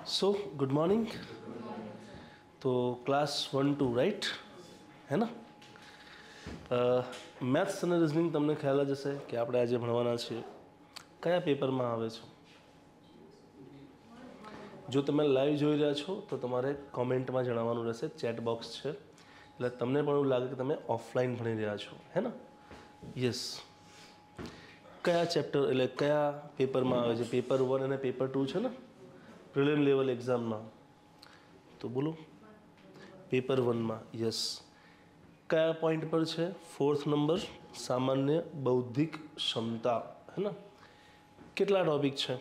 सो good morning. तो class 1-2 right है ना। मैथ्स અને રિઝનિંગ તમને ખ્યાલ જ હશે કે આપણે આજે ભણવાના છીએ કયા પેપરમાં આવે છે। જો તમે લાઈવ જોઈ રહ્યા છો તો તમારે કોમેન્ટમાં જણાવવાનું રહેશે, ચેટ બોક્સ છે એટલે તમને પણ એવું લાગે કે તમે ઓફલાઈન ભણી રહ્યા છો હે ને। યસ, કયા ચેપ્ટર એટલે કયા પેપરમાં આવે છે? પેપર 1 અને પેપર 2 છે ને પ્રિલિમ લેવલ એક્ઝામમાં। તો બોલો પેપર 1માં યસ કયા પોઈન્ટ પર છે? 4th નંબર સામાન્ય બૌદ્ધિક ક્ષમતા હે ને। કેટલા ટોપિક છે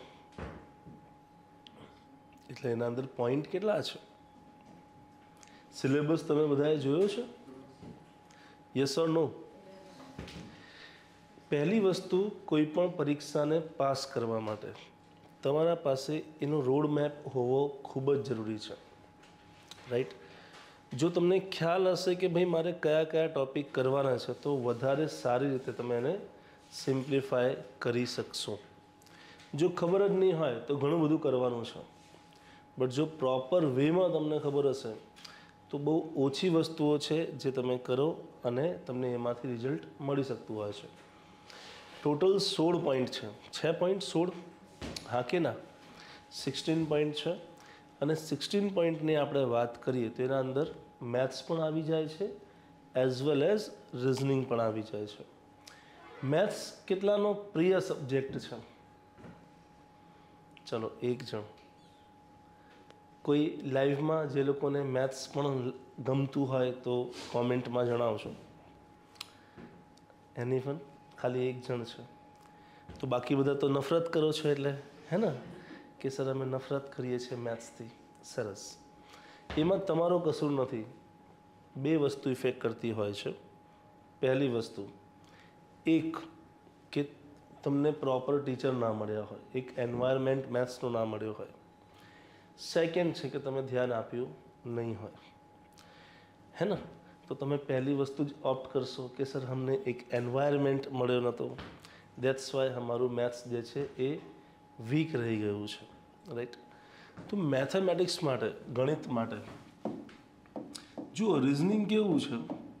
એટલે એના અંદર પોઈન્ટ કેટલા છે? સિલેબસ તમે બધાએ જોયો છે? Yes or no? પહેલી વસ્તુ કોઈ પણ પરીક્ષાને પાસ કરવા માટે તમારા પાસે એનો રોડ મેપ હોવો ખૂબ જ જરૂરી છે, રાઈટ। જો તમને ખ્યાલ હશે કે ભાઈ મારે કયા કયા ટોપિક કરવાના છે તો વધારે સારી રીતે તમે એને સિમ્પ્લિફાય કરી શકશો। જો ખબર જ નહીં હોય તો ઘણું બધું કરવાનું છે, બટ જો પ્રોપર વેમાં તમને ખબર હશે તો બહુ ઓછી વસ્તુઓ છે જે તમે કરો અને તમને એમાંથી રિઝલ્ટ મળી શકતું હોય છે। ટોટલ 16 પોઈન્ટ છે પોઈન્ટ 16 હા કે ના? 16 પોઈન્ટ છે અને 16 પોઈન્ટની આપણે વાત કરીએ તો એના અંદર મેથ્સ પણ આવી જાય છે એઝ વેલ એઝ રિઝનિંગ પણ આવી જાય છે। મેથ્સ કેટલાનો પ્રિય સબ્જેક્ટ છે? ચલો એક જણ કોઈ લાઈવમાં જે લોકોને મેથ્સ પણ ગમતું હોય તો કોમેન્ટમાં જણાવશો। એની પણ ખાલી એક જણ છે તો બાકી બધા તો નફરત કરો છો એટલે હે ને કે સર અમે નફરત કરીએ છીએ મેથ્સથી। સરસ, એમાં તમારો કસૂર નથી। બે વસ્તુ ઇફેક્ટ કરતી હોય છે। પહેલી વસ્તુ એક કે તમને પ્રોપર ટીચર ના મળ્યા હોય, એક એન્વાયરમેન્ટ મેથ્સનો ના મળ્યો હોય। સેકન્ડ છે કે તમે ધ્યાન આપ્યું નહીં હોય હે ને। તો તમે પહેલી વસ્તુ જ ઓપ્ટ કરશો કે સર અમને એક એન્વાયરમેન્ટ મળ્યો નહોતો, દેટ્સ વાય અમારું મેથ્સ જે છે એ વીક રહી ગયું છે, રાઈટ। તો મેથેમેટિક્સ માટે, ગણિત માટે જુઓ રિઝનિંગ કેવું છે।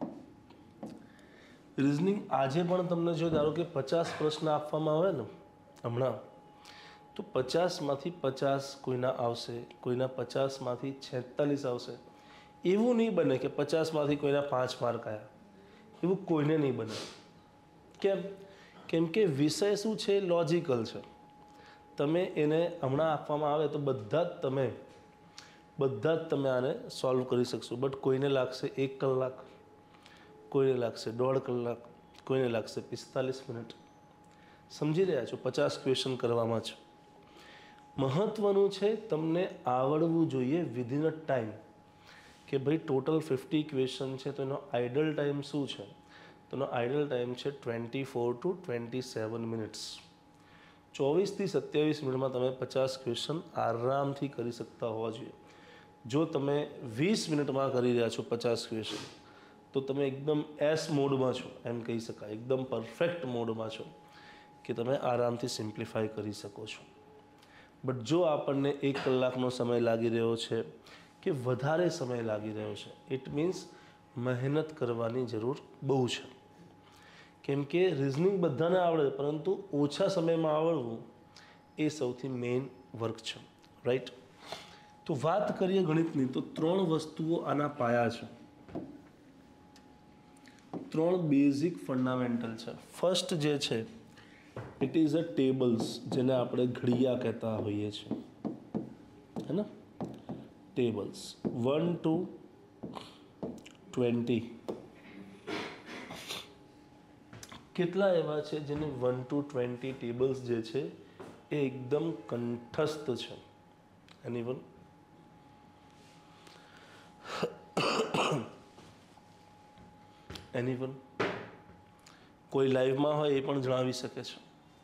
રિઝનિંગ આજે પણ તમને જો ધારો કે 50 પ્રશ્ન આપવામાં આવે ને હમણાં તો 50માંથી 50 કોઈના આવશે, કોઈના 50માંથી 46 આવશે। એવું નહીં બને કે 50માંથી કોઈના 5 માર્ક આવ્યા, એવું કોઈને નહીં બને। કેમ? કેમ કે વિષય શું છે? લોજિકલ છે। તમે એને હમણાં આપવામાં આવે તો બધા જ તમે આને સોલ્વ કરી શકશો, બટ કોઈને લાગશે 1 કલાક, કોઈને લાગશે 1.5 કલાક, કોઈને લાગશે 45 મિનિટ। સમજી રહ્યા છો? 50 ક્વેશ્ચન કરવામાં છે। મહત્વનું છે તમને આવડવું જોઈએ વિધિન અ ટાઈમ કે ભાઈ ટોટલ 50 ક્વેશ્ચન છે તો એનો આઇડલ ટાઈમ શું છે? તો એનો આઇડલ ટાઈમ છે 24 to 27 મિનિટ્સ। 24થી 27 મિનિટમાં તમે 50 ક્વેશ્ચન આરામથી કરી શકતા હોવા જોઈએ। જો તમે 20 મિનિટમાં કરી રહ્યા છો 50 ક્વેશ્ચન તો તમે એકદમ એસ મોડમાં છો એમ કહી શકાય, એકદમ પરફેક્ટ મોડમાં છો કે તમે આરામથી સિમ્પ્લિફાય કરી શકો છો। બટ જો આપણને 1 કલાકનો સમય લાગી રહ્યો છે કે વધારે સમય લાગી રહ્યો છે, ઇટ મીન્સ મહેનત કરવાની જરૂર બહુ છે। કેમ કે રિઝનિંગ બધાને આવડે પરંતુ ઓછા સમયમાં આવડવું એ સૌથી મેઇન વર્ક છે, રાઈટ। તો વાત કરીએ ગણિતની તો 3 વસ્તુઓ આના પાયા છે, 3 બેઝિક ફંડામેન્ટલ છે। ફર્સ્ટ જે છે ઇટ ઇઝ અ ટેબલ્સ, જેને આપણે ઘડિયા કહેતા હોઈએ છીએ હે ને। ટેબલ્સ 1 to 20 કેટલા એવા છે જેને 1 to 20 ટેબલ્સ જે છે એ એકદમ કંઠસ્થ છે? એનીવન? એનીવન? કોઈ લાઈવમાં હોય એ પણ જણાવી શકે છે।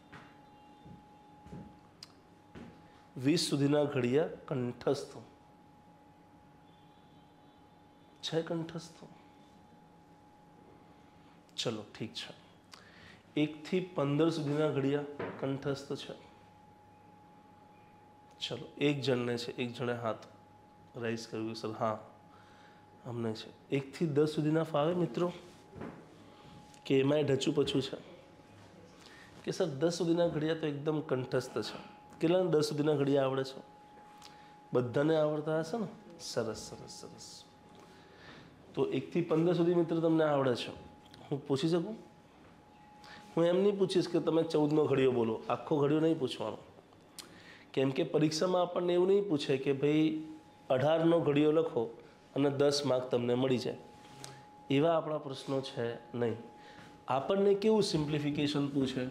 20 સુધીના ઘડિયા કંઠસ્થ છે? કંઠસ્થ? ચલો ઠીક છે। 1 થી 15 સુધીના ઘડિયા કંઠસ્થ છે? ચલો, એક જણને છે, એક જણે હાથ રાઈઝ કર્યું કે સર હા અમને છે. 1 થી 10 સુધીના ફાવે મિત્રો? કે એમાંય ઢચું પછું છે? કે સર 10 સુધીના ઘડિયા તો એકદમ કંઠસ્થ છે. કેટલાને 10 સુધીના ઘડિયા આવડે છે? બધાને આવડતા હશે ને? સરસ સરસ સરસ. તો 1 થી 15 સુધી મિત્રો તમને આવડે છે. હું પૂછી શકું? હું એમ નહીં પૂછીશ કે તમે 14નો ઘડિયો બોલો, આખો ઘડિયો નહીં પૂછવાનો. કેમ કે પરીક્ષામાં આપણને એવું નહીં પૂછે કે ભાઈ 18નો ઘડિયો લખો અને 10 માર્ક તમને મળી જાય. એવા આપણા પ્રશ્નો છે નહીં. આપણને કેવું સિમ્પ્લિફિકેશન પૂછે?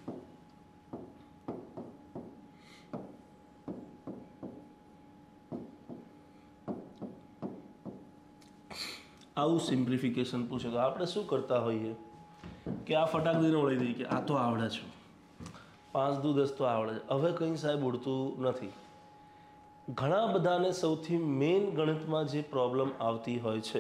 આવું સિમ્પ્લિફિકેશન પૂછે તો આપણે શું કરતા હોઈએ કે આ ફટાક દઈને વળી દઈએ કે આ તો આવડે છે, 5 દુ 10 તો આવડે છે, હવે કંઈ સાહેબ ઉડતું નથી. ઘણા બધાને સૌથી મેઇન ગણિતમાં જે પ્રોબ્લેમ આવતી હોય છે,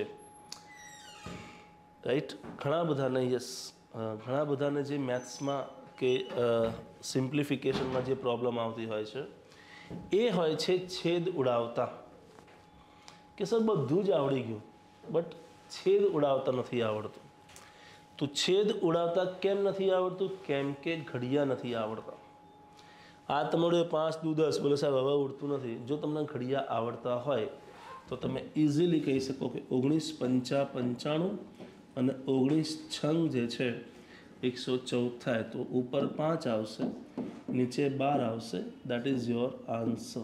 રાઈટ, ઘણા બધાને ઘણા બધાને જે મેથ્સમાં કે સિમ્પ્લિફિકેશનમાં જે પ્રોબ્લેમ આવતી હોય છે એ હોય છે છેદ ઉડાવતા. કે સર બધું જ આવડી ગયું બટ છેદ ઉડાવતા નથી આવડતું. તો છેદ ઉડાવતા કેમ નથી આવડતું? કેમ કે ઘડિયા નથી આવડતા. આ તમારું 5 દુ 10 બોલે સાહેબ હવે ઉડતું નથી. જો તમને ઘડિયા આવડતા હોય તો તમે ઇઝીલી કહી શકો કે 19 પંચા 95 અને 19 છંગ જે છે 114 થાય તો ઉપર 5 આવશે, નીચે 12 આવશે. That is your answer.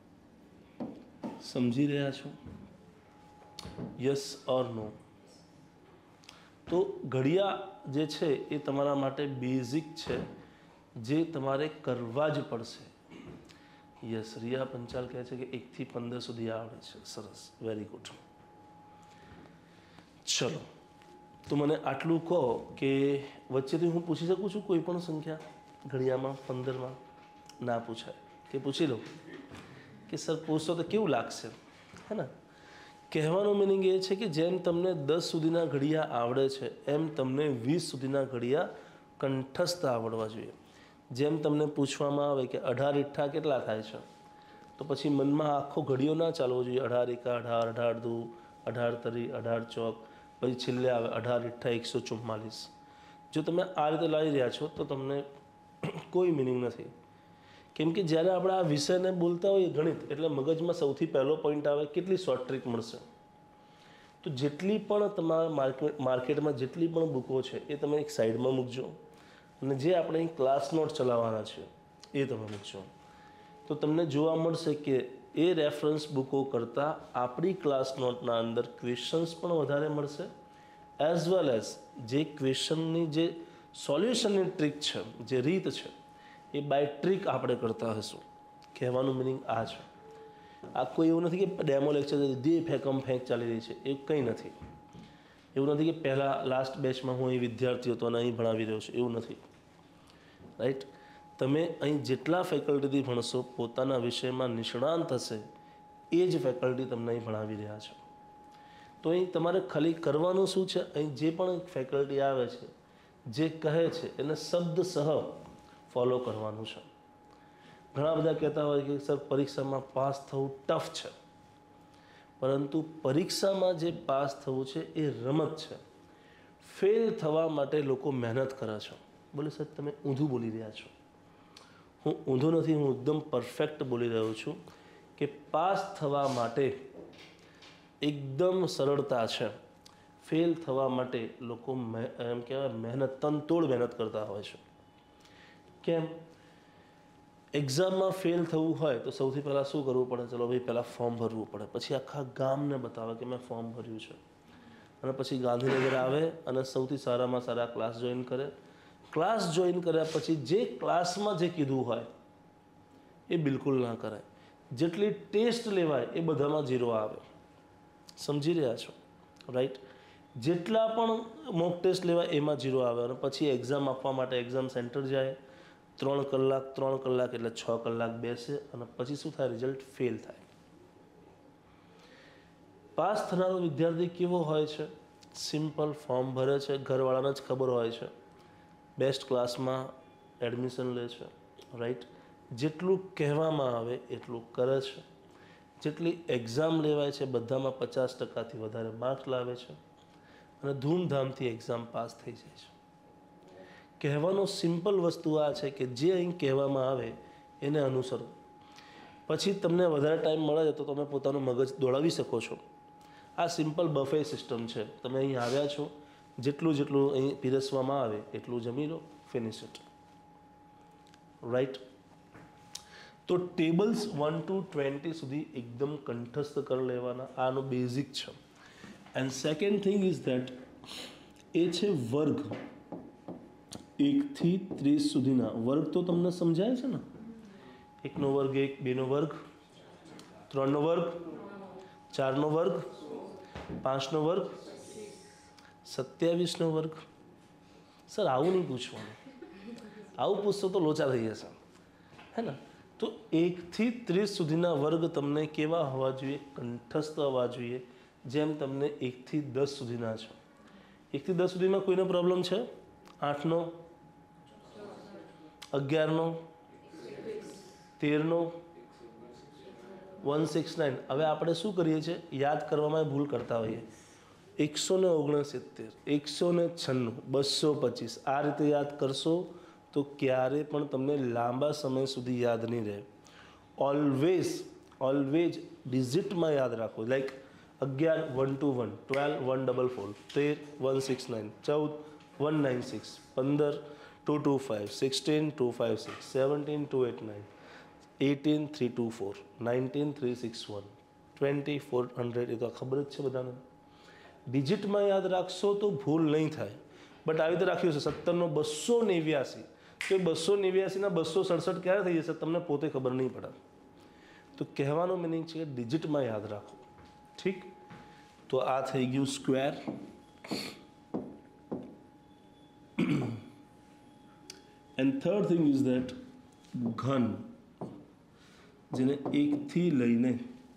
સમજી રહ્યા છો? Yes or no? તો ઘડિયા જે છે એ તમારા માટે બેઝિક છે, જે તમારે કરવા જ પડશે. યસ, રિયા પંચાલ કહે છે કે 1 થી 15 સુધી આવડે છે. સરસ, વેરી ગુડ. ચલો, તો મને આટલું કહો કે વચ્ચેથી હું પૂછી શકું છું કોઈ પણ સંખ્યા ઘડિયામાં 15માં? ના પૂછાય. કે પૂછી લો કે સર પૂછો તો કેવું લાગશે, હે ને? કહેવાનું મિનિંગ એ છે કે જેમ તમને 10 સુધીના ઘડિયા આવડે છે એમ તમને 20 સુધીના ઘડિયા કંઠસ્થ આવડવા જોઈએ. જેમ તમને પૂછવામાં આવે કે 18 ઇઠ્ઠા કેટલા થાય છે, તો પછી મનમાં આખો ઘડિયો ના ચાલવો જોઈએ. 18 એકા 18, 18 દુ 18 તરી, 18 ચોક, પછી છેલ્લે આવે 18 ઇઠ્ઠા 144. જો તમે આ રીતે લાવી રહ્યા છો તો તમને કોઈ મિનિંગ નથી. કેમ કે જ્યારે આપણે આ વિષયને બોલતા હોઈએ ગણિત, એટલે મગજમાં સૌથી પહેલો પોઈન્ટ આવે કેટલી શોર્ટ ટ્રીક મળશે. તો જેટલી પણ તમારા માર્કેટમાં જેટલી પણ બુકો છે એ તમે એક સાઈડમાં મૂકજો અને જે આપણે અહીં ક્લાસ નોટ ચલાવવાના છે એ તમે મૂકજો. તો તમને જોવા મળશે કે એ રેફરન્સ બુકો કરતાં આપણી ક્લાસ નોટના અંદર ક્વેશ્ચન્સ પણ વધારે મળશે, એઝ વેલ એઝ જે ક્વેશ્ચનની જે સોલ્યુશનની ટ્રીક છે, જે રીત છે, એ બાય ટ્રીક આપણે કરતા હશું. કહેવાનું મિનિંગ આ છે. આ કોઈ એવું નથી કે ડેમો લેક્ચર દે ફેંકમ ફેંક ચાલી રહી છે, એ કંઈ નથી. એવું નથી કે પહેલાં લાસ્ટ બેચમાં હું અહીં વિદ્યાર્થી હતો અને અહીં ભણાવી રહ્યો છું, એવું નથી. રાઈટ? તમે અહીં જેટલા ફેકલ્ટીથી ભણશો, પોતાના વિષયમાં નિષ્ણાંત હશે એ જ ફેકલ્ટી તમને અહીં ભણાવી રહ્યા છે. તો અહીં તમારે ખાલી કરવાનું શું છે? અહીં જે પણ ફેકલ્ટી આવે છે, જે કહે છે એને શબ્દસહ ફોલો કરવાનું છે. ઘણા બધા કહેતા હોય કે સર પરીક્ષામાં પાસ થવું ટફ છે, પરંતુ પરીક્ષામાં જે પાસ થવું છે એ રમત છે. ફેલ થવા માટે લોકો મહેનત કરે છે. બોલે સર તમે ઊંધું બોલી રહ્યા છો. હું ઊંધું નથી, હું એકદમ પરફેક્ટ બોલી રહ્યો છું કે પાસ થવા માટે એકદમ સરળતા છે. ફેલ થવા માટે લોકો એમ કહેવાય મહેનત, તનતોડ મહેનત કરતા હોય છે. કેમ? એક્ઝામમાં ફેલ થવું હોય તો સૌથી પહેલાં શું કરવું પડે? ચલો ભાઈ, પહેલાં ફોર્મ ભરવું પડે. પછી આખા ગામને બતાવે કે મેં ફોર્મ ભર્યું છે. અને પછી ગાંધીનગર આવે અને સૌથી સારામાં સારા ક્લાસ જોઈન કરે. ક્લાસ જોઈન કર્યા પછી જે ક્લાસમાં જે કીધું હોય એ બિલકુલ ના કરાય. જેટલી ટેસ્ટ લેવાય એ બધામાં 0 આવે. સમજી રહ્યા છો? રાઈટ? જેટલા પણ મોક ટેસ્ટ લેવાય એમાં 0 આવે. અને પછી એક્ઝામ આપવા માટે એક્ઝામ સેન્ટર જાય. 3 કલાક એટલે 6 કલાક બેસે અને પછી શું થાય? રિઝલ્ટ ફેલ થાય. પાસ થનારો વિદ્યાર્થી કેવો હોય છે? સિમ્પલ, ફોર્મ ભરે છે, ઘરવાળાને જ ખબર હોય છે, બેસ્ટ ક્લાસમાં એડમિશન લે છે, રાઈટ? જેટલું કહેવામાં આવે એટલું કરે છે, જેટલી એક્ઝામ લેવાય છે બધામાં 50%થી વધારે માર્ક્સ લાવે છે અને ધૂમધામથી એક્ઝામ પાસ થઈ જાય છે. કહેવાનો સિમ્પલ વસ્તુ આ છે કે જે અહીં કહેવામાં આવે એને અનુસરો. પછી તમને વધારે ટાઈમ મળે તો તમે પોતાનું મગજ દોડાવી શકો છો. આ સિમ્પલ બફે સિસ્ટમ છે. તમે અહીં આવ્યા છો, જેટલું અહીં પીરસવામાં આવે એટલું જમી લો, ફિનિશ ઇટ, રાઈટ. તો ટેબલ્સ 1 to 20 સુધી એકદમ કંઠસ્થ કરી લેવાના. આનું બેઝિક છે. And second thing is that એ છે વર્ગ. 1 થી 30 સુધીના વર્ગ તો તમને સમજાય છે ને? 1 નો વર્ગ 1, 2 નો વર્ગ 3 નો વર્ગ 4 નો વર્ગ 5 નો વર્ગ 27 નો વર્ગ. સર આવું નહીં પૂછવાનું, આવું પૂછશો તો લોચા થઈ જશે, હે ને? તો 1 થી 30 સુધીના વર્ગ તમને કેવા હોવા જોઈએ? કંઠસ્થ હોવા જોઈએ, જેમ તમને 1 થી 10 સુધીના છે. 1 થી 10 સુધીમાં કોઈને પ્રોબ્લેમ છે? 8 નો, 11 નો, 13 નો, 169. હવે આપણે શું કરીએ છીએ? યાદ કરવામાં ભૂલ કરતા હોઈએ. 169, 196, 225 આ રીતે યાદ કરશો તો ક્યારે પણ તમને લાંબા સમય સુધી યાદ નહીં રહે. ઓલવેઝ ડિજિટમાં યાદ રાખો. લાઈક 11 121, 12 144, 13 169, 14 196, 15 225, 16 256, 17 289, 18 324, 19 361, 20 400. એ તો ખબર જ છે બધાને. ડિજિટમાં યાદ રાખશો તો ભૂલ નહીં થાય. બટ આવી રીતે રાખ્યું છે 17 નો 289, તો એ 289 ના 267 ક્યારે થઈ જશે તમને પોતે ખબર નહીં પડે. તો કહેવાનો મિનિંગ છે કે ડિજિટમાં યાદ રાખો. ઠીક, તો આ થઈ ગયું square. And third thing is that ઘન, જેને 1 થી લઈને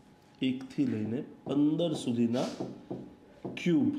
15 સુધીના ક્યુબ,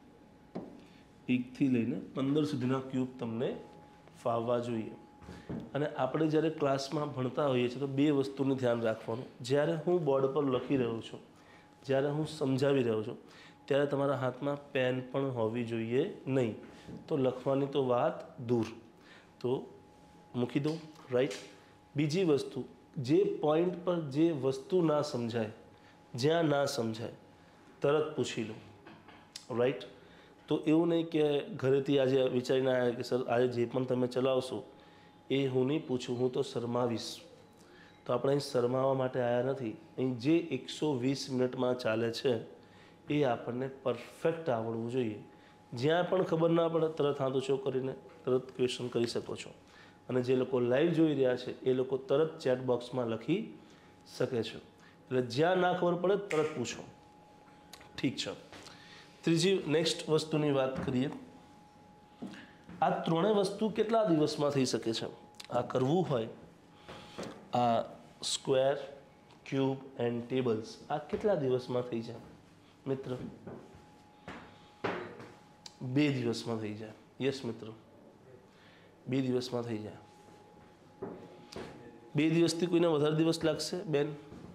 1 થી લઈને 15 સુધીના ક્યુબ તમને ફાવવા જોઈએ. અને આપણે જ્યારે ક્લાસમાં ભણતા હોઈએ છીએ તો બે વસ્તુનું ધ્યાન રાખવાનું. જ્યારે હું બોર્ડ પર લખી રહ્યો છું, જ્યારે હું સમજાવી રહ્યો છું, ત્યારે તમારા હાથમાં પેન પણ હોવી જોઈએ નહીં. તો લખવાની તો વાત દૂર, તો મૂકી દો, રાઈટ. બીજી વસ્તુ, જે પોઈન્ટ પર જે વસ્તુ ના સમજાય, જ્યાં ના સમજાય તરત પૂછી લો, રાઈટ. તો એવું નહીં કે ઘરેથી આજે વિચારીને આવ્યા કે સર આજે જે પણ તમે ચલાવશો એ હું નહીં પૂછું, હું તો શરમાવીશ. તો આપણે અહીં શરમાવા માટે આવ્યા નથી. અહીં જે 120 મિનિટમાં ચાલે છે એ આપણને પરફેક્ટ આવડવું જોઈએ. જ્યાં પણ ખબર ના પડે તરત હાથ ઊંચો કરીને તરત ક્વેશ્ચન કરી શકો છો. અને જે લોકો લાઈવ જોઈ રહ્યા છે એ લોકો તરત ચેટ બોક્સમાં લખી શકે છે. એટલે જ્યાં ના ખબર પડે તરત પૂછો. ઠીક છે. ત્રીજી નેક્સ્ટ વસ્તુની વાત કરીએ. આ ત્રણેય વસ્તુ કેટલા દિવસમાં થઈ શકે છે? આ કરવું હોય, આ સ્ક્વેર, ક્યુબ એન્ડ ટેબલ્સ, આ કેટલા દિવસમાં થઈ જાય મિત્ર? 2 દિવસમાં થઈ જાય. યસ મિત્રો, 2 દિવસમાં થઈ જાય. 2 દિવસથી કોઈને વધારે દિવસ લાગશે બેન?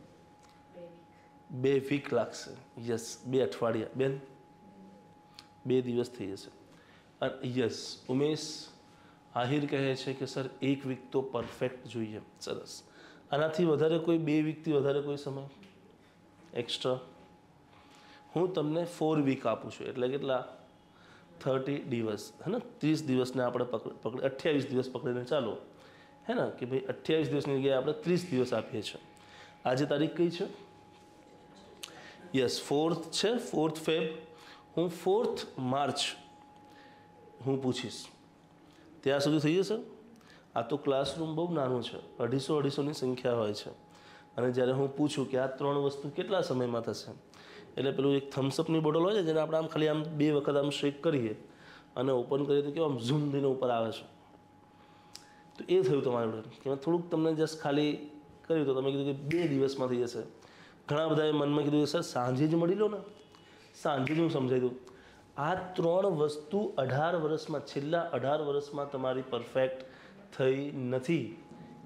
2 વીક લાગશે. યસ, 2 અઠવાડિયા બેન, 2 દિવસ થઈ જશે. યસ, ઉમેશ આહિર કહે છે કે સર 1 વીક તો પરફેક્ટ જોઈએ. સરસ. આનાથી વધારે કોઈ 2 વીકથી વધારે કોઈ સમય એક્સ્ટ્રા? હું તમને 4 વીક આપું છું. એટલે કેટલા? 30 દિવસ, હે ને? 30 દિવસને આપણે પકડી 28 દિવસ પકડીને ચાલો, હે ને? કે ભાઈ 28 દિવસની જગ્યાએ આપણે 30 દિવસ આપીએ છીએ. આજે તારીખ કઈ છે? યસ, 4th છે, 4th ફેબ. હું 4th માર્ચ હું પૂછીશ, ત્યાં સુધી થઈ જશે. આ તો ક્લાસરૂમ બહુ નાનું છે, 250-250ની સંખ્યા હોય છે. અને જ્યારે હું પૂછું કે આ 3 વસ્તુ કેટલા સમયમાં થશે, એટલે પેલું એક થમ્સઅપની બોટલ હોય છે જેને આપણે આમ ખાલી આમ 2 વખત આમ શેક કરીએ અને ઓપન કરીએ તો કેવું આમ ઝૂમ થઈને ઉપર આવે છે. તો એ થયું તમારે કે થોડુંક તમને જસ્ટ ખાલી કર્યું તો તમે કીધું કે 2 દિવસમાં થઈ જશે. ઘણા બધાએ મનમાં કીધું કે સર સાંજે જ મળી લો ને, સાંજે જ હું સમજાવી દઉં. આ 3 વસ્તુ 18 વર્ષમાં, છેલ્લા 18 વર્ષમાં તમારી પરફેક્ટ થઈ નથી.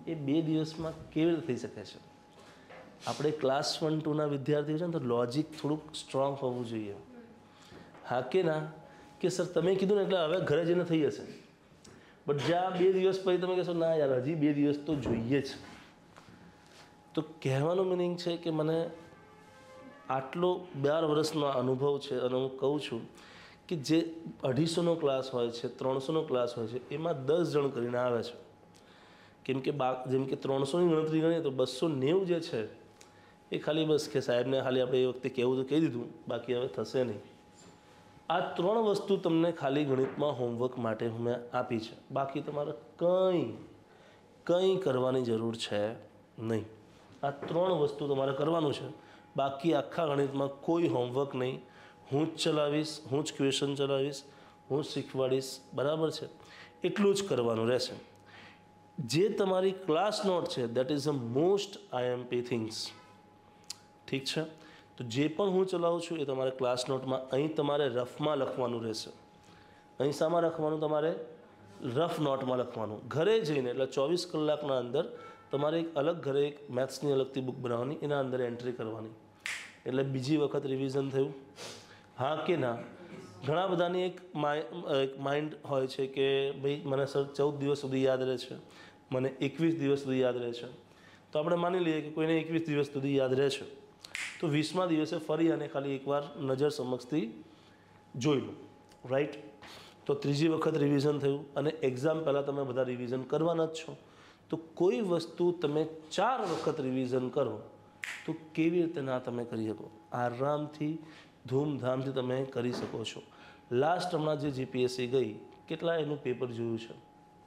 એ 2 દિવસમાં કેવી રીતે થઈ શકે છે? આપણે ક્લાસ 1, 2ના વિદ્યાર્થીઓ છે ને, તો લોજિક થોડુંક સ્ટ્રોંગ હોવું જોઈએ. હા કે ના? કે સર તમે કીધું ને એટલે હવે ઘરે જઈને થઈ જશે. બટ જ્યાં 2 દિવસ પછી તમે કહેશો ના યાર હજી 2 દિવસ તો જોઈએ જ. તો કહેવાનું મિનિંગ છે કે મને આટલો 12 વર્ષનો અનુભવ છે અને હું કહું છું કે જે 250નો ક્લાસ હોય છે, 300નો ક્લાસ હોય છે, એમાં 10 જણ કરીને આવે છે. કેમ કે જેમ કે 300ની ગણતરી કરીએ તો 290 જે છે એ ખાલી બસ કે સાહેબને ખાલી આપણે એ વખતે કહેવું તો કહી દીધું, બાકી હવે થશે નહીં. આ 3 વસ્તુ તમને ખાલી ગણિતમાં હોમવર્ક માટે મેં આપી છે. બાકી તમારે કંઈ કરવાની જરૂર છે નહીં. આ 3 વસ્તુ તમારે કરવાનું છે. બાકી આખા ગણિતમાં કોઈ હોમવર્ક નહીં. હું જ ચલાવીશ, હું જ ક્વેશ્ચન ચલાવીશ, હું જ શીખવાડીશ. બરાબર છે? એટલું જ કરવાનું રહેશે. જે તમારી ક્લાસ નોટ છે that is the most IMP things. ઠીક છે? તો જે પણ હું ચલાવું છું એ તમારે ક્લાસ નોટમાં અહીં તમારે રફમાં લખવાનું રહેશે. અહીં શામાં લખવાનું? તમારે રફ નોટમાં લખવાનું. ઘરે જઈને એટલે 24 કલાકના અંદર તમારે એક અલગ ઘરે એક મેથ્સની અલગથી બુક બનાવવાની, એના અંદર એન્ટ્રી કરવાની. એટલે બીજી વખત રિવિઝન થયું. હા કે ના? ઘણા બધાની એક માઇન્ડ હોય છે કે ભાઈ મને સર 14 દિવસ સુધી યાદ રહે છે, મને 21 દિવસ સુધી યાદ રહે છે. તો આપણે માની લઈએ કે કોઈને 21 દિવસ સુધી યાદ રહે છે, તો 20મા દિવસે ફરી આને ખાલી એકવાર નજર સમક્ષથી જોઈ લો. રાઈટ? તો ત્રીજી વખત રિવિઝન થયું અને એક્ઝામ પહેલાં તમે બધા રિવિઝન કરવાના જ છો. તો કોઈ વસ્તુ તમે 4 વખત રિવિઝન કરો તો કેવી રીતે ના તમે કરી શકો? આરામથી ધૂમધામથી તમે કરી શકો છો. લાસ્ટ હમણાં જે જીપીએસસી ગઈ, કેટલા એનું પેપર જોયું છે?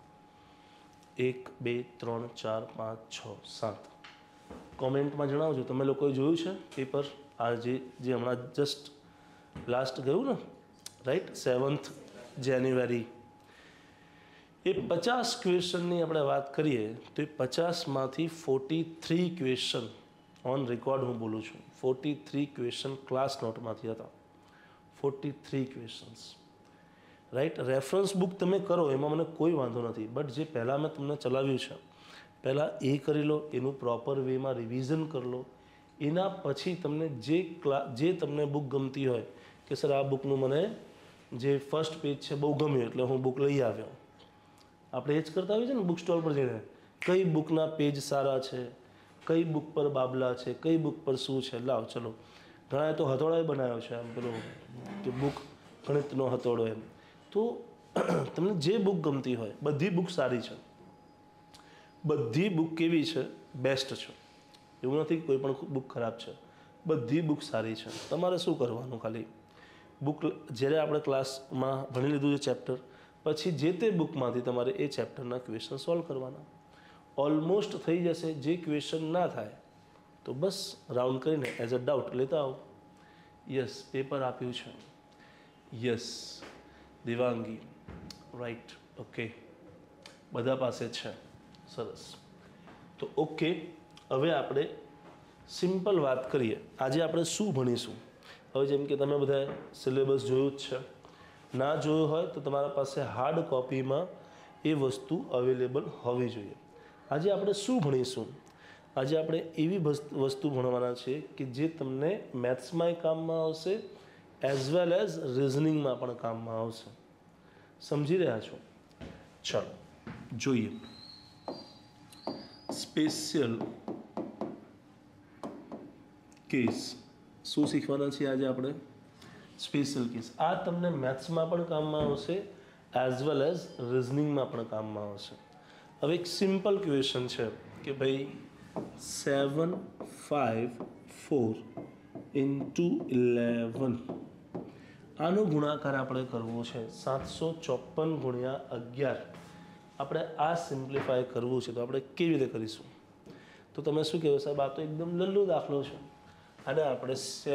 1, 2, 3, 4, 5, 6, 7. કોમેન્ટમાં જણાવજો તમે લોકોએ જોયું છે પેપર? આ જે હમણાં જસ્ટ લાસ્ટ ગયું ને, રાઈટ, 7th જાન્યુઆરી. એ 50 ક્વેશ્ચનની આપણે વાત કરીએ તો એ 50માંથી 43 ક્વેશ્ચન ઓન રેકોર્ડ હું બોલું છું. 43 ક્વેશ્ચન ક્લાસ નોટમાંથી હતા. 43 ક્વેશ્ચન્સ. રાઈટ? રેફરન્સ બુક તમે કરો એમાં મને કોઈ વાંધો નથી. બટ જે પહેલાં મેં તમને ચલાવ્યું છે, પહેલાં એ કરી લો, એનું પ્રોપર વેમાં રિવિઝન કરી લો. એના પછી તમને જે તમને બુક ગમતી હોય કે સર આ બુકનું મને જે ફર્સ્ટ પેજ છે બહુ ગમ્યું એટલે હું બુક લઈ આવ્યો. આપણે એ જ કરતા હોઈએ છીએ ને બુક સ્ટોલ પર જઈને. કઈ બુકના પેજ સારા છે, કઈ બુક પર બાબલા છે, કઈ બુક પર શું છે, લાવ ચલો. ઘણાએ તો હથોડાએ બનાવ્યો છે, આમ પેલો કે બુક ગણિતનો હથોડો એમ. તો તમને જે બુક ગમતી હોય, બધી બુક સારી છે. બધી બુક કેવી છે? બેસ્ટ છે. એવું નથી કે કોઈ પણ બુક ખરાબ છે. બધી બુક સારી છે. તમારે શું કરવાનું? ખાલી બુક જ્યારે આપણે ક્લાસમાં ભણી લીધું છે ચેપ્ટર, પછી જે તે બુકમાંથી તમારે એ ચેપ્ટરના ક્વેશ્ચન સોલ્વ કરવાના. ઓલમોસ્ટ થઈ જશે. જે ક્વેશ્ચન ના થાય તો બસ રાઉન્ડ કરીને એઝ અ ડાઉટ લેતા આવો. યસ, પેપર આપ્યું છે. યસ દેવાંગી, રાઈટ, ઓકે, બધા પાસે છે. સરસ. તો ઓકે, હવે આપણે સિમ્પલ વાત કરીએ. આજે આપણે શું ભણીશું? હવે જેમ કે તમે બધા સિલેબસ જોયું જ છે. ના જોયું હોય તો તમારા પાસે હાર્ડ કોપીમાં એ વસ્તુ અવેલેબલ હોવી જોઈએ. આજે આપણે શું ભણીશું? આજે આપણે એવી વસ્તુ ભણવાના છે કે જે તમને મેથ્સમાંય કામમાં આવશે, એઝ વેલ એઝ રિઝનિંગમાં પણ કામમાં આવશે. સમજી રહ્યા છો? ચાલો જોઈએ. સ્પેશિયલ કેસ શું શીખવાના છીએ આજે આપણે? Special case. આ તમને મેથ્સમાં પણ કામમાં આવશે, એઝ વેલ એઝ રિઝનિંગમાં પણ કામમાં આવશે. હવે એક સિમ્પલ ક્વેશ્ચન છે કે ભાઈ 7, 5, 4 into 11 આનો ગુણાકાર આપણે કરવો છે. 754 ગુણ્યા 11 આપણે આ સિમ્પ્લિફાય કરવું છે. તો આપણે કેવી રીતે કરીશું? તો તમે શું કહેવો સાહેબ? આ તો એકદમ લલ્લુ દાખલો છે. અને આપણે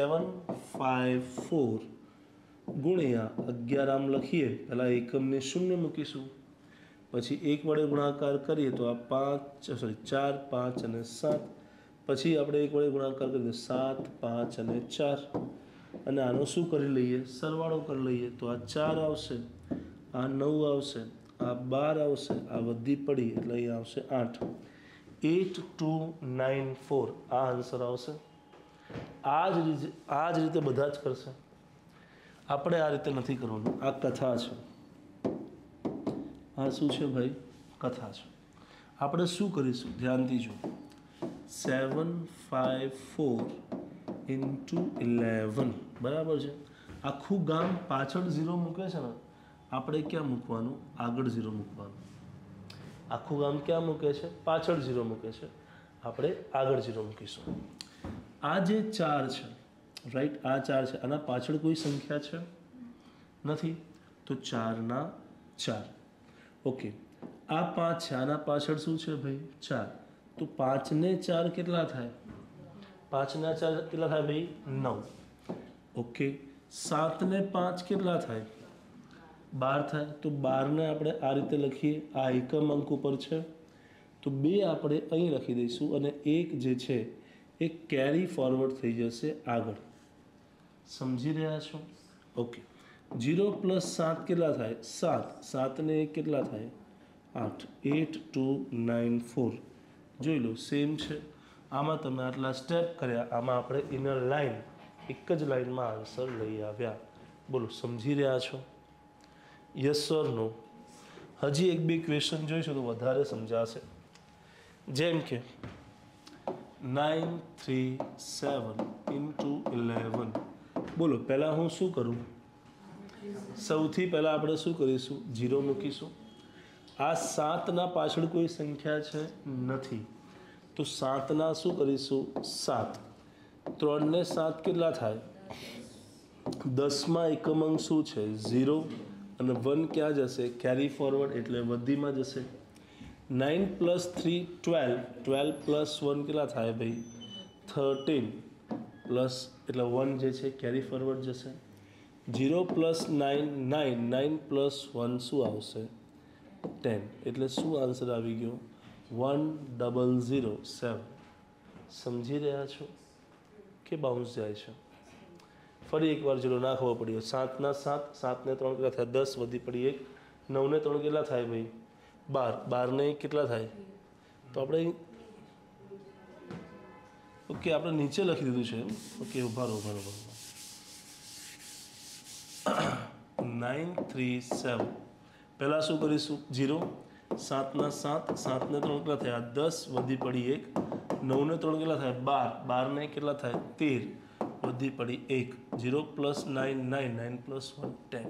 754 ગુણ્યા 11 આમ લખીએ. પહેલાં એકમને શૂન્ય મૂકીશું, પછી 1 વડે ગુણાકાર કરીએ તો આ 4, 5 અને 7. પછી આપણે 1 વડે ગુણાકાર કરીએ તો 7, 5 અને 4. અને આનો શું કરી લઈએ? સરવાળો કરી લઈએ. તો આ 4 આવશે, આ 9 આવશે, આ 12 આવશે, આ વધી પડી એટલે અહીં આવશે 8. 8294 આ આન્સર આવશે. આ જ રીતે બધા જ કરશે. આપણે આ રીતે નથી કરવાનું. આ કથા છે. આ શું છે ભાઈ? કથા છે. આપણે શું કરીશું? ધ્યાનથી જો. 754 into 11 બરાબર છે. આખું ગામ પાછળ 0 મૂકે છે ને, આપણે ક્યાં મૂકવાનું? આગળ 0 મૂકવાનું. આખું ગામ ક્યાં મૂકે છે? પાછળ 0 મૂકે છે, આપણે આગળ 0 મૂકીશું. આ જે 4 છે, રાઈટ, આ 4 છે, આના પાછળ કોઈ સંખ્યા છે નથી, તો 4 ના 4. ઓકે, આ 5 છે, આના પાછળ શું છે ભાઈ? 4. તો 5 ને 4 કેટલા થાય? 5 ના 4 કેટલા થાય ભાઈ? 9. ઓકે, 7 ને 5 કેટલા થાય? 12 થાય. તો 12 ને આપણે આ રીતે લખીએ. આ એકમ અંક ઉપર છે, તો 2 આપણે અહીં લખી દઈશું અને 1 જે છે એ કેરી ફોરવર્ડ થઈ જશે આગળ. સમજી રહ્યા છો? ઓકે, 0 + 7 કેટલા થાય? 7. 7 ને 1 કેટલા થાય? 8. 8294. જોઈ લો, સેમ છે. આમાં તમે આટલા સ્ટેપ કર્યા, આમાં આપણે ઇનર લાઈન એક જ લાઈનમાં આન્સર લઈ આવ્યા. બોલો, સમજી રહ્યા છો? Yes or no? હજી 1-2 ક્વેશ્ચન જોઈશું તો વધારે સમજાશે. જેમ કે 937 into 11. બોલો, પહેલાં હું શું કરું? સૌથી પહેલાં આપણે શું કરીશું? 0 મૂકીશું. આ 7 પાછળ કોઈ સંખ્યા છે નથી, તો 7 શું કરીશું? 7. 3 ને 7 કેટલા થાય? 10માં એકમ અંક શું છે? 0. અને 1 ક્યાં જશે? કેરી ફોરવર્ડ, એટલે વધીમાં જશે. 9 + 3 12. 12 + 1 કેટલા થાય ભાઈ? 13. પ્લસ એટલે 1 જે છે કેરી ફોરવર્ડ જશે. 0 + 9 9. 9 + 1 શું આવશે? 10. એટલે શું આન્સર આવી ગયો? 1007. સમજી રહ્યા છો કે બાઉન્સ જાય છે? ફરી એકવાર ચલો, ના ખબર પડી. 7 ના 7. 7 ને 3 કેટલા થાય? 10. વધી પડી 1. 9 ને 3 કેટલા થાય ભાઈ? 12. 12 ને 1 કેટલા થાય? તો આપણે ઓકે, આપણે નીચે લખી દીધું છે. ઓકે, ઉભા રહો. 937. પહેલાં શું કરીશું? 0. 7 ના 7. 7 ને 3 કેટલા થયા? 10. વધી પડી 1. 9 ને 3 કેટલા થાય? 12. 12 ને 1 કેટલા થાય? 13. વધી પડી 1. 0 + 9 9. 9 + 1 10.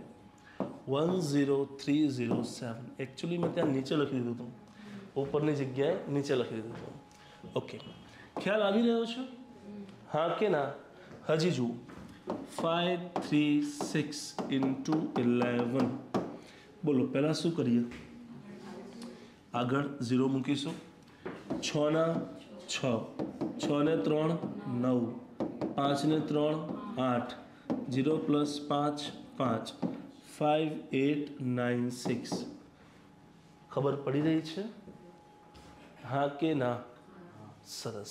10307. એકચ્યુઅલી મેં ત્યાં નીચે લખી દીધું હતું, ઉપરની જગ્યાએ નીચે લખી દીધું હતું. ઓકે, ખ્યાલ આવી રહ્યો છે? હા કે ના? હજી જુઓ. 536 into 11. બોલો, પહેલાં શું કરીએ? આગળ 0 મૂકીશું. 6 ના 6. 6 ને 3 9. 5 ને 3 8. 0 + 5 5. 5896. ખબર પડી રહી છે? હા કે ના? સરસ.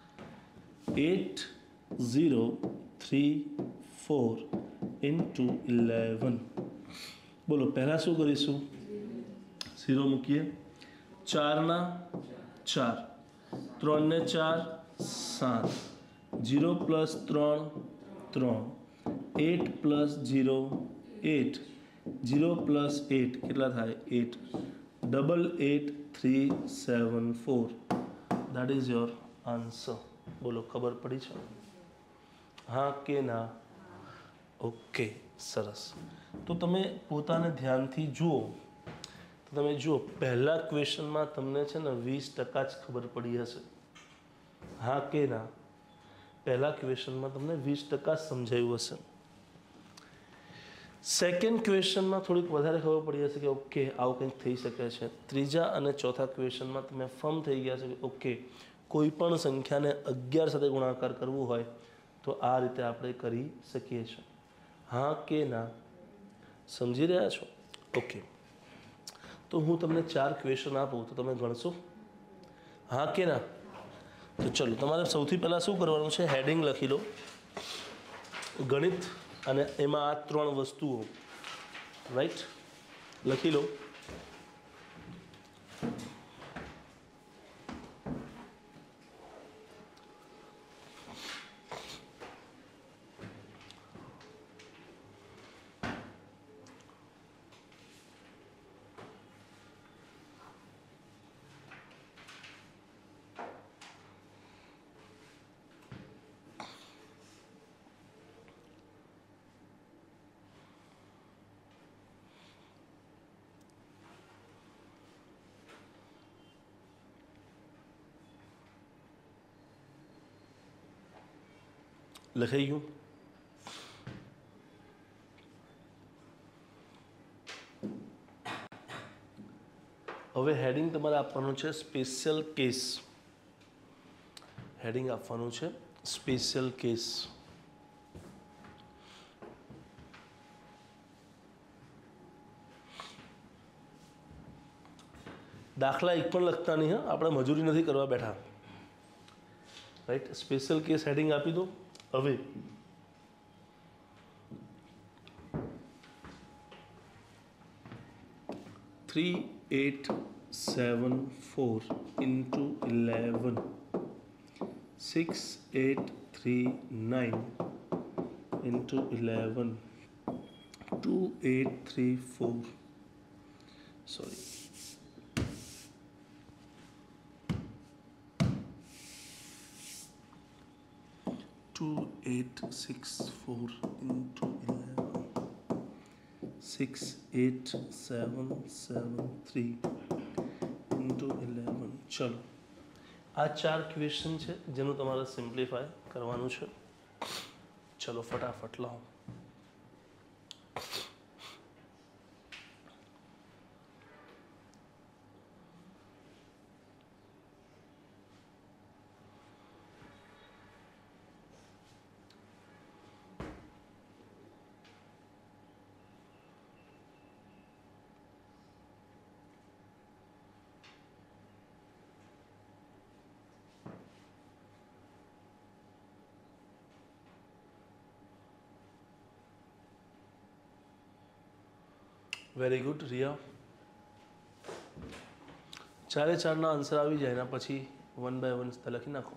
8034 into 11. બોલો, પહેલાં શું કરીશું? 0 મૂકીએ. 4 ના 4. 3 ને 4 7. 0 + 3 3. 8 + 0 8. 0 + 8 કેટલા થાય? 8. 88374. That is your answer. બોલો, ખબર પડી છે? હા કે ના? ઓકે, સરસ. તો તમે પોતાને ધ્યાનથી જુઓ, તો તમે જુઓ, પહેલા ક્વેશ્ચનમાં તમને છે ને 20% જ ખબર પડી હશે. હા કે ના? પહેલા ક્વેશ્ચનમાં તમને 20% સમજાયું હશે. સેકન્ડ ક્વેશ્ચનમાં થોડીક વધારે ખબર પડી હશે કે ઓકે, આવું કંઈક થઈ શકે છે. ત્રીજા અને ચોથા ક્વેશ્ચનમાં તમે ફર્મ થઈ ગયા છે કે ઓકે, કોઈ પણ સંખ્યાને 11 સાથે ગુણાકાર કરવું હોય તો આ રીતે આપણે કરી શકીએ છીએ. હા કે ના? સમજી રહ્યા છો? ઓકે, તો હું તમને 4 ક્વેશ્ચન આપું તો તમે ગણશો? હા કે ના? તો ચલો, તમારે સૌથી પહેલાં શું કરવાનું છે? હેડિંગ લખી લો, ગણિત, અને એમાં આ 3 વસ્તુઓ, રાઈટ, લખી લો. લખાઈ ગયું? હવે હેડિંગ તમારે આપવાનું છે સ્પેશિયલ કેસ. હેડિંગ આપવાનું છે સ્પેશિયલ કેસ. દાખલા એક પણ લખતા નહીં, હા, આપણે મજૂરી નથી કરવા બેઠા, રાઈટ. સ્પેશિયલ કેસ હેડિંગ આપી દો. હવે three 8 7 4 into 11 6 8 3 9 into 11 2 8 3 4 sorry 2 8 6 4 into 11 6 8 7 7 3 into 11. ચલો, આ 4 ક્વેશ્ચન છે જેનું તમારે સિમ્પ્લિફાય કરવાનું છે. ચલો ફટાફટ લાવો. Very good Riya. 4 4ના આન્સર આવી જાય એના પછી 1 by 1 લખી નાખો.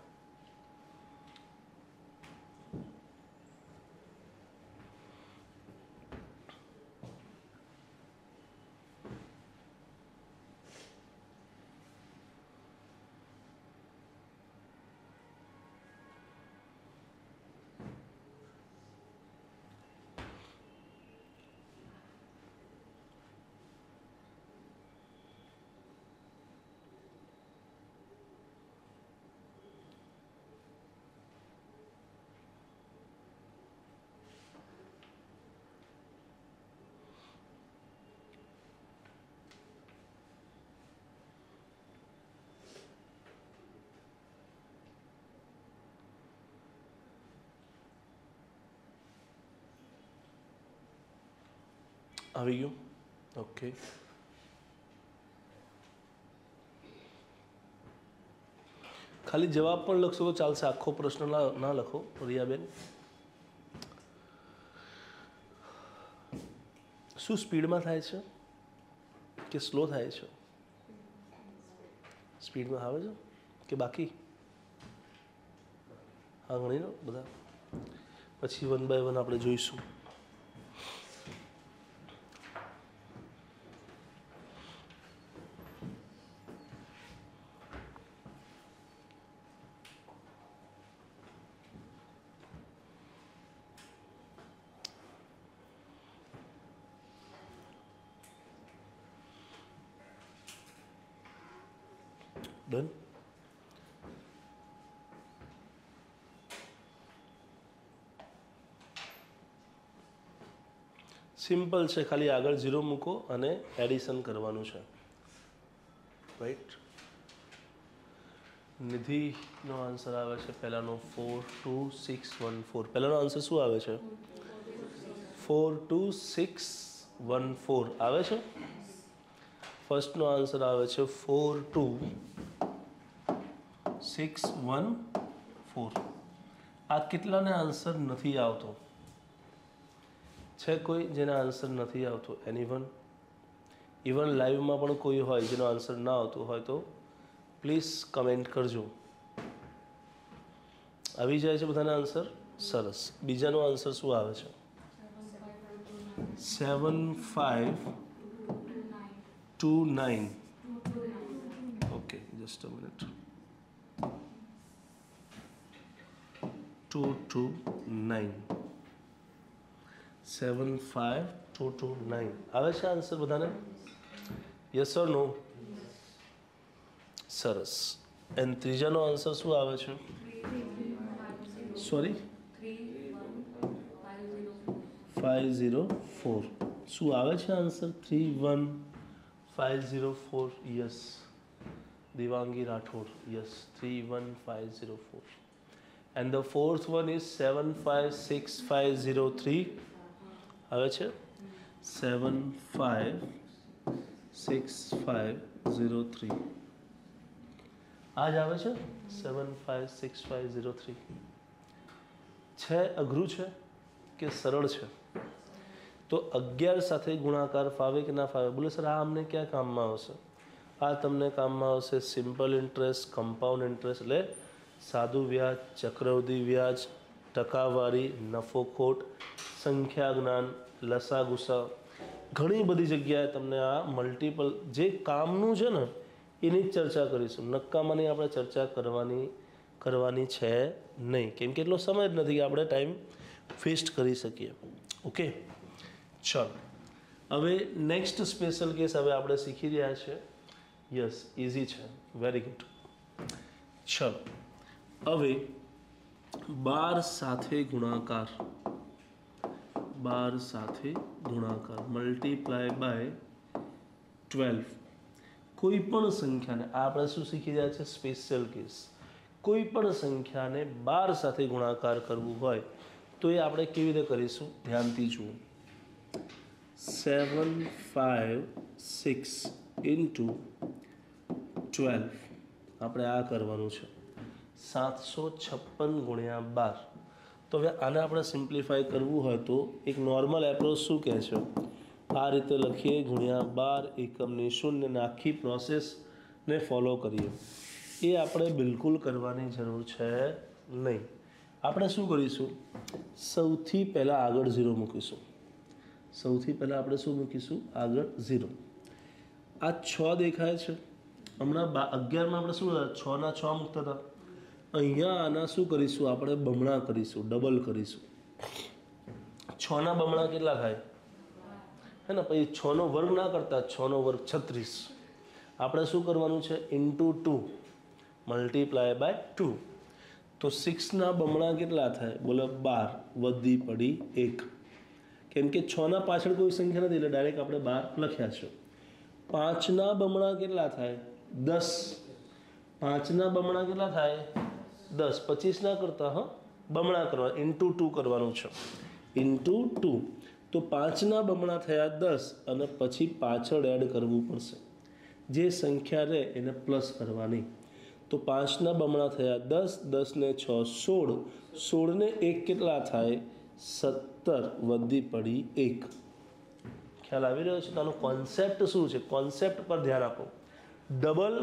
આવી ગયું? ઓકે. ખાલી જવાબ પણ લખશો તો ચાલશે, આખો પ્રશ્ન ના લખો રિયાબેન. શું સ્પીડમાં થાય છે કે સ્લો થાય છે? સ્પીડમાં આવે છે કે બાકી? હા, ગણી લો બધા, પછી 1 by 1 આપણે જોઈશું. ડન. સિમ્પલ છે, ખાલી આગળ 0 મૂકો અને એડિશન કરવાનું છે, રાઈટ. નિધિનો આન્સર આવે છે પહેલાનો 4 2 6 1 4. પહેલાનો આન્સર શું આવે છે? 4 2 6 1 4 આવે છે. ફર્સ્ટનો આન્સર આવે છે 4 2 6 1 4. આ કેટલાને આન્સર નથી આવતો? છે કોઈ જેને આન્સર નથી આવતો? એનીવન? ઇવન લાઈવમાં પણ કોઈ હોય જેનો આન્સર ના આવતો હોય તો પ્લીઝ કમેન્ટ કરજો. આવી જાય છે બધાના આન્સર? સરસ. બીજાનો આન્સર શું આવે છે? 7 5 2 9. Okay, just a minute. 2 2 9. 7 5 2 2 9 આવે છે આન્સર બધાને? Yes or no? સરસ. એન્ડ ત્રીજાનો આન્સર શું આવે છે? સોરી, 3 31,504 શું આવે છે answer 31,504 yes Divangi Rathod yes 31,504 and the fourth one is 756503 આવે છે 756503 આ જ આવે છે 756503 છે અઘરું છે કે સરળ છે તો 11 સાથે ગુણાકાર ફાવે કે ના ફાવે બોલે સર આ અમને ક્યાં કામમાં આવશે આ તમને કામમાં આવશે સિમ્પલ ઇન્ટરેસ્ટ કમ્પાઉન્ડ ઇન્ટરેસ્ટ એટલે સાદું વ્યાજ ચક્રવૃદ્ધિ વ્યાજ ટકાવારી નફો ખોટ સંખ્યા જ્ઞાન લસા ગુસા ઘણી બધી જગ્યાએ તમને આ મલ્ટિપલ જે કામનું છે ને એની જ ચર્ચા કરીશું નક્કામાંની આપણે ચર્ચા કરવાની છે નહીં કેમ કે એટલો સમય જ નથી કે આપણે ટાઈમ વેસ્ટ કરી શકીએ ઓકે ચાલો હવે નેક્સ્ટ સ્પેશિયલ કેસ હવે આપણે શીખી રહ્યા છે યસ ઇઝી છે વેરી ગુડ ચલો હવે 12 સાથે ગુણાકાર મલ્ટીપ્લાય બાય 12 કોઈ પણ સંખ્યાને આપણે શું શીખી રહ્યા છે સ્પેશિયલ કેસ કોઈ પણ સંખ્યાને 12 સાથે ગુણાકાર કરવું હોય તો એ આપણે કેવી રીતે કરીશું ધ્યાનથી જુઓ 756 into 12 આપણે આ કરવાનું છે 756 ગુણ્યા 12 તો હવે આને આપણે સિમ્પ્લિફાય કરવું હોય તો એક નોર્મલ એપ્રોચ શું કહે છે આ રીતે લખીએ ગુણ્યા 12 એકમની શૂન્ય ને આખી પ્રોસેસને ફોલો કરીએ એ આપણે બિલકુલ કરવાની જરૂર છે નહીં આપણે શું કરીશું સૌથી પહેલાં આગળ 0 મૂકીશું આપણે શું મૂકીશું આગળ 0 આ 6 દેખાય છે હમણાં 11માં આપણે શું 6 ના 6 મૂકતા હતા અહીંયા આના શું કરીશું આપણે બમણા કરીશું ડબલ કરીશું 6 ના બમણા કેટલા થાય હે ને પછી 6 નો વર્ગ ના કરતા 6 નો વર્ગ 36 આપણે શું કરવાનું છે ઇન્ટુ 2 મલ્ટીપ્લાય બાય 2 તો 6 ના બમણા કેટલા થાય બોલો 12 વધી પડી 1 કેમ કે 6 ના પાછળ કોઈ સંખ્યા નથી એટલે ડાયરેક્ટ આપણે 12 લખ્યા છે 5 ના બમણા કેટલા થાય 10 5 ના બમણા કેટલા થાય 10 25 ના કરતા હા બમણા કરવા ઇન્ટુ 2 કરવાનું છે ઇન્ટુ 2 તો 5 ના બમણા થયા 10 અને પછી પાછળ એડ કરવું પડશે જે સંખ્યા રહે એને પ્લસ કરવાની તો 5 ના બમણા થયા 10 10 ને 6 16 16 ને 1 કેટલા થાય 17 વધી પડી 1 ખ્યાલ આવી રહ્યો છે તો આનો કોન્સેપ્ટ શું છે કોન્સેપ્ટ પર ધ્યાન આપો ડબલ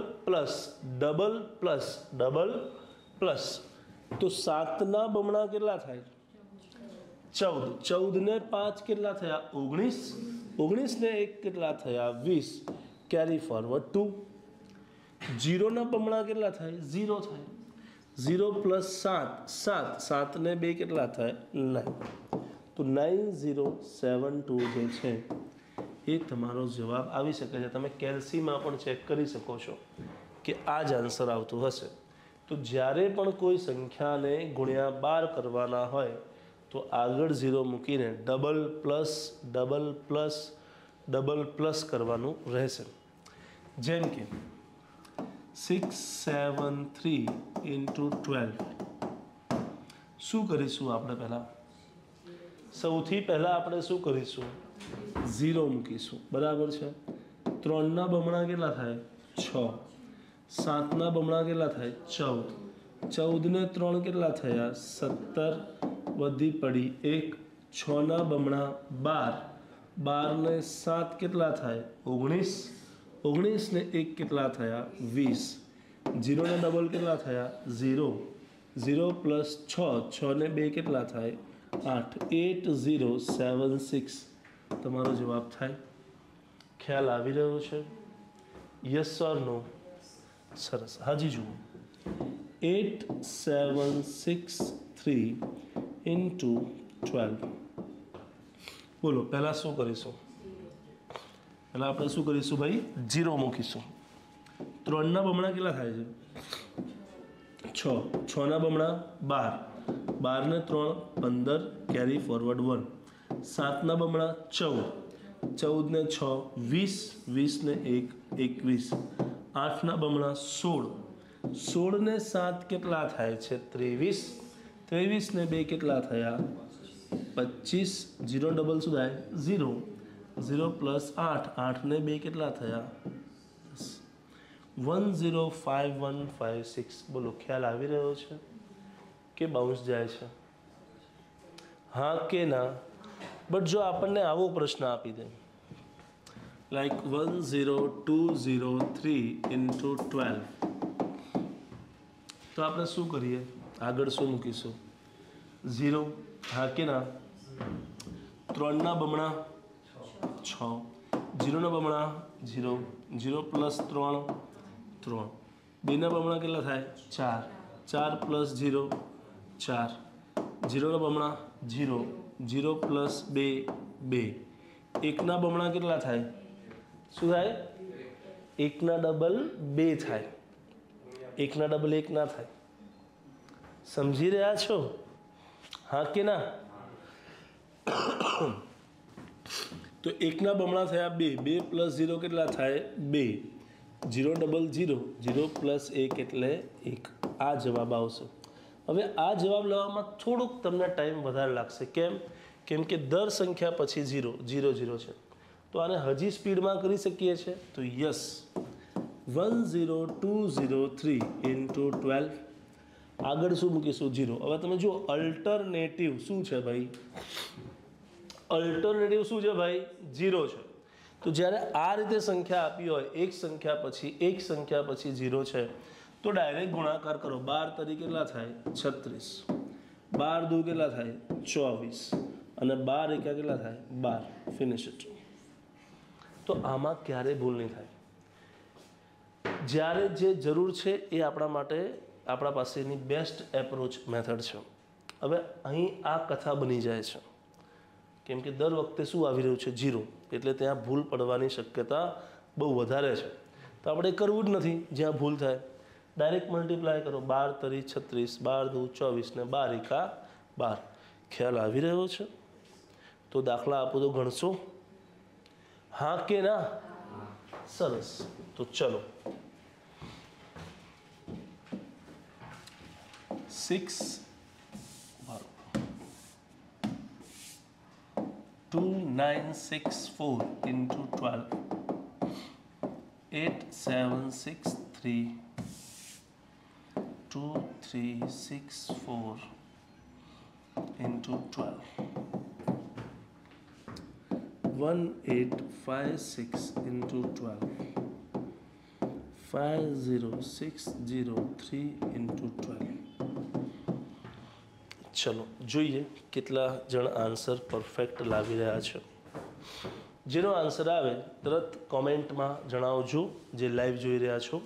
પ્લસ તો 7 ના બમણા કેટલા થાય 14 14 ને 5 કેટલા થયા 19 19 ને 1 કેટલા થયા 20 કેરી ફોરવર્ડ 2 0 ના બમણા કેટલા થાય 0 થાય 0 પ્લસ 7 7 ને 2 કેટલા થાય 9 તો 9072 જે છે એ તમારો જવાબ આવી શકે છે તમે કેલ્સીમાં પણ ચેક કરી શકો છો કે આ જ આન્સર આવતું હશે તો જ્યારે પણ કોઈ સંખ્યાને ગુણ્યા 12 કરવાના હોય તો આગળ 0 મૂકીને ડબલ પ્લસ કરવાનું રહેશે જેમ કે 673 into 12 શું કરીશું આપણે પહેલાં સૌથી પહેલાં આપણે શું કરીશું 0 મૂકીશું બરાબર છે 3 ના બમણા કેટલા થાય 6 7 ના બમણા કેટલા થાય 14 14 ને 3 કેટલા થયા 17 વધી પડી 1 6 ના બમણા 12 12 ને 7 કેટલા થાય 19 19 ને 1 કેટલા થયા 20 0 ને ડબલ કેટલા થયા 0 0 પ્લસ 6 ને 2 કેટલા થાય 8 8076 તમારો જવાબ થાય ખ્યાલ આવી રહ્યો છે યસ ઓર નો સરસ હાજી જુઓ 8763 into 12 બોલો પહેલાં શું કરીશું પહેલાં આપણે શું કરીશું ભાઈ 0 મૂકીશું 3 ના બમણા કેટલા થાય છે 6 ના બમણા 12 12 ને 3 15 કેરી ફોરવર્ડ 1 7 ના બમણા 14, 14 ને 6 20, 20 ને 1 21, 8 ના બમણા 16, 16 ને 7 કેટલા થાય છે 23, 23 ને 2 કેટલા થયા 25, 0 ડબલ શું થાય 0, 0 પ્લસ 8, 8 ને 2 કેટલા થયા 105156. બોલો ખ્યાલ આવી રહ્યો છે કે બાઉન્સ જાય છે? હા કે ના? બટ જો આપણને આવો પ્રશ્ન આપી દે લાઈક 10203 ઇન્ટુ 12, તો આપણે શું કરીએ? આગળ શું મૂકીશું? 0. હા કે ના? 3 ના બમણા 6, 0 ના બમણા 0, 0 પ્લસ 3 3, 2 ના બમણા કેટલા થાય 4, 4 પ્લસ 0 4, 0 ના બમણા 0, 0 પ્લસ 2 2, 1 ના બમણા કેટલા થાય? શું થાય? 1 ના ડબલ 2 થાય, 1 ના ડબલ 1 ના થાય. સમજી રહ્યા છો? હા કે ના? તો 1 ના બમણા થયા 2, 2 પ્લસ 0 કેટલા થાય 2, 0 ડબલ 0, 0 પ્લસ 1 એટલે 1. આ જવાબ આવશે. હવે આ જવાબ લેવામાં થોડુંક તમને ટાઈમ વધારે લાગશે. કેમ? કેમ કે દર સંખ્યા પછી 0 0 0 છે. તો આને હજી સ્પીડમાં કરી શકીએ છીએ? તો યસ, 10203 ઇન્ટુ 12. આગળ શું મૂકીશું? 0. હવે તમે જુઓ અલ્ટરનેટિવ શું છે ભાઈ? અલ્ટરનેટિવ શું છે ભાઈ? 0 છે. તો જ્યારે આ રીતે સંખ્યા આપી હોય, એક સંખ્યા પછી 0 છે, તો ડાયરેક્ટ ગુણાકાર કરો. 12 તરીકે કેટલા થાય 36, 12 દુ કેટલા થાય 24, અને 12 એકા કેટલા થાય 12. Finish it. તો આમાં ક્યારેય ભૂલ નહીં થાય. જ્યારે જે જરૂર છે એ આપણા માટે આપણા પાસેની બેસ્ટ એપ્રોચ મેથડ છે. હવે અહીં આ કથા બની જાય છે કેમ કે દર વખતે શું આવી રહ્યું છે 0, એટલે ત્યાં ભૂલ પડવાની શક્યતા બહુ વધારે છે. તો આપણે કરવું જ નથી જ્યાં ભૂલ થાય. ડાયરેક્ટ મલ્ટીપ્લાય કરો. 12 તરી 36, 12 દુ 24 ને 12 એકા 12. ખ્યાલ આવી રહ્યો છે? તો દાખલા આપો તો ગણશો? હા કે ના? સરસ. તો ચલો 2964 into 12, 8763, 2364 into 12, 1856 into 12, 50603 into 12. ચલો જોઈએ કેટલા જણ આન્સર પરફેક્ટ લાવી રહ્યા છે. જેનો આન્સર આવે તરત કોમેન્ટમાં જણાવજો જે લાઈવ જોઈ રહ્યા છો.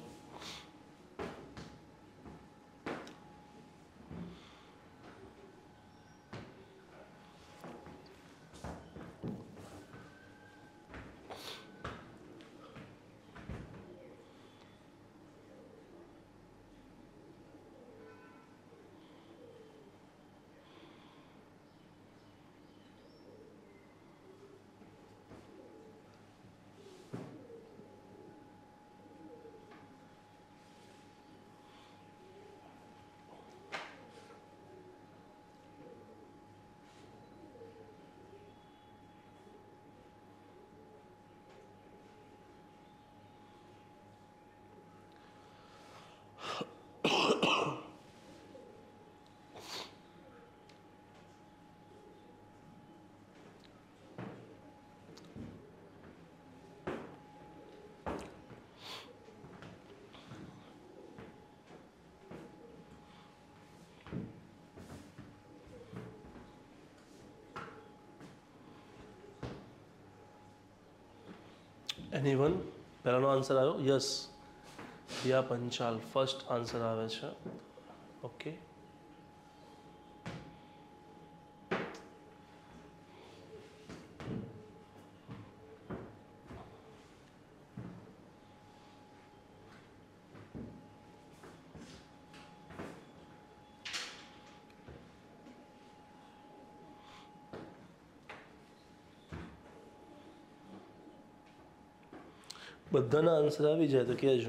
એનીવન પહેલાનો આન્સર આવ્યો? યસ, યા પંચાલ ફર્સ્ટ આન્સર આવે છે. ઓકે, બધાના આન્સર આવી જાય તો કહેજો.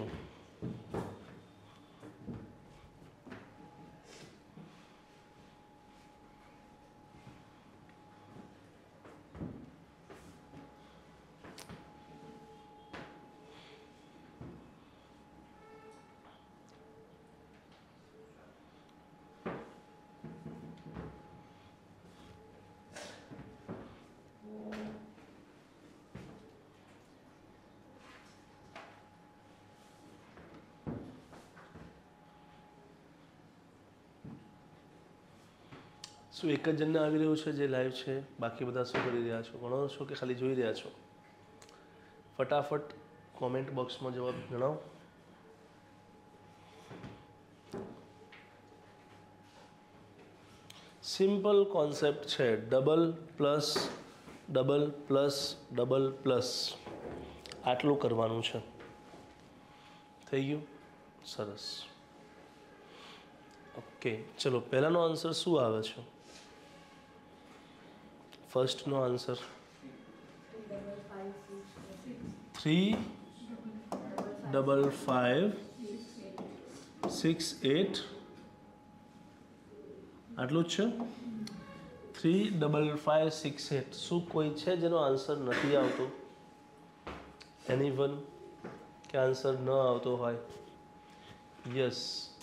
શું એક જ જણને આવી રહ્યું છે જે લાઈવ છે? બાકી બધા શું કરી રહ્યા છો? ભણો છો કે ખાલી જોઈ રહ્યા છો? ફટાફટ કોમેન્ટ બોક્સમાં જવાબ જણાવો. સિમ્પલ કોન્સેપ્ટ છે. Double plus double plus double plus, આટલું કરવાનું છે. થઈ ગયું? સરસ. ઓકે, ચલો પહેલાનો આન્સર શું આવે છે? ફર્સ્ટનો આન્સર 35568, આટલું જ છે. 35568. શું કોઈ છે જેનો આન્સર નથી આવતો? એનીવન કે આન્સર ન આવતો હોય? યસ,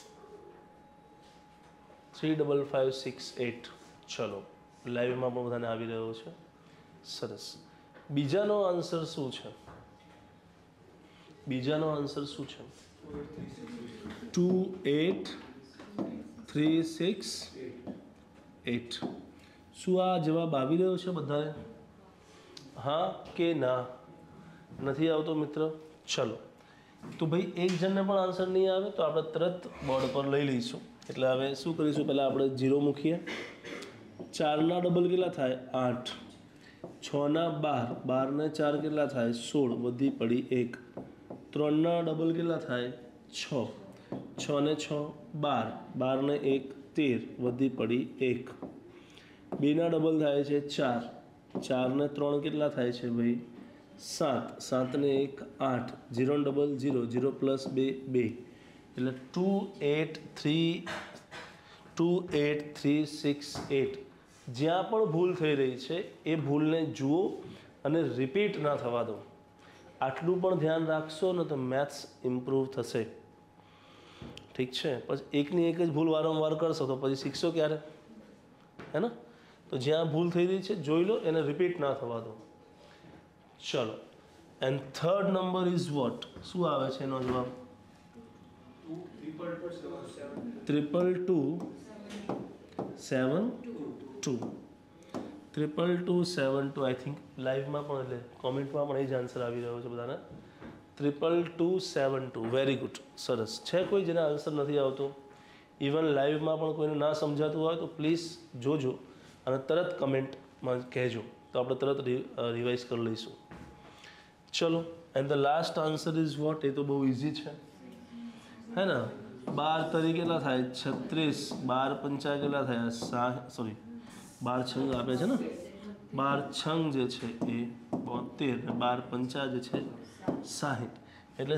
35568. ચલો, લાઈવમાં પણ બધાને આવી રહ્યો છે. સરસ. બીજાનો આન્સર શું છે? બીજાનો આન્સર શું છે? 28368. શું આ જવાબ આવી રહ્યો છે બધાને? હા કે ના? નથી આવતો મિત્ર? ચલો, તો ભાઈ એક જણને પણ આન્સર નહીં આવે તો આપણે તરત બોર્ડ પર લઈ લઈશું. એટલે હવે શું કરીશું? પહેલાં આપણે 0 મૂકીએ. 4ના ડબલ કેટલા થાય? 8. 6ના 12. 12 ને 4 કેટલા થાય? 16. વધી પડી 1. 3ના ડબલ કેટલા થાય? 6. 6 ને 6 12. 12 ને 1 13. વધી પડી 1. 2ના ડબલ થાય છે 4. 4 ને 3 કેટલા થાય છે ભાઈ? 7. 7 ને 1 8. 0 ને ડબલ 0. 0 પ્લસ 2 2. એટલે 28368. જ્યાં પણ ભૂલ થઈ રહી છે એ ભૂલને જુઓ અને રિપીટ ના થવા દો. આટલું પણ ધ્યાન રાખશો ને તો મેથ્સ ઇમ્પ્રૂવ થશે. ઠીક છે? પછી એકની એક જ ભૂલ વારંવાર કરશો તો પછી શીખશો ક્યારે? હે ને? તો જ્યાં ભૂલ થઈ રહી છે જોઈ લો, એને રિપીટ ના થવા દો. ચલો, and third number is what? શું આવે છે એનો જવાબ? 22272. 22272. આઈ થિંક લાઈવમાં પણ એટલે કોમેન્ટમાં પણ એ જ આન્સર આવી રહ્યો છે બધાને. 22272. Very good. સરસ. છે કોઈ જેને આન્સર નથી આવતો? ઇવન લાઈવમાં પણ કોઈને ના સમજાતું હોય તો પ્લીઝ જોજો અને તરત કમેન્ટમાં કહેજો, તો આપણે તરત રિવાઇઝ કરી લઈશું. ચલો, and the last answer is what? એ તો બહુ ઇઝી છે, હે ને? 12 તરી કેટલા થાય? 36. 12 પંચા કેટલા થયા? 12 છંગ આપે છે ને? 12 છંગ જે છે એ 72 ને 12 પંચા જે છે 60. એટલે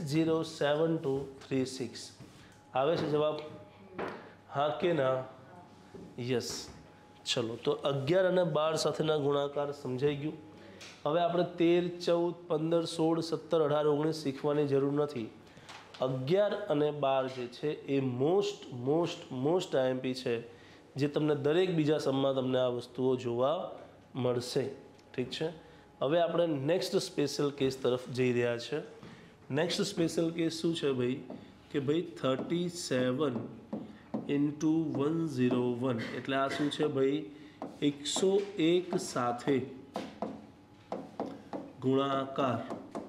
607236 આવે છે જવાબ? હા કે ના? યસ. ચલો, તો 11 અને 12 સાથેના ગુણાકાર સમજાઈ ગયું. હવે આપણે 13, 14, 15, 16, 17, 18, 19 શીખવાની જરૂર નથી. 11 અને 12 જે છે એ મોસ્ટ આઈએમપી છે, જે તમને દરેક બીજા સમમાં તમને આ વસ્તુઓ જોવા મળશે. ઠીક છે? હવે આપણે નેક્સ્ટ સ્પેશિયલ કેસ તરફ જઈ રહ્યા છે. નેક્સ્ટ સ્પેશિયલ કેસ શું છે ભાઈ? કે ભાઈ 37 × 101. એટલે આ શું છે ભાઈ? 101 સાથે ગુણાકાર.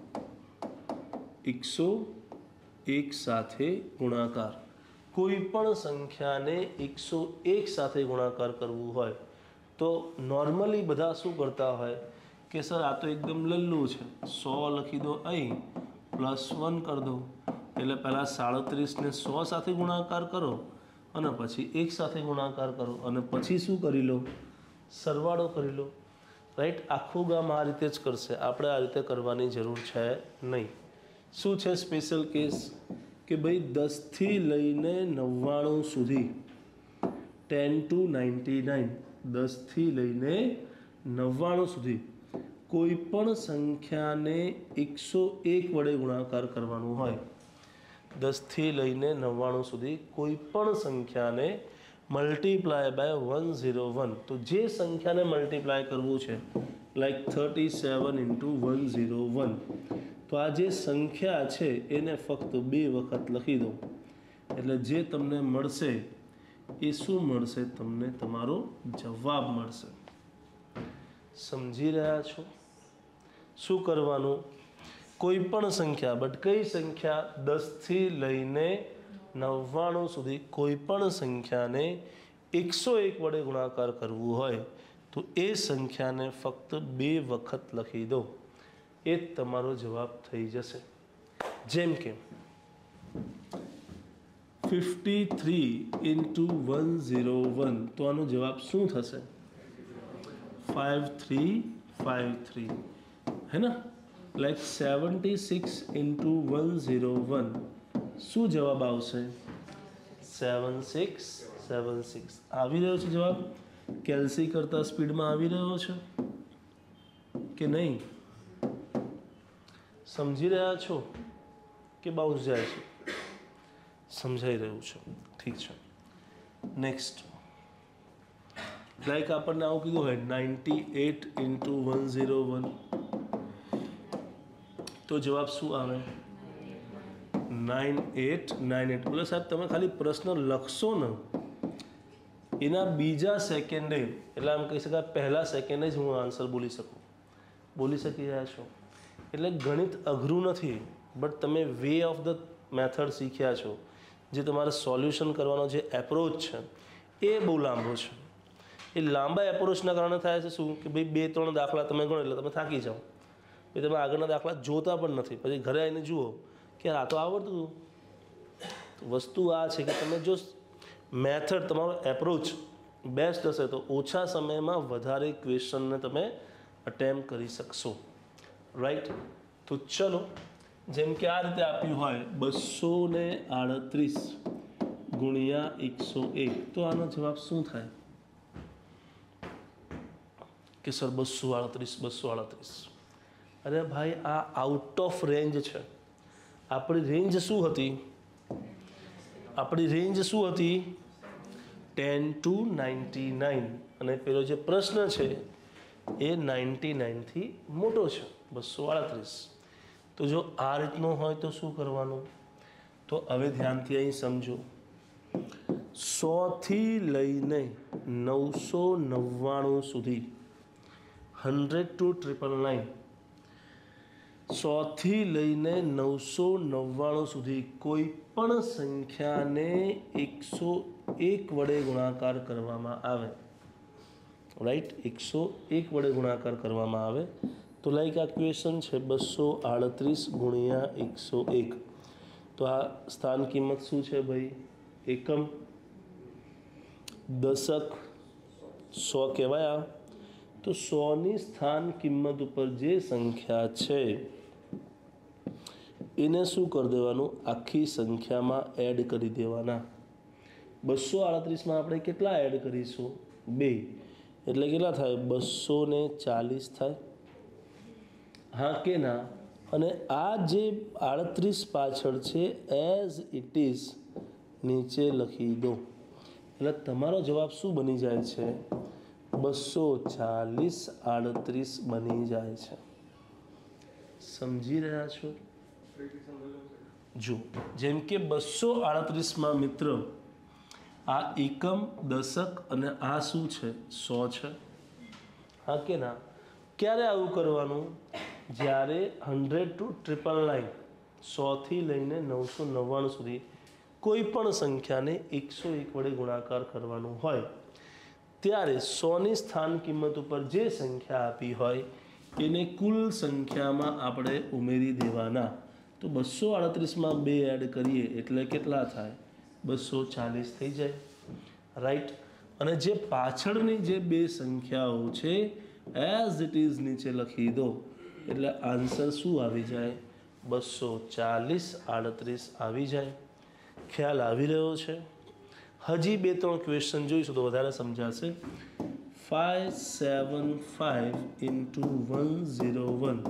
101 સાથે ગુણાકાર. કોઈ પણ સંખ્યાને 101 સાથે ગુણાકાર કરવું હોય તો નોર્મલી બધા શું કરતા હોય કે સર આ તો એકદમ લલ્લું છે, 100 લખી દો અહીં, +1 કરી દો. એટલે પહેલાં 37 ને 100 સાથે ગુણાકાર કરો અને પછી 1 સાથે ગુણાકાર કરો અને પછી શું કરી લો? સરવાળો કરી લો. રાઈટ. આખું ગામ આ રીતે જ કરશે, આપણે આ રીતે કરવાની જરૂર છે નહીં. શું છે સ્પેશિયલ કેસ કે ભાઈ 10થી લઈને 99 સુધી 10 to 99, 10થી લઈને 99 સુધી કોઈ પણ સંખ્યાને 101 વડે ગુણાકાર કરવાનું હોય. 10થી લઈને 99 સુધી કોઈ પણ સંખ્યાને મલ્ટીપ્લાય બાય 101. તો જે સંખ્યાને મલ્ટીપ્લાય કરવું છે, લાઈક 37 into 101, તો આ જે સંખ્યા છે એને ફક્ત 2 વખત લખી દો એટલે જે તમને મળશે એ શું મળશે? તમને તમારો જવાબ મળશે. સમજી રહ્યા છો? શું કરવાનું? કોઈ પણ સંખ્યા, બટ કઈ સંખ્યા? 10થી લઈને 99 સુધી કોઈ પણ સંખ્યાને 101 વડે ગુણાકાર કરવું હોય તો એ સંખ્યાને ફક્ત 2 વખત લખી દો, એ જ તમારો જવાબ થઈ જશે. જેમ કે 53 into 101, તો આનો જવાબ શું થશે? 5353, है ना. लाइक 76 into 101, શું જવાબ આવશે? 7676. આવી રહ્યો છે જવાબ? કેલ્સી કરતા સ્પીડમાં આવી રહ્યો છે કે નહીં? સમજી રહ્યા છો કે બાઉન્સ જાય છે? સમજાઈ રહ્યું છે. ઠીક છે. નેક્સ્ટ, લાઈક આપણને આવું કીધું હોય 98 into 101, તો જવાબ શું આવે? 9898. બોલે સાહેબ તમે ખાલી પ્રશ્ન લખશો ને એના બીજા સેકન્ડે, એટલે આમ કહી શકાય પહેલા સેકન્ડે જ હું આન્સર બોલી શકું. બોલી શકી રહ્યા છો? એટલે ગણિત અઘરું નથી, બટ તમે વે ઓફ ધ મેથડ શીખ્યા છો. જે તમારે સોલ્યુશન કરવાનો જે એપ્રોચ છે એ બહુ લાંબો છે. એ લાંબા એપ્રોચના કારણે થાય છે શું કે ભાઈ 2-3 દાખલા તમે ગણો એટલે તમે થાકી જાઓ, પછી તમે આગળના દાખલા જોતા પણ નથી, પછી ઘરે આવીને જુઓ કે આ તો આવડતું હતું. વસ્તુ આ છે કે તમે જો મેથડ, તમારો એપ્રોચ બેસ્ટ હશે તો ઓછા સમયમાં વધારે ક્વેશ્ચનને તમે અટેમ્પ કરી શકશો. રાઈટ. તો ચલો, જેમ કે આ રીતે આપ્યું હોય 238 ગુણ્યા 101, તો આનો જવાબ શું થાય? કે સર 238. અરે ભાઈ આ આઉટ ઓફ રેન્જ છે. આપણી રેન્જ શું હતી? આપણી રેન્જ શું હતી? 10 to 99, અને પેલો જે પ્રશ્ન છે એ 99 થી મોટો છે, 238. તો જો આ રીતનો હોય તો શું કરવાનું? તો હવે ધ્યાનથી અહીં સમજો. 100 થી લઈને 999 સુધી, 100 to 999, 100 થી લઈને 999 સુધી કોઈ પણ સંખ્યાને 101 વડે ગુણાકાર કરવામાં આવે. રાઈટ. 101 વડે ગુણાકાર કરવામાં આવે તો લાઈક આ ક્વેશ્ચન છે 238 ગુણ્યા 101. તો આ સ્થાન કિંમત શું છે ભાઈ? એકમ, દશક, 100 કહેવાય. તો 100ની સ્થાન કિંમત ઉપર જે સંખ્યા છે એને શું કરી દેવાનું? આખી સંખ્યામાં એડ કરી દેવાના. 238માં આપણે કેટલા એડ કરીશું? 2. એટલે કેટલા થાય? 240 થાય. હા કે ના? અને આ જે 38 પાછળ છે એઝ ઇટ ઇઝ નીચે લખી દો એટલે તમારો જવાબ શું બની જાય છે? 240 38 બની જાય છે. સમજી રહ્યા છો? જો જેમ કે 238માં મિત્ર આ એકમ, દશક અને આ શું છે? 100 છે. હા કે ના? ક્યારે આવું કરવાનું? જ્યારે 100 to 999, 100 થી લઈને 999 સુધી કોઈ પણ સંખ્યાને 101 વડે ગુણાકાર કરવાનું હોય ત્યારે 100ની સ્થાન કિંમત ઉપર જે સંખ્યા આપી હોય એને કુલ સંખ્યામાં આપણે ઉમેરી દેવાના. તો 238માં 2 એડ કરીએ એટલે કેટલા થાય? 240 થઈ જાય. રાઈટ. અને જે પાછળની જે બે સંખ્યાઓ છે એઝ ઇટ ઇઝ નીચે લખી દો એટલે આન્સર શું આવી જાય? 240/38 આવી જાય. ખ્યાલ આવી રહ્યો છે? હજી 2-3 ક્વેશ્ચન જોઈશું તો વધારે સમજાશે. 575 into 101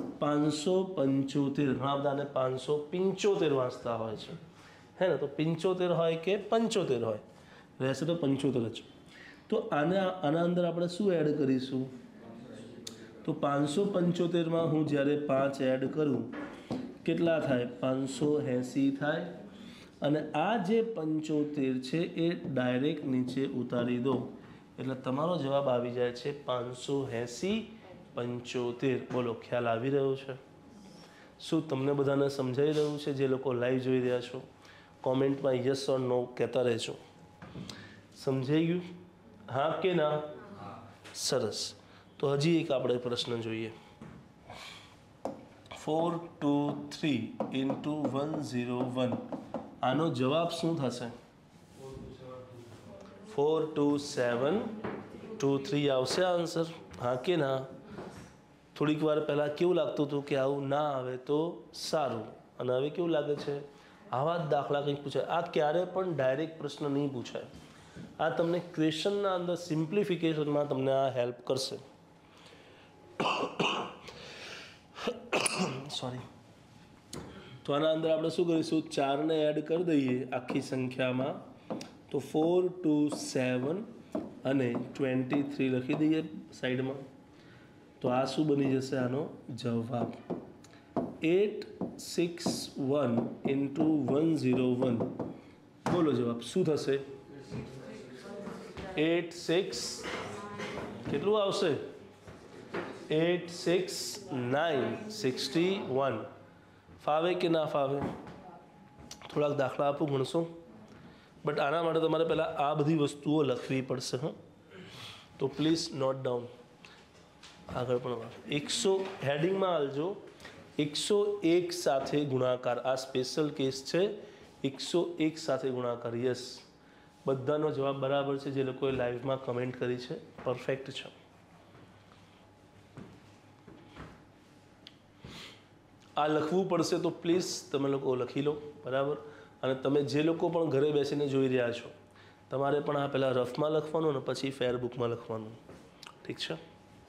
575. ઘણા બધાને 575 વાંચતા હોય છે, હે ને? તો 75 હોય કે 75 હોય, રહેશે તો 75 જ. તો આના અંદર આપણે શું એડ કરીશું? તો 575માં હું જ્યારે 5 એડ કરું કેટલા થાય? 580 થાય. અને આ જે 75 છે એ ડાયરેક્ટ નીચે ઉતારી દો એટલે તમારો જવાબ આવી જાય છે 580/75. બોલો, ખ્યાલ આવી રહ્યો છે? શું તમને બધાને સમજાઈ રહ્યું છે? જે લોકો લાઈવ જોઈ રહ્યા છો કોમેન્ટમાં યસ ઓર નો કહેતા રહેજો. સમજાઈ ગયું? હા કે ના? સરસ. તો હજી એક આપણે પ્રશ્ન જોઈએ. 423 into 101. આનો જવાબ શું થશે? 42723 આવશે આન્સર. હા કે ના? થોડીક વાર પહેલાં કેવું લાગતું હતું કે આવું ના આવે તો સારું, અને હવે કેવું લાગે છે? આવા જ દાખલા કંઈક પૂછાય. આ ક્યારે પણ ડાયરેક્ટ પ્રશ્ન નહીં પૂછાય. આ તમને ક્વેશ્ચનના અંદર સિમ્પ્લિફિકેશનમાં તમને આ હેલ્પ કરશે. સોરી. તો આના અંદર આપણે શું કરીશું? 4ને એડ કરી દઈએ આખી સંખ્યામાં, તો 427 અને 23 લખી દઈએ સાઈડમાં. તો આ શું બની જશે? આનો જવાબ 861 into 101. બોલો જવાબ શું થશે? 86. કેટલું આવશે? 86961. ફાવે કે ના ફાવે? થોડાક દાખલા આપું, ગણશો? બટ આના માટે તમારે પહેલાં આ બધી વસ્તુઓ લખવી પડશે. હં, તો પ્લીઝ નોટ ડાઉન. આગળ પણ 100 હેડિંગમાં આલજો. 101 સાથે ગુણાકાર. આ સ્પેશિયલ કેસ છે. 101 સાથે ગુણાકાર. યસ, બધાનો જવાબ બરાબર છે. જે લોકોએ લાઈવમાં કમેન્ટ કરી છે પરફેક્ટ છે. આ લખવું પડશે તો પ્લીઝ તમે લોકો લખી લો, બરાબર? અને તમે જે લોકો પણ ઘરે બેસીને જોઈ રહ્યા છો તમારે પણ આ પહેલાં રફમાં લખવાનું અને પછી ફેર બુકમાં લખવાનું. ઠીક છે?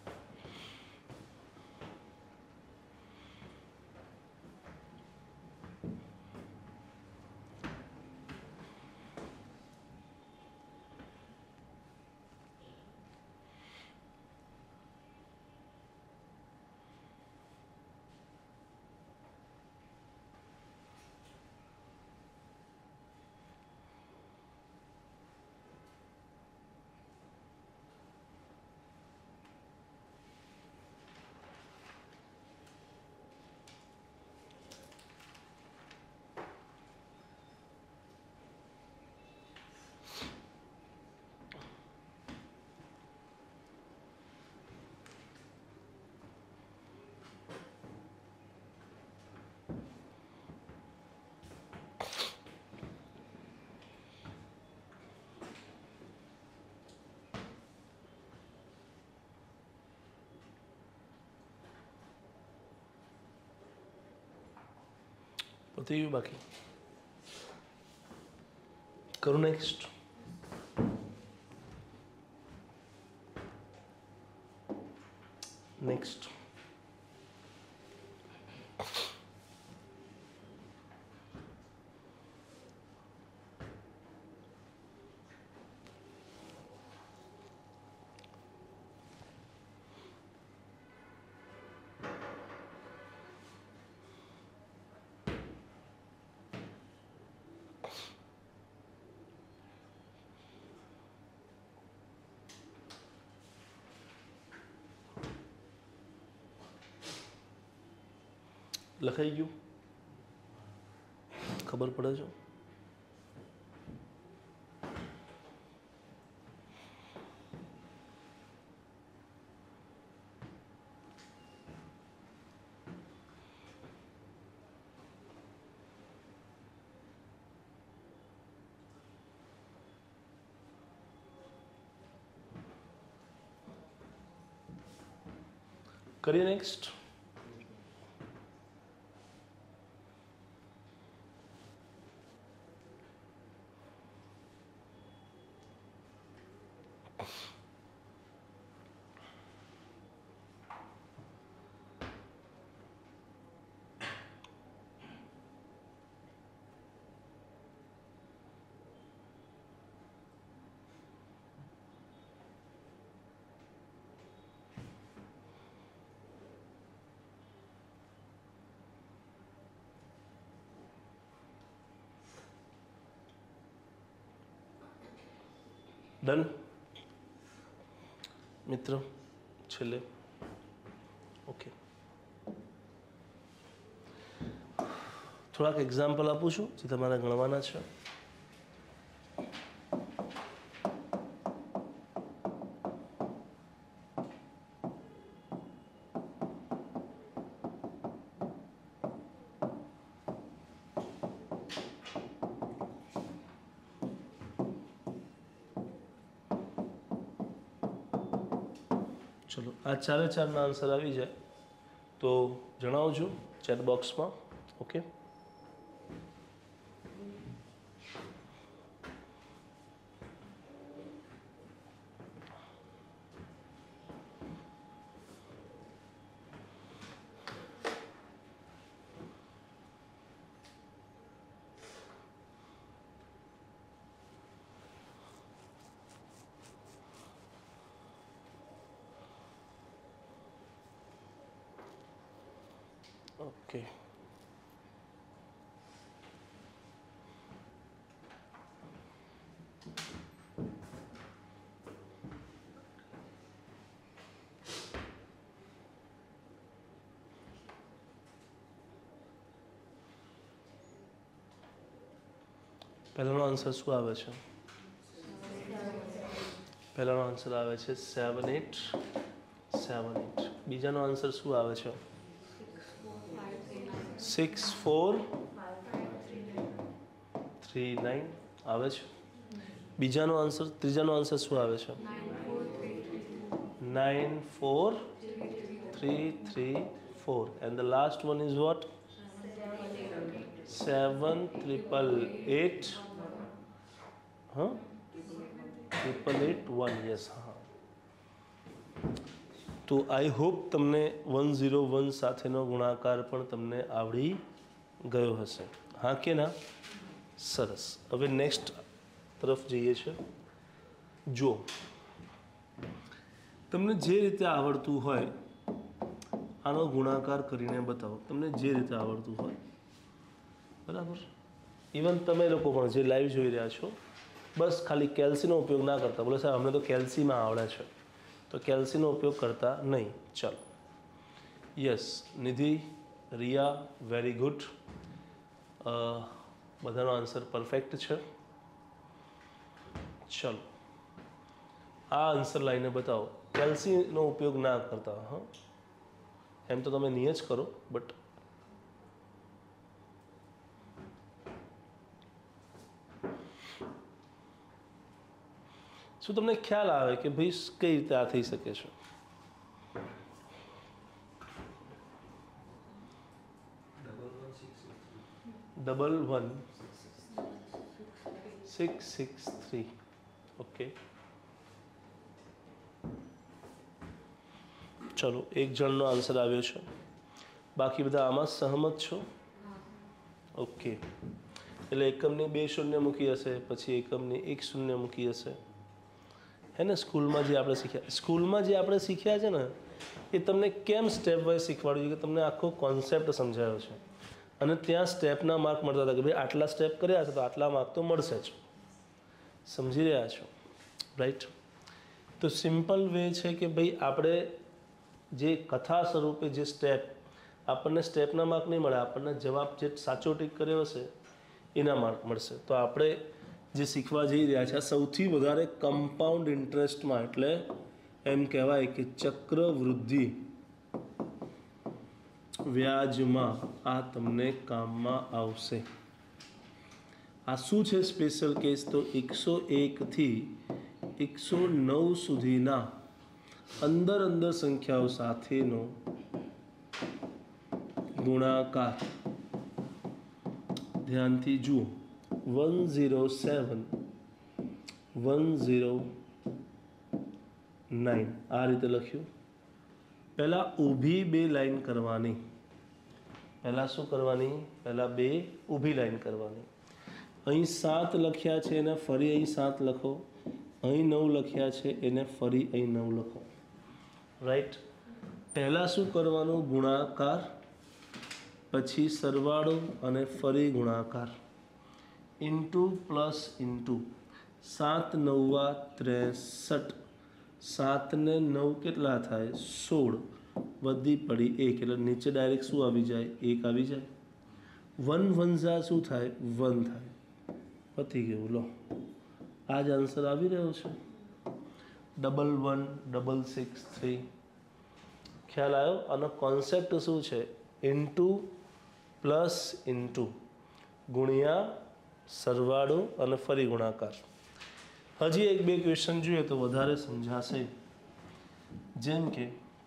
પતી ગયું? બાકી કરું નેક્સ્ટ. નેક્સ્ટ લખાઈ ગયું? ખબર પડે છે? કરીએ નેક્સ્ટ. ડન મિત્રો, છેલ્લે ઓકે. થોડાક એક્ઝામ્પલ આપું છું જે તમારે ગણવાના છે. ચલો, આ ચારે ચારના આન્સર આવી જાય તો જણાવજો ચેટ બોક્સમાં. ઓકે. ઓકે. પહેલાનો આન્સર શું આવે છે? પહેલાનો આન્સર આવે છે 7 8 7 8. બીજાનો આન્સર શું આવે છે? 6 4 3 9 આવે છે. બીજાનો આન્સર, ત્રીજાનો આન્સર શું આવે છે? 9 4 3 3 4. And the last one is what? 7 888 huh? 888 1. yes. હા. તો આઈ હોપ તમને 101 સાથેનો ગુણાકાર પણ તમને આવડી ગયો હશે. હા કે ના? સરસ. હવે નેક્સ્ટ તરફ જઈએ છે. જો તમને જે રીતે આવડતું હોય આનો ગુણાકાર કરીને બતાવો. તમને જે રીતે આવડતું હોય, બરાબર. ઇવન તમે લોકો પણ જે લાઈવ જોઈ રહ્યા છો, બસ ખાલી કેલ્સીનો ઉપયોગ ના કરતા. બોલો સાહેબ અમને તો કેલ્સીમાં આવડે છે, તો કેલ્સીનો ઉપયોગ કરતા નહીં. ચાલો. Yes Nidhi, Riya, very good. બધાનો આન્સર પરફેક્ટ છે. ચલો, આ આન્સર લાઈને બતાવો. કેલ્સીનો ઉપયોગ ના કરતા. હા, એમ તો તમે નહીં જ કરો, બટ શું તમને ખ્યાલ આવે કે ભાઈ કઈ રીતે આ થઈ શકે છે? ડબલ 1 6 6 3. ઓકે. ચલો, એક જણનો આન્સર આવ્યો છે. બાકી બધા આમાં સહમત છો? ઓકે. એટલે એકમની 2 શૂન્ય મૂકી હશે, પછી એકમની 1 શૂન્ય મૂકી હશે. હે ને? સ્કૂલમાં જે આપણે શીખ્યા છે ને, એ તમને કેમ સ્ટેપ વાઇઝ શીખવાડ્યું કે તમને આખો કોન્સેપ્ટ સમજાયો છે. અને ત્યાં સ્ટેપના માર્ક મળતા હતા કે ભાઈ આટલા સ્ટેપ કર્યા છે તો આટલા માર્ક તો મળશે જ. સમજી રહ્યા છો? રાઈટ. તો સિમ્પલ વે છે કે ભાઈ આપણે જે કથા સ્વરૂપે જે સ્ટેપ, આપણને સ્ટેપના માર્ક નહીં મળે, આપણને જવાબ જે સાચો ટીક કર્યો હશે એના માર્ક મળશે. તો આપણે જે શીખવા જઈ રહ્યા છે સૌથી વધારે કમ્પાઉન્ડ ઇન્ટરેસ્ટમાં, એટલે એમ કહેવાય કે ચક્રવૃદ્ધિ વ્યાજમાં આ તમને કામમાં આવશે. આ શું છે સ્પેશિયલ કેસ? તો 101 થી 109 સુધીના अंदर अंदर संख्याओं સાથેનો ગુણાકાર ધ્યાનથી જુઓ 107 109 આ રીતે લખ્યું પહેલા ઊભી બે લાઈન કરવાની પહેલા શું કરવાની પહેલા બે ઊભી લાઈન કરવાની અહીં 7 લખ્યા છે એને ફરી અહીં 7 લખો અહીં 9 લખ્યા છે એને ફરી અહીં 9 લખો રાઈટ પહેલા શું કરવાનું ગુણાકાર પછી સરવાળો અને ફરી ગુણાકાર ઇન્ટુ પ્લસ ઇન્ટુ 7 9 63 7 ને 9 કેટલા થાય 16 વધી પડી 1 એટલે નીચે ડાયરેક્ટ શું આવી જાય 1 આવી જાય 1 1 શું થાય 1 થાય પતી ગયું લો આ જ આન્સર આવી રહ્યો છે 111663 ખ્યાલ આવ્યો આનો કોન્સેપ્ટ શું છે ઇન્ટુ પ્લસ ઇન્ટુ ગુણ્યા સરવાળો અને ફરી ગુણાકાર હજી એક બે ક્વેશ્ચન જોઈએ તો વધારે સમજાશે જેમ કે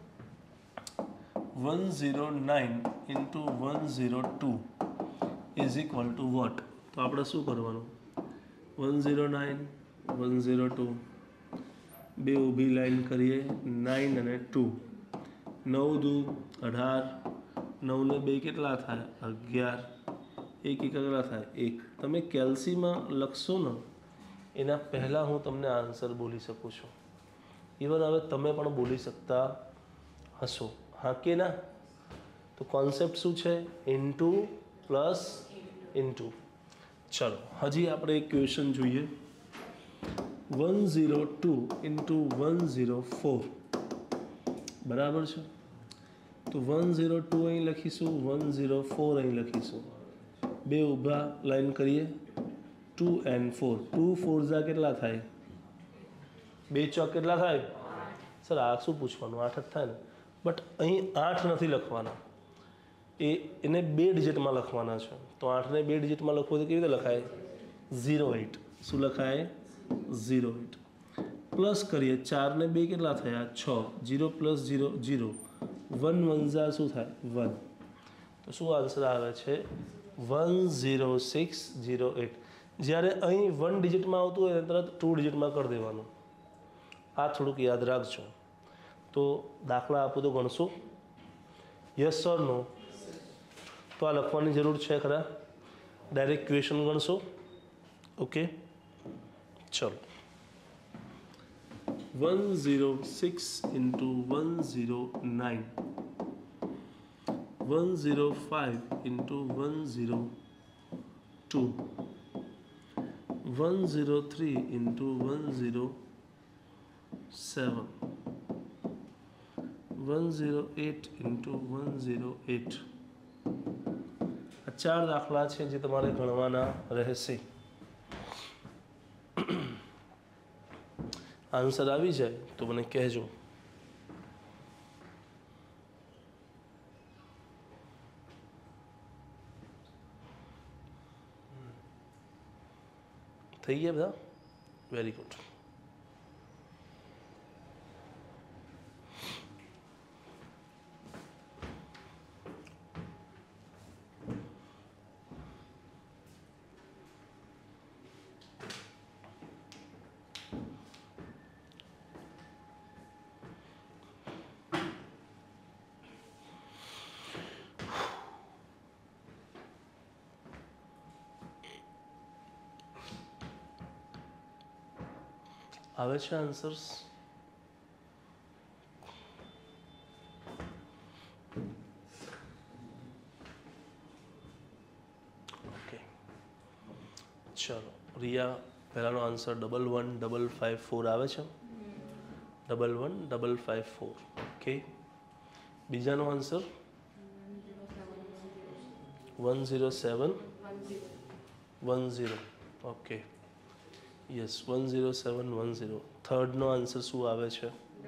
109 into 102 is equal to what તો આપણે શું કરવાનું 109 102 બે ઊભી લાઈન કરીએ 9 અને 2 9 દુ 18 9 ને 2 કેટલા થાય 11 1 કેટલા થાય 1 તમે કેલ્સીમાં લખશો ને એના પહેલાં હું તમને આન્સર બોલી શકું છું ઇવન હવે તમે પણ બોલી શકતા હશો હા કે ના તો કોન્સેપ્ટ શું છે ઇન્ટુ પ્લસ ઇન્ટુ ચલો હજી આપણે એક ક્વેશ્ચન જોઈએ 102 ઇન્ટુ 104 બરાબર છે તો 102 અહીં લખીશું 104 અહીં લખીશું બે ઊભા લાઈન કરીએ 2 and 4 2 4 જા કેટલા થાય બે ચોક કેટલા થાય સર આ શું પૂછવાનું 8 જ થાય ને બટ અહીં 8 નથી લખવાના એને બે ડિજિટમાં લખવાના છે તો 8 ને બે ડિજિટમાં લખવું તો કેવી રીતે લખાય 08 શું લખાય 08 પ્લસ કરીએ 4 ને 2 કેટલા થયા 6 0 પ્લસ 0 0 1 1 જા શું થાય 1 તો શું આન્સર આવે છે 10608 જ્યારે અહીં 1 ડિજિટમાં આવતું હોય તરત 2 ડિજિટમાં કરી દેવાનું આ થોડુંક યાદ રાખજો તો દાખલા આપું તો ગણશો યસ ઓર નો તો આ લખવાની જરૂર છે ખરા ડાયરેક્ટ ક્વેશ્ચન ગણશો ઓકે ચલો 106 ઇન્ટુ 109 105 into 102 103 into 107 108 into 108 આ ચાર દાખલા છે જે તમારે ગણવાના રહેશે આન્સર આવી જાય તો મને કહેજો થઈ ગયા બધા વેરી ગુડ આવે છે આન્સર્સ ઓકે ચલો રિયા પહેલાનો આન્સર 11554 આવે છે 11554 ઓકે બીજાનો આન્સર 10710 ઓકે યસ 10710 થર્ડનો આન્સર શું આવે છે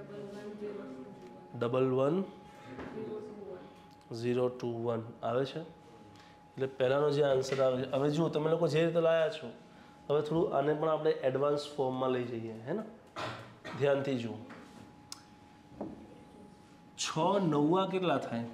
11021 આવે છે એટલે પહેલાનો જે આન્સર આવે છે હવે જુઓ તમે લોકો જે રીતે લાયા છો હવે થોડું આને પણ આપણે એડવાન્સ ફોર્મમાં લઈ જઈએ હે ને ધ્યાનથી જુઓ 6 નવ્વા કેટલા થાય?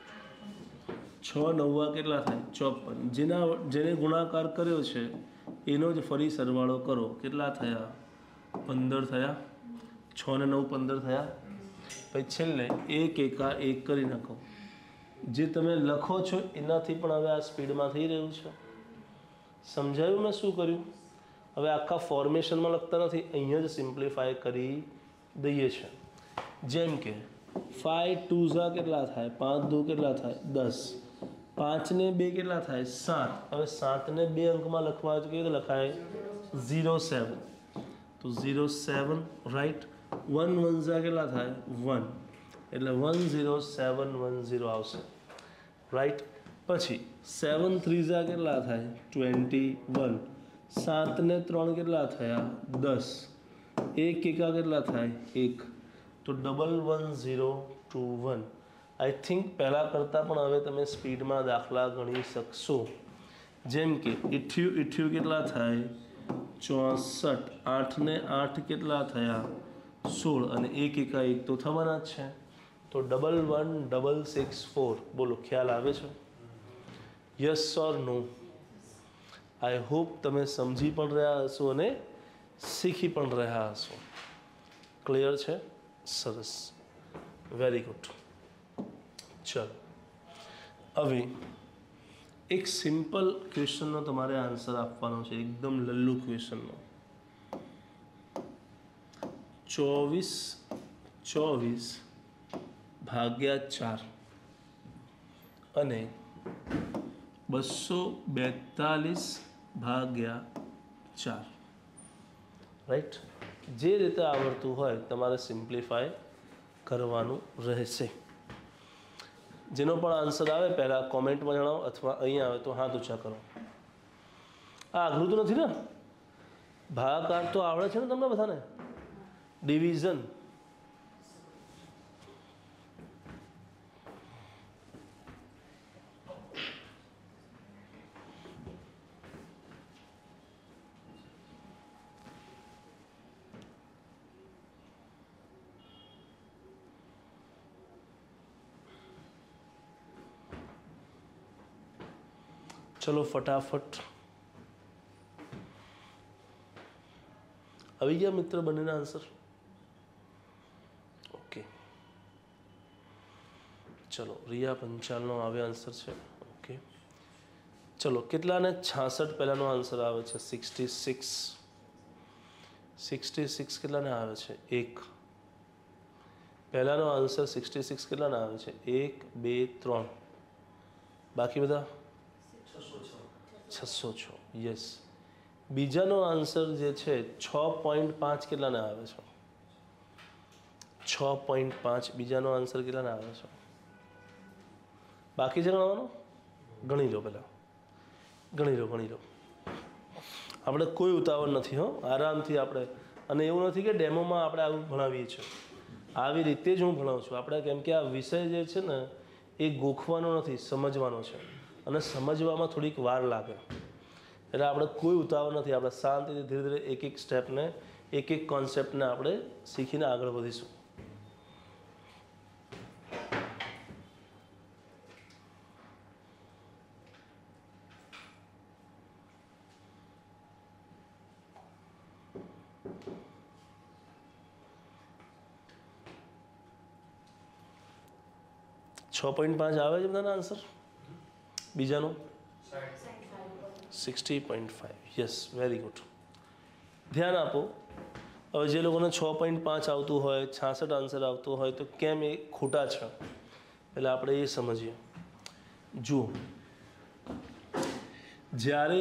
6 નવ્વા કેટલા થાય? 54. જેને ગુણાકાર કર્યો છે એનો જ ફરી સરવાળો કરો. કેટલા થયા? 15 થયા. 6 ને 9 15 થયા. પછી છેલ્લે 1 એકા 1 કરી નાખો. જે તમે લખો છો એનાથી પણ હવે આ સ્પીડમાં થઈ રહ્યું છે. સમજાયું મેં શું કર્યું? હવે આખા ફોર્મેશનમાં લખતા નથી, અહીંયા જ સિમ્પ્લિફાય કરી દઈએ છીએ. જેમ કે 5 2 કેટલા થાય? 5 2 કેટલા થાય? 10. 5 ને 2 કેટલા થાય? 7. હવે 7 ને 2 અંકમાં લખવા હોય તો કેવી રીતે લખાય? 07. તો 07 રાઈટ. 1 1 કેટલા થાય? 1. એટલે 10710 આવશે રાઈટ. પછી 7 3 કેટલા થાય? 21. 7 ને 3 કેટલા થયા? 10. 1 એકા કેટલા થાય? 1. તો 11021. આઈ થિંક પહેલાં કરતાં પણ હવે તમે સ્પીડમાં દાખલા ગણી શકશો. જેમ કે 88 કેટલા થાય? 64. 8 ને 8 કેટલા થયા? 16. અને 1 એકા 1 તો થવાના જ છે. તો 11664. બોલો, ખ્યાલ આવે છે? Yes or no? I hope તમે સમજી પણ રહ્યા હશો અને શીખી પણ રહ્યા હશો. ક્લિયર છે? સરસ, વેરી ગુડ. ચલો, હવે એક સિમ્પલ ક્વેશ્ચનનો તમારે આન્સર આપવાનો છે, એકદમ લલ્લુ ક્વેશ્ચનનો. 24 ભાગ્યા 4 અને 242 ભાગ્યા 4 રાઈટ. જે રીતે આવડતું હોય તમારે સિમ્પ્લિફાય કરવાનું રહેશે. જેનો પણ આન્સર આવે પહેલાં કોમેન્ટમાં જણાવો, અથવા અહીં આવે તો હાથ ઊંચા કરો. આ અઘરું તો નથી ને? ભાગાકાર તો આવડે છે ને તમને બધાને? ડિવિઝન ચલો ફટાફટ આવી ગયા મિત્ર બંનેના આન્સર? ઓકે, ચલો રિયા પંચાલનો આવે આન્સર છે. ઓકે, ચલો કેટલાને 66 પહેલાંનો આન્સર આવે છે? 66. 66 કેટલાને આવે છે? 1. પહેલાંનો આન્સર 66 કેટલાને આવે છે? 1 2 3. બાકી બધા 606. યસ. બીજાનો આન્સર જે છે 6.5 કેટલાને આવે છે? 6.5. બીજાનો આન્સર કેટલાને આવે છે? બાકી છે ગણવાનું? ગણી લો પહેલાં, ગણી લો. આપણે કોઈ ઉતાવળ નથી હો, આરામથી આપણે. અને એવું નથી કે ડેમોમાં આપણે આવું ભણાવીએ છીએ, આવી રીતે જ હું ભણાવું છું આપણે. કેમ કે આ વિષય જે છે ને એ ગોખવાનો નથી, સમજવાનો છે. અને સમજવામાં થોડીક વાર લાગે. એટલે આપણે કોઈ ઉતાવળ નથી, આપણે શાંતિથી ધીરે ધીરે એક એક સ્ટેપને, એક એક કોન્સેપ્ટને આપણે શીખીને આગળ વધીશું. .5 આવે છે બધાના આન્સર? બીજાનો 60.5. Yes, very good. ધ્યાન આપો. હવે જે લોકોને 6.5 આવતું હોય, 66 આન્સર આવતું હોય, તો કેમ એ ખોટા છે એટલે આપણે એ સમજીએ. જુઓ, જ્યારે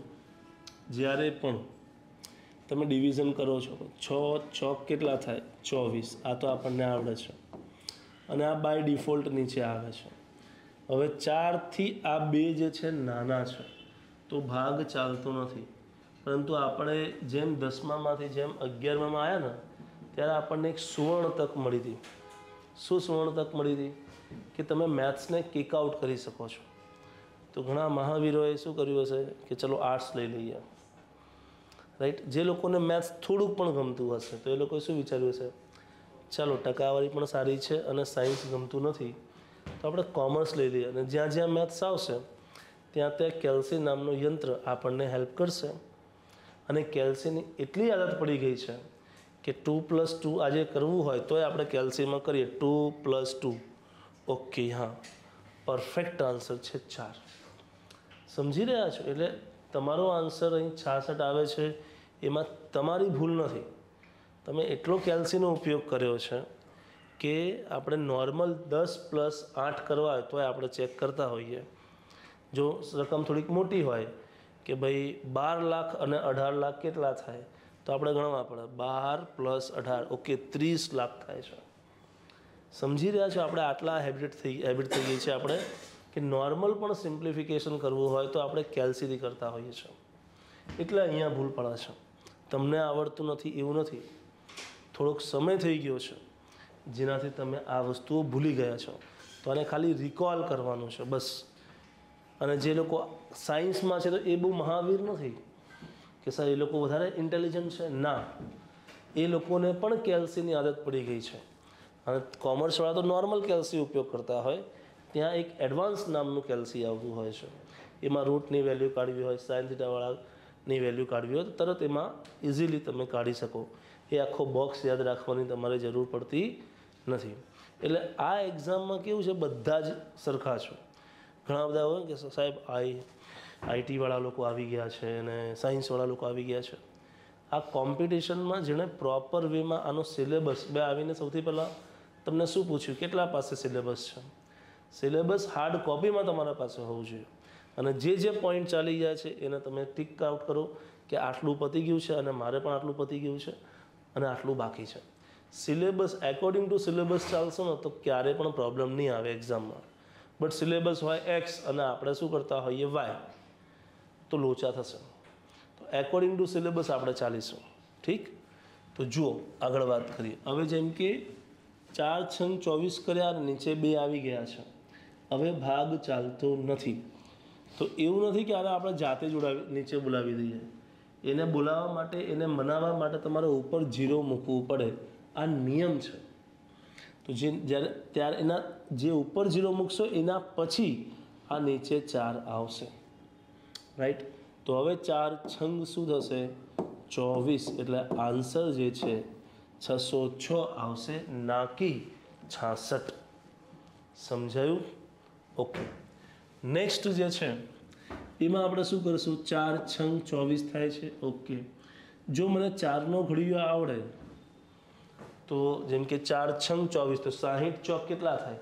પણ તમે ડિવિઝન કરો છો, 6 ચોક કેટલા થાય? 24. આ તો આપણને આવડે છે અને આ બાય ડિફોલ્ટ નીચે આવે છે. હવે 4થી આ 2 જે છે નાના છે તો ભાગ ચાલતો નથી. પરંતુ આપણે જેમ 10માંથી જેમ 11માં આવ્યા ને ત્યારે આપણને એક સુવર્ણ તક મળી હતી. શું સુવર્ણ તક મળી હતી? કે તમે મેથ્સને કિક આઉટ કરી શકો છો. તો ઘણા મહાવીરોએ શું કર્યું હશે કે ચલો આર્ટ્સ લઈ લઈએ, રાઈટ. જે લોકોને મેથ્સ થોડુંક પણ ગમતું હશે તો એ લોકોએ શું વિચાર્યું હશે ચાલો ટકાવારી પણ સારી છે અને સાયન્સ ગમતું નથી તો આપણે કોમર્સ લઈ લઈએ અને જ્યાં જ્યાં મેથ્સ આવશે ત્યાં ત્યાં કેલ્સી નામનું યંત્ર આપણને હેલ્પ કરશે અને કેલ્સીની એટલી આદત પડી ગઈ છે કે 2+2 આજે કરવું હોય તોય આપણે કેલ્સીમાં કરીએ 2+2 ઓકે હા પરફેક્ટ આન્સર છે 4 સમજી રહ્યા છો એટલે તમારો આન્સર અહીં 66 આવે છે એમાં તમારી ભૂલ નથી તમે એટલો કેલ્સીનો ઉપયોગ કર્યો છે કે આપણે નોર્મલ 10+8 કરવા હોય તોય આપણે ચેક કરતા હોઈએ જો રકમ થોડીક મોટી હોય કે ભાઈ 12 લાખ અને 18 લાખ કેટલા થાય તો આપણે ગણવા પડે 12 + 18 ઓકે 30 લાખ થાય છે સમજી રહ્યા છો આપણે આટલા હેબિટ થઈ ગઈ છે આપણે કે નોર્મલ પણ સિમ્પ્લિફિકેશન કરવું હોય તો આપણે કેલ્સીથી કરતા હોઈએ છીએ એટલે અહીંયા ભૂલ પડે છે તમને આવડતું નથી એવું નથી થોડોક સમય થઈ ગયો છે જેનાથી તમે આ વસ્તુઓ ભૂલી ગયા છો તો આને ખાલી રિકોલ કરવાનું છે બસ અને જે લોકો સાયન્સમાં છે તો એ બહુ મહાવીર નથી કે સર એ લોકો વધારે ઇન્ટેલિજન્ટ છે ના એ લોકોને પણ કેલ્સીની આદત પડી ગઈ છે અને કોમર્સવાળા તો નોર્મલ કેલ્સી ઉપયોગ કરતા હોય ત્યાં એક એડવાન્સ નામનું કેલ્સી આવતું હોય છે એમાં રૂટની વેલ્યુ કાઢવી હોય સાઇન થીટાવાળાની વેલ્યુ કાઢવી હોય તો તરત એમાં ઇઝીલી તમે કાઢી શકો એ આખો બોક્સ યાદ રાખવાની તમારે જરૂર પડતી નથી એટલે આ એક્ઝામમાં કેવું છે બધા જ સરખા છો ઘણા બધા હોય કે સાહેબ આઈટીવાળા લોકો આવી ગયા છે અને સાયન્સવાળા લોકો આવી ગયા છે આ કોમ્પિટિશનમાં જેણે પ્રોપર વેમાં આનો સિલેબસ બે આવીને સૌથી પહેલાં તમને શું પૂછ્યું કેટલા પાસે સિલેબસ છે સિલેબસ હાર્ડ કોપીમાં તમારા પાસે હોવું જોઈએ અને જે પોઈન્ટ ચાલી ગયા છે એને તમે ટિક આઉટ કરો કે આટલું પતી ગયું છે અને મારે પણ આટલું પતી ગયું છે અને આટલું બાકી છે સિલેબસ એકોર્ડિંગ ટુ સિલેબસ ચાલશે ને તો ક્યારે પણ પ્રોબ્લેમ નહીં આવે એક્ઝામમાં બટ સિલેબસ હોય એક્સ અને આપણે શું કરતા હોઈએ વાય તો લોચા થશે તો એકોર્ડિંગ ટુ સિલેબસ આપણે ચાલીશું ઠીક તો જુઓ આગળ વાત કરીએ હવે જેમ કે 4 × 24 કર્યા અને નીચે 2 આવી ગયા છે હવે ભાગ ચાલતો નથી તો એવું નથી કે આને આપણે જાતે જ નીચે બોલાવી દઈએ એને બોલાવવા માટે એને મનાવવા માટે તમારે ઉપર 0 મૂકવું પડે આ નિયમ છે તો ત્યારે એના જે ઉપર 0 મૂકશો એના પછી આ નીચે 4 આવશે રાઈટ તો હવે 4 છંગ શું થશે 24 એટલે આન્સર જે છે 606 આવશે ના કે 66 સમજાયું ઓકે નેક્સ્ટ જે છે એમાં આપણે શું કરીશું 4 છંગ 24 થાય છે ઓકે જો મને 4નો ઘડિયો આવડે તો જેમ કે 4 છંગ 24 તો 60 ચોક કેટલા થાય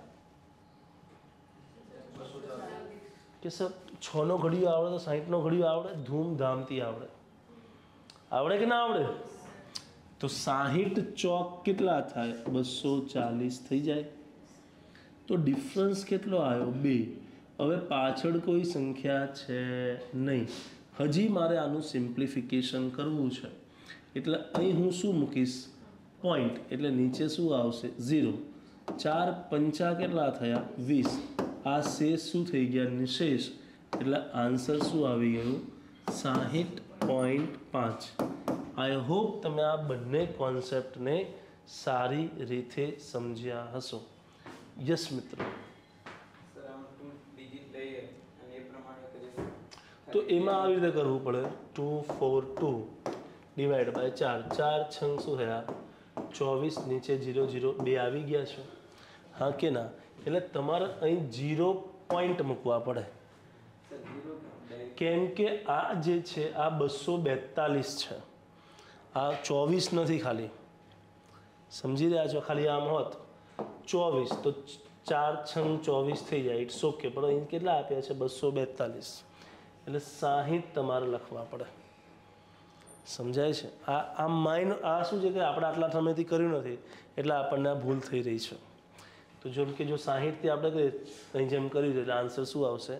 કે સર 6નો ઘડિયો આવડે તો 60નો ઘડિયો આવડે ધૂમધામથી આવડે કે ના આવડે તો 60 ચોક કેટલા થાય 240 થઈ જાય તો ડિફરન્સ કેટલો આવ્યો 2 હવે પાછળ કોઈ સંખ્યા છે નહીં હજી મારે આનું સિમ્પ્લિફિકેશન કરવું છે એટલે અહીં હું શું મૂકીશ પોઈન્ટ એટલે નીચે શું આવશે 0 4 પંચા કેટલા થયા 20 આ શેષ શું થઈ ગયા નિશેષ એટલે આન્સર શું આવી ગયું 60.5 આઈ હોપ તમે આ બંને કોન્સેપ્ટને સારી રીતે સમજ્યા હશો યસ મિત્રો તો એમાં આવી રીતે કરવું પડે 242 ડિવાઈડ બાય 4 4 છંગ શું થયા 24 નીચે 0 0 2 આવી ગયા છે હા કે ના એટલે તમારે અહીં 0 પોઈન્ટ મૂકવા પડે કેમ કે આ જે છે આ 242 છે આ 24 નથી ખાલી સમજી રહ્યા છો ખાલી આમ હોત 24 તો 4 છંગ 24 થઈ જાય ઇટ્સ ઓકે પણ અહીં કેટલા આપ્યા છે 242 એટલે 60 તમારે લખવા પડે સમજાય છે આ માઇન્ડ આ શું છે કે આપણે આટલા સમયથી કર્યું નથી એટલે આપણને આ ભૂલ થઈ રહી છે તો જેમ કે જો 60થી આપણે કરીએ અહીં જેમ કર્યું છે એટલે આન્સર શું આવશે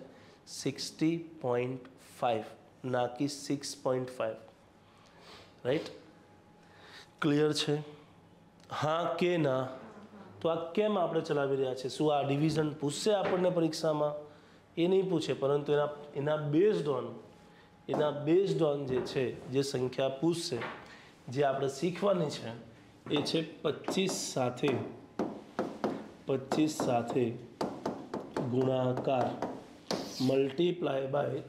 60.5 ના કે 6.5 રાઈટ ક્લિયર છે હા કે ના તો આ કેમ આપણે ચલાવી રહ્યા છે શું આ ડિવિઝન પૂછશે આપણને પરીક્ષામાં એ નહીં પૂછે પરંતુ એના બેઝડ ઓન જે છે જે સંખ્યા પૂછશે જે આપણે શીખવાની છે એ છે 25 સાથે ગુણાકાર મલ્ટીપ્લાય બાય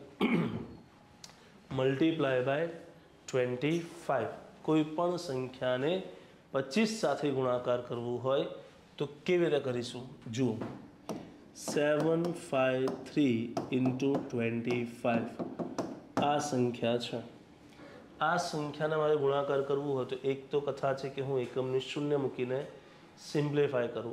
25। કોઈ પણ સંખ્યાને 25 સાથે ગુણાકાર કરવું હોય તો કેવી રીતે કરીશું? જુઓ, 753 × 25 આ સંખ્યા છે। આ સંખ્યાને મારે ગુણાકાર કરવું હોય તો એક તો કથા છે કે હું એકમની શૂન્ય મૂકીને સિમ્પ્લિફાય કરું,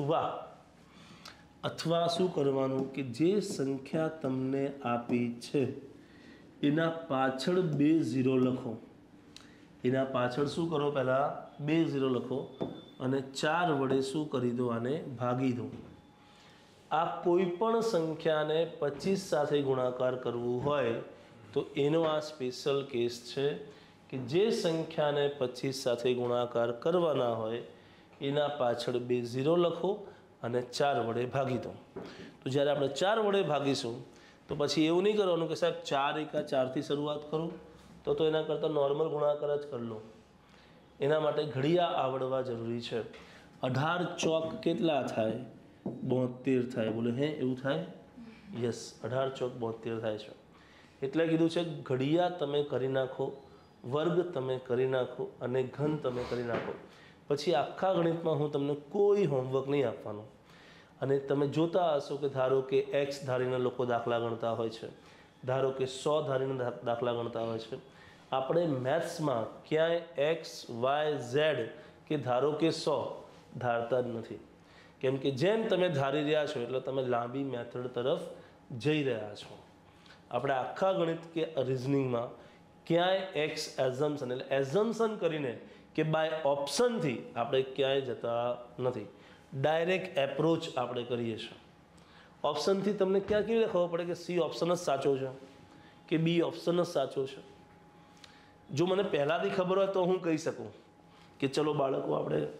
અથવા શું કરવાનું કે જે સંખ્યા તમને આપી છે એના પાછળ 2 ઝીરો લખો। એના પાછળ શું કરો? પહેલાં 2 ઝીરો લખો અને 4 વડે શું કરી દો? આને ભાગી દો। આ કોઈ પણ સંખ્યાને 25 સાથે ગુણાકાર કરવું હોય તો એનો આ સ્પેશિયલ કેસ છે કે જે સંખ્યાને 25 સાથે ગુણાકાર કરવાના હોય એના પાછળ 2 ઝીરો લખો અને 4 વડે ભાગી દો। તો જ્યારે આપણે 4 વડે ભાગીશું તો પછી એવું નહીં કરવાનું કે સાહેબ 4 એકા 4થી શરૂઆત કરું, તો એના કરતાં નોર્મલ ગુણાકાર જ કરી લો। એના માટે ઘડિયા આવડવા જરૂરી છે। 18 ચોક કેટલા થાય? 72 થાય। બોલે હે એવું થાય? યસ, 18 ચોક 72 થાય છે। એટલે કીધું છે ઘડિયા તમે કરી નાખો, વર્ગ તમે કરી નાખો અને ઘન તમે કરી નાખો, પછી આખા ગણિતમાં હું તમને કોઈ હોમવર્ક નહીં આપવાનો। અને તમે જોતા હશો કે ધારો કે એક્સ ધારીને લોકો દાખલા ગણતા હોય છે, ધારો કે 100 ધારીને દાખલા ગણતા હોય છે। આપણે મેથ્સમાં ક્યાંય એક્સ વાય ઝેડ કે ધારો કે 100 ધારતા જ નથી, કેમ કે જેમ તમે ધારી રહ્યા છો એટલે તમે લાંબી મેથડ તરફ જઈ રહ્યા છો। આપણે આખા ગણિત કે રિઝનિંગમાં ક્યાંય એક્સ એઝમ્પશન એટલે એઝમ્પશન કરીને કે બાય ઓપ્શનથી આપણે ક્યાંય જતા નથી, ડાયરેક્ટ એપ્રોચ આપણે કરીએ છીએ। ઓપ્શનથી તમને ક્યાં કેવી રીતે ખબર પડે કે સી ઓપ્શન જ સાચો છે કે બી ઓપ્શન જ સાચો છે? જો મને પહેલાંથી ખબર હોય તો હું કહી શકું કે ચલો બાળકો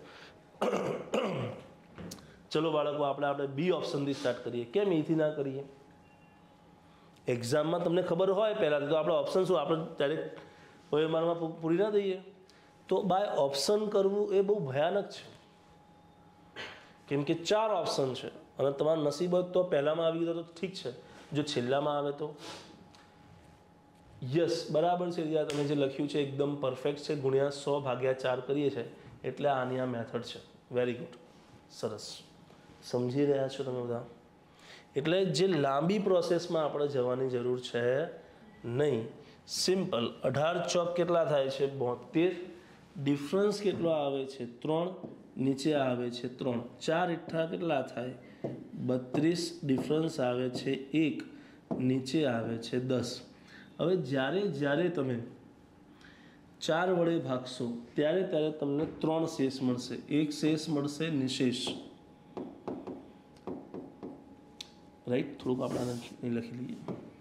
આપણે બી ઓપ્શનથી સ્ટાર્ટ કરીએ, કેમ એથી ના કરીએ? એક્ઝામમાં તમને ખબર હોય પહેલાંથી તો આપણે ઓપ્શન શું આપણે ડાયરેક્ટ ઓએમઆરમાં પૂરી ના દઈએ? તો બાય ઓપ્શન કરવું એ બહુ ભયાનક છે, કેમ કે 4 ઓપ્શન છે અને તમારા નસીબ હોય તો પહેલામાં આવી ગયો તો ઠીક છે, જો છેલ્લામાં આવે તો? યસ, બરાબર છે યાર, તમે જે લખ્યું છે એકદમ પરફેક્ટ છે। ગુણ્યા 100/4 કરીએ છીએ એટલે આની આ મેથડ છે। વેરી ગુડ, સરસ, સમજી રહ્યા છો તમે બધા? એટલે જે લાંબી પ્રોસેસમાં આપણે જવાની જરૂર છે નહીં, સિમ્પલ। 18 ચોક કેટલા થાય છે? 72। ડિફરન્સ કેટલો આવે છે? 3, નીચે આવે છે 3। 4 ઈઠ્ઠા કેટલા થાય? 32। ડિફરન્સ આવે છે 1, નીચે આવે છે 10। હવે જ્યારે તમે 4 વડે ભાગશો ત્યારે તમને 3 શેષ મળશે। એક શેષ મળશે નિશેષ, રાઈટ? થોડુંક આપણે અહીં લખી લઈએ,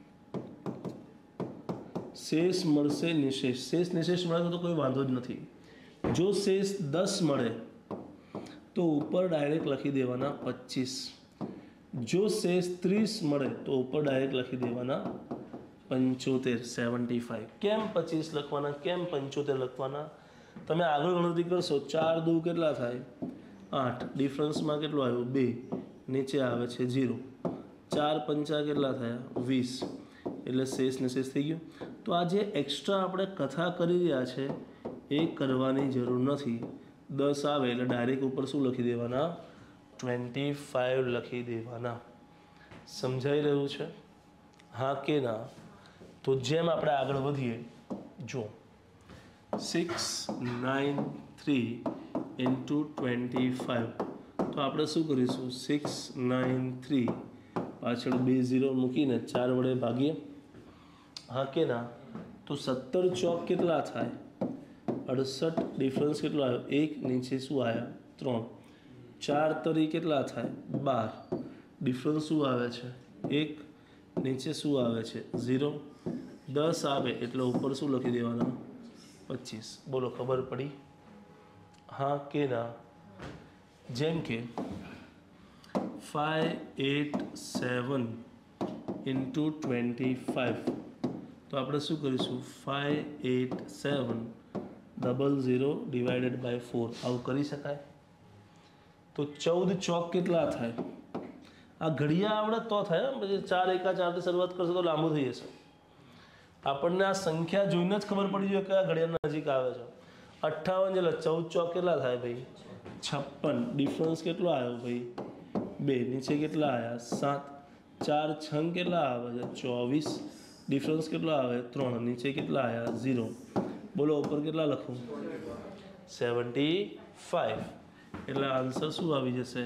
શેષ મળશે નિશેષ। શેષ નિશેષ મળે તો કોઈ વાંધો જ નથી। જો શેષ 10 મળે તો ઉપર ડાયરેક્ટ લખી દેવાના 25। જો શેષ 30 મળે તો ઉપર ડાયરેક્ટ લખી દેવાના 75, 75। કેમ 25 લખવાના, કેમ 75 લખવાના? તમે આગળ ગણતરી કરશો, 4 દુ કેટલા થાય? 8। ડિફરન્સમાં કેટલું આવ્યું? 2, નીચે આવે છે 0। 4 પંચા કેટલા થયા? 20। એટલે શેષ નિશેષ થઈ ગયું। તો આ જે એક્સ્ટ્રા આપણે કથા કરી રહ્યા છે એ કરવાની જરૂર નથી। 10 આવે એટલે ડાયરેક્ટ ઉપર શું લખી દેવાના? 25 લખી દેવાના। સમજાઈ રહ્યું છે? હા કે ના? તો જેમ આપણે આગળ વધીએ, જો 693 × 25, તો આપણે શું કરીશું? 693 પાછળ 2 ઝીરો મૂકીને 4 વડે ભાગીએ, હા કે ના? તો 17 ચોક કેટલા થાય? 68। ડિફરન્સ કેટલો આવ્યો? 1, નીચે શું આવ્યા? 3। 4 તરી કેટલા થાય? 12। ડિફરન્સ શું આવે છે? 1, નીચે શું આવે છે? 0। 10 આવે એટલે ઉપર શું લખી દેવાના? 25। બોલો, ખબર પડી? હા કે ના? જેમ કે 587 × 25, તો આપણે શું કરીશું? 587 00 ડિવાઇડેડ બાય 4 આવું કરી શકાય? તો 14 ચોક કેટલા થાય? આ ઘડિયા આવડે તો થાય, પછી 4 એકા 4 થી શરૂઆત કરશો તો લાંબુ થઈ જશે. આપણને આ સંખ્યા જોઈને જ ખબર પડી જોઈએ કયા ઘડિયા નજીક આવે છે. 58 એટલે 14 ચોક કેટલા થાય ભાઈ? 56. ડિફરન્સ કેટલો આવ્યો ભાઈ? 2. નીચે કેટલા આવ્યા? 7. 4 છંગ કેટલા આવે છે? 24. ડિફરન્સ કેટલો આવે? 3. નીચે કેટલા આવ્યા? 0. બોલો ઉપર કેટલા લખું? 75. એટલે આન્સર શું આવી જશે?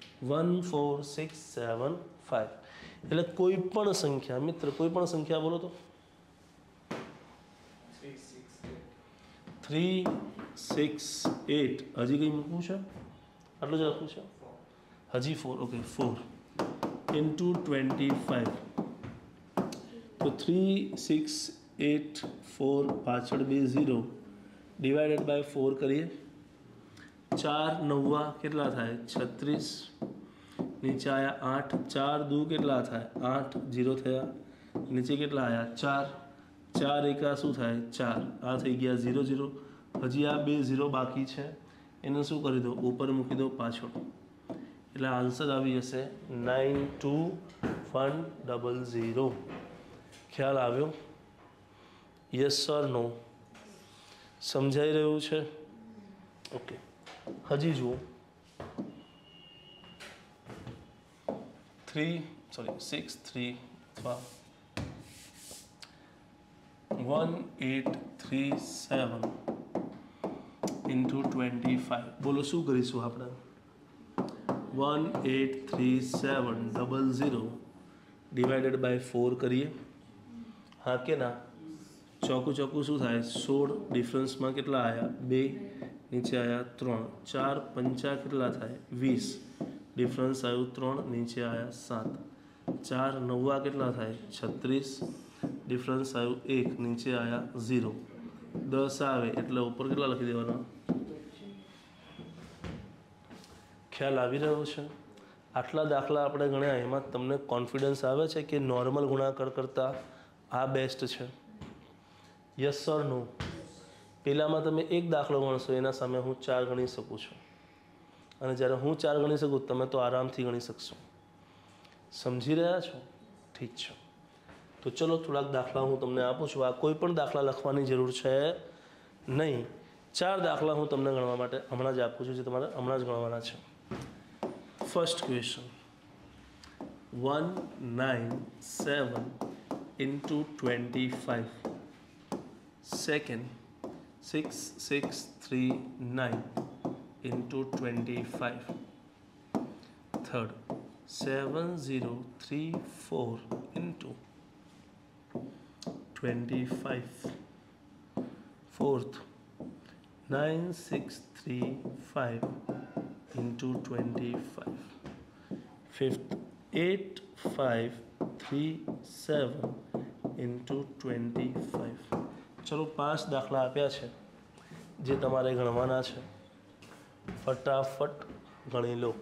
14675. એટલે કોઈ પણ સંખ્યા, મિત્ર કોઈ પણ સંખ્યા બોલો તો. 368. હજી કંઈ મૂકવું છે? આટલું જ લખવું છે? હજી 4. Okay, 4 into 25. તો 3684 પાછળ 2 0 ડિવાઇડેડ બાય 4 કરીએ. 4 નવ્વા કેટલા થાય? 36. નીચે આવ્યા 8. 4 દુ કેટલા થાય? 8. 0 થયા. નીચે કેટલા આવ્યા? 4. 4 એકા શું થાય? 4. આ થઈ ગયા 0 0. હજી આ 2 0 બાકી છે, એને શું કરી દો? ઉપર મૂકી દો પાછળ. એટલે આન્સર આવી જશે 92100. ખ્યાલ આવ્યો? Yes sir no? સમજાઈ રહ્યું છે? ઓકે, હજી જુઓ. 1837 into 25. બોલો શું કરીશું આપણે? 183700 ડિવાઇડેડ બાય 4 કરીએ. હા કે ના? ચોખ્ખું ચોખ્ખું શું થાય? 16. ડિફરન્સમાં કેટલા આવ્યા? 2. નીચે આવ્યા 3. 4 પંચા કેટલા થાય? 20. ડિફરન્સ આવ્યું 3. નીચે આવ્યા 7. 4 નવ્વા કેટલા થાય? 36. ડિફરન્સ આવ્યું 1. નીચે આવ્યા 0. 10 આવે એટલે ઉપર કેટલા લખી દેવાના? ખ્યાલ આવી રહ્યો છે? આટલા દાખલા આપણે ગણ્યા, એમાં તમને કોન્ફિડન્સ આવે છે કે નોર્મલ ગુણાકાર કરતાં આ બેસ્ટ છે? Yes sir no? પહેલામાં તમે એક દાખલો ગણશો, એના સામે હું 4 ગણી શકું છું, અને જ્યારે હું 4 ગણી શકું તમે તો આરામથી ગણી શકશો. સમજી રહ્યા છો? ઠીક છે. તો ચલો થોડાક દાખલા હું તમને આપું છું. આ કોઈ પણ દાખલા લખવાની જરૂર છે નહીં. 4 દાખલા હું તમને ગણવા માટે હમણાં જ આપું છું, જે તમારે હમણાં જ ગણવાના છે. First question, 197 into 25. Second, 6639 into 25. Third, 7034 into 25. Fourth, 9635 into 25. Fifth, 8537 into 25. ચલો 5 દાખલા આપ્યા છે જે તમારે ગણવાના છે. ફટાફટ ગણી લો.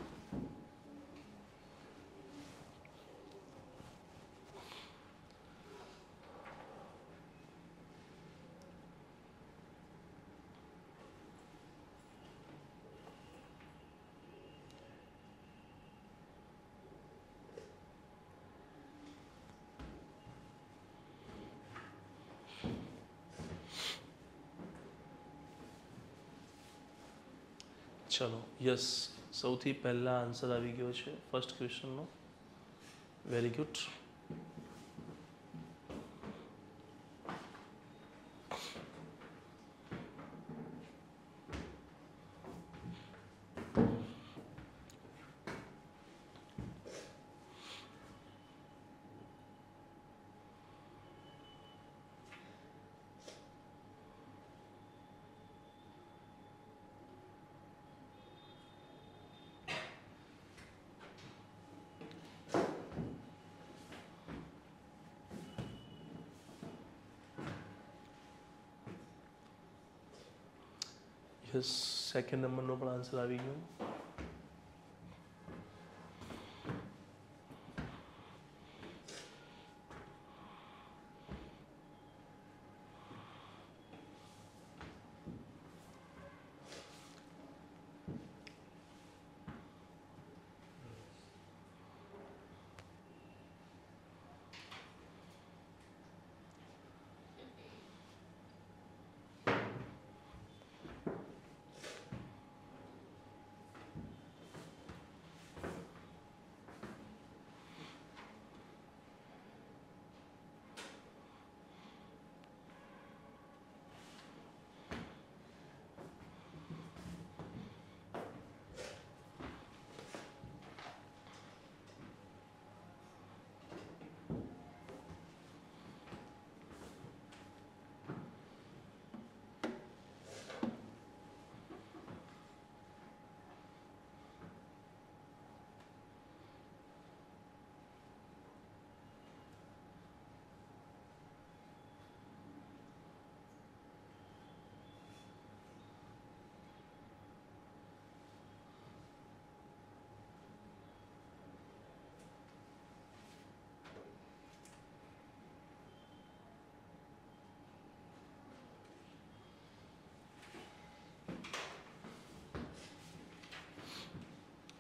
ચલો યસ, સૌથી પહેલા આન્સર આવી ગયો છે ફર્સ્ટ ક્વેશ્ચનનો. Very good. યસ, સેકન્ડ નંબરનો પણ આન્સર આવી ગયો.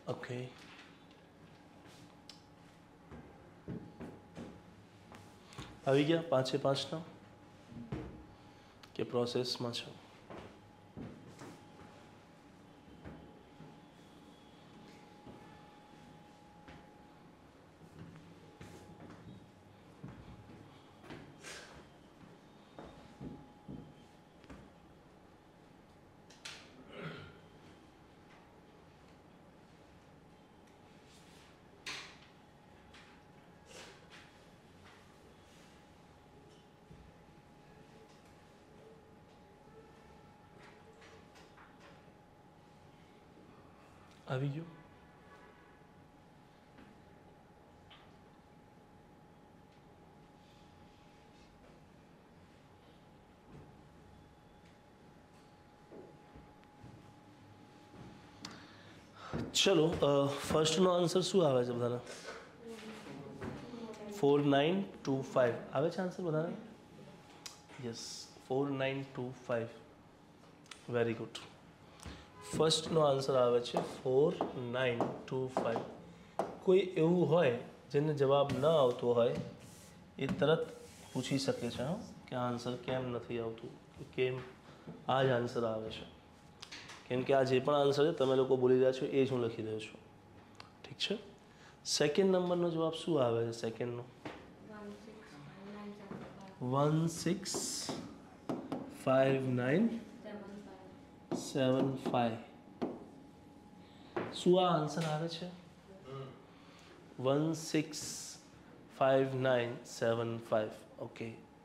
ઓકે, આવી ગયા 5/5 કે પ્રોસેસમાં છો? આવી ગયું? ચલો, ફર્સ્ટનો આન્સર શું આવે છે બધાને? 4925 આવે છે આન્સર બધાને? યસ, 4925. Very good. ફર્સ્ટનો આન્સર આવે છે 4925. કોઈ એવું હોય જેને જવાબ ન આવતો હોય એ તરત પૂછી શકે છે કે આ આન્સર કેમ નથી આવતું, કે કેમ આ જ આન્સર આવે છે. કેમ કે આ જે પણ આન્સર છે તમે લોકો બોલી રહ્યા છો એ જ હું લખી રહ્યો છું. ઠીક છે. સેકન્ડ નંબરનો જવાબ શું આવે છે? સેકન્ડનો 165975. શું આ આન્સર આવે છે? 165975. ઓકે,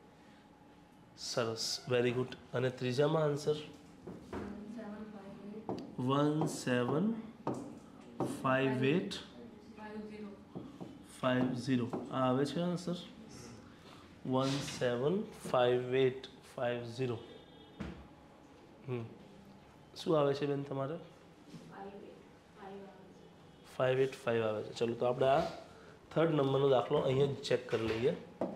સરસ, વેરી ગુડ. અને ત્રીજામાં આન્સર 175850. આ આવે છે આન્સર 175850. શું આવે છે બેન તમારે? 585 આવે છે. ચલો, તો આપણે આ થર્ડ નંબરનો દાખલો અહીંયા જ ચેક કરી લઈએ.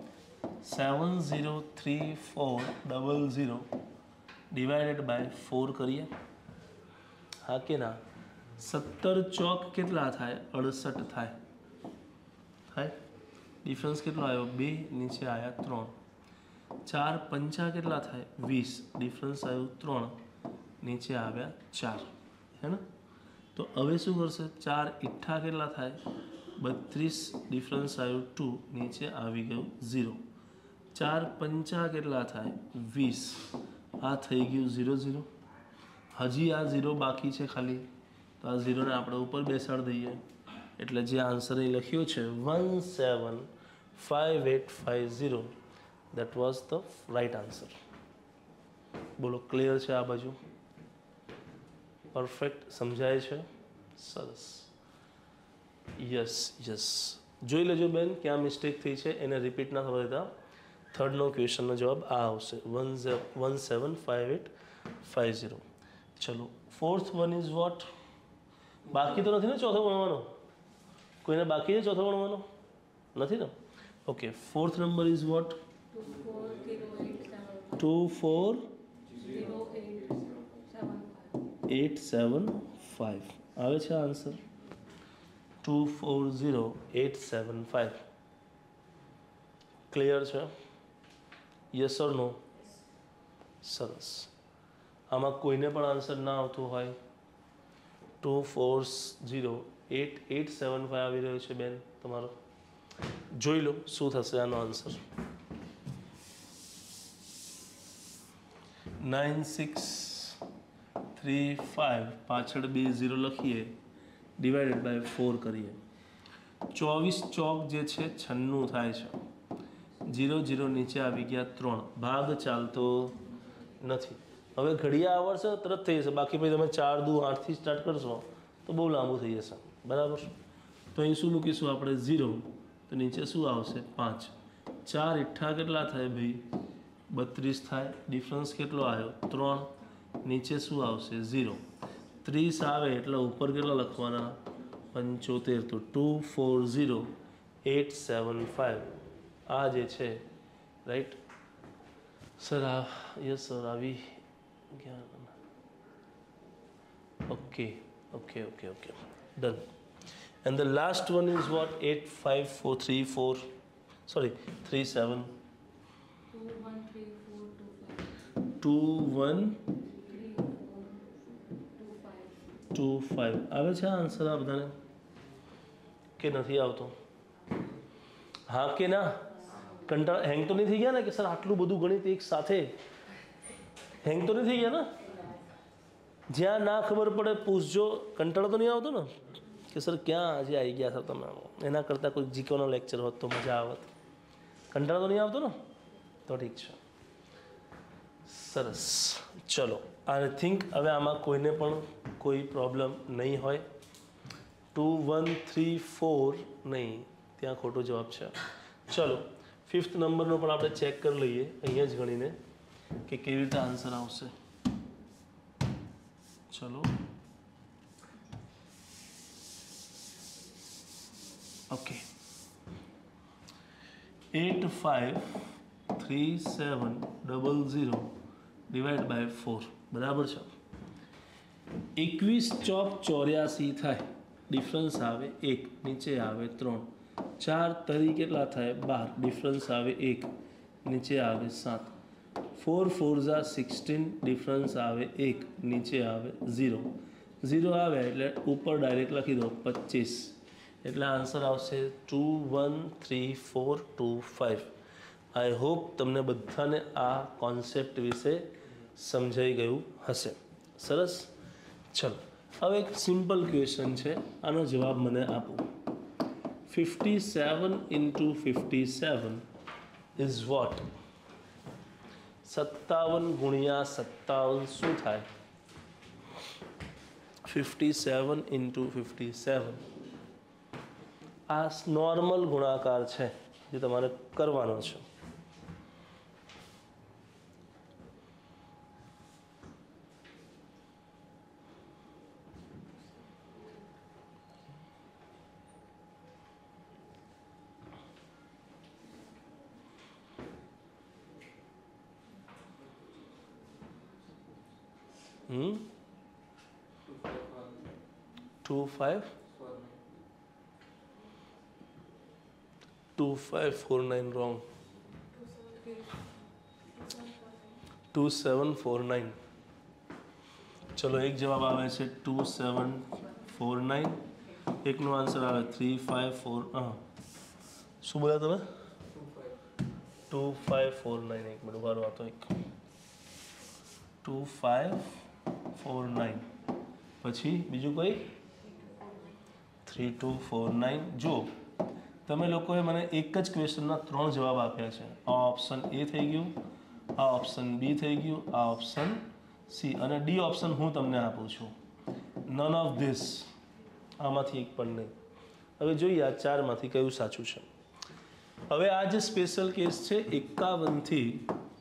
703400 ડિવાઇડેડ બાય 4 કરીએ. હા કે ના? 17 ચોક કેટલા થાય? 68 થાય. ડિફરન્સ કેટલો આવ્યો? 2, નીચે આવ્યા 3. 4 પંચા કેટલા થાય? 20. ડિફરન્સ આવ્યું 3, નીચે આવ્યા 4. હે ને? તો હવે શું કરશે? 4 ઇઠ્ઠા કેટલા થાય? 32. ડિફરન્સ આવ્યું 2, નીચે આવી ગયું 0. 4 પંચા કેટલા થાય? 20. આ થઈ ગયું 0 0. હજી આ 0 બાકી છે ખાલી, તો આ 0ને આપણે ઉપર બેસાડી દઈએ. એટલે જે આન્સર અહીં લખ્યો છે 175850, that was the right answer. બોલો, ક્લિયર છે આ બાજુ? પરફેક્ટ, સમજાય છે? સરસ. યસ યસ, જોઈ લેજો બેન ક્યાં મિસ્ટેક થઈ છે, એને રિપીટ ના થવા દેતા. થર્ડનો ક્વેશ્ચનનો જવાબ આ આવશે 175850. ચલો, ફોર્થ વન ઇઝ વોટ? બાકી તો નથી ને ચોથો ગણવાનો? કોઈને બાકી છે ચોથો ગણવાનો? નથી ને? Okay, fourth number is what? 240,875. આવે છે આન્સર 240,875. ક્લિયર છે? Yes or no? સરસ. આમાં કોઈને પણ આન્સર ના આવતું હોય? 240,875 આવી રહ્યો છે બેન તમારો. જોઈ લો શું થશે આનો આન્સર. 9635 પાછળ 2 0 લખીએ, ડિવાઇડેડ બાય 4 કરીએ. 24 ચોક જે છે 96 થાય છે. 0 0 નીચે આવી ગયા 3. ભાગ ચાલતો નથી. હવે ઘડિયા આવડશે તરત થઈ જશે, બાકી પછી તમે 4 દુ 8 થી સ્ટાર્ટ કરશો તો બહુ લાંબુ થઈ જશે. બરાબર? તો અહીં શું મૂકીશું આપણે? 0. તો નીચે શું આવશે? 5. 4 ઇઠ્ઠા કેટલા થાય ભાઈ? 32 થાય. ડિફરન્સ કેટલો આવ્યો? 3. નીચે શું આવશે? 0. 30 આવે એટલે ઉપર કેટલા લખવાના? 75. તો 240,875 આ જે છે, રાઈટ સર? યસ સર, આવી ગયા. Okay okay okay okay, done. and the last one is what? 8 5 4 3 4, sorry 3 7 2 1 2 5 આવે છે આન્સર આ બધાને કે નથી આવતો? હા કે ના? કંટાળ હેંગ તો નહીં થઈ ગયા ને કે સર આટલું બધું ગણિત એક સાથે? હેંગ તો નહીં થઈ ગયા ને? જ્યાં ના ખબર પડે પૂછજો. કંટાળો તો નહીં આવતો ને કે સર ક્યાં આજે આવી ગયા છો તમે? એના કરતાં કોઈ જીકોનો લેક્ચર હોત તો મજા આવત. કંટાળો તો નહીં આવતો ને? તો ઠીક છે, સરસ. ચલો, આઈ થિંક હવે આમાં કોઈને પણ કોઈ પ્રોબ્લેમ નહીં હોય. 2 1 3 4 નહીં, ત્યાં ખોટો જવાબ છે. ચલો, 5th નંબરનો પણ આપણે ચેક કરી લઈએ અહીંયા જ ગણીને કે કેવી રીતે આન્સર આવશે. ચલો, ઓકે. 8 5 3 7 0 ડિવાઈડ બાય 4 બરાબર છે. 21 ચોક 84 થાય, ડિફરન્સ આવે 1, નીચે આવે 3. 4 તરી કેટલા થાય? 12, ડિફરન્સ આવે 1, નીચે આવે 7. 4 4 ઝા 16, ડિફરન્સ આવે 1, નીચે આવે 0. 0 આવે એટલે ઉપર ડાયરેક્ટ લખી દો 25. એટલે આન્સર આવશે 2 1 3 4 2 5. આઈ હોપ તમને બધાને આ કોન્સેપ્ટ વિશે સમજાઈ ગયું હશે. સરસ. ચલો, હવે એક સિમ્પલ ક્વેશ્ચન છે, આનો જવાબ મને આપો. 57 into 57 is what? 57 ગુણ્યા 57 શું થાય? 57 into 57 આ નોર્મલ ગુણાકાર છે જે તમારે કરવાનો છે. Hmm? 2 5 2 5 4 9 wrong. 2 7 4 9. ચલો, એક જવાબ આવે છે 2 7 4 9, એકનો આન્સર આવે 3 5 4. શું બોલ્યા તમે? 2 5 4 9. એક મિનિટ વારો હતો. એક 2 5 4 9 પછી બીજું કોઈ? 3 2 4 9. જો તમે લોકોએ મને એક જ ક્વેશ્ચનના 3 જવાબ આપ્યા છે. આ ઓપ્શન એ થઈ ગયું, આ ઓપ્શન બી થઈ ગયું, આ ઓપ્શન સી, અને ડી ઓપ્શન હું તમને આપું છું. નન ઓફ ધીસ, આમાંથી એક પણ નહીં. હવે જોઈએ આ 4માંથી કયું સાચું છે. હવે આ જે સ્પેશિયલ કેસ છે 51 થી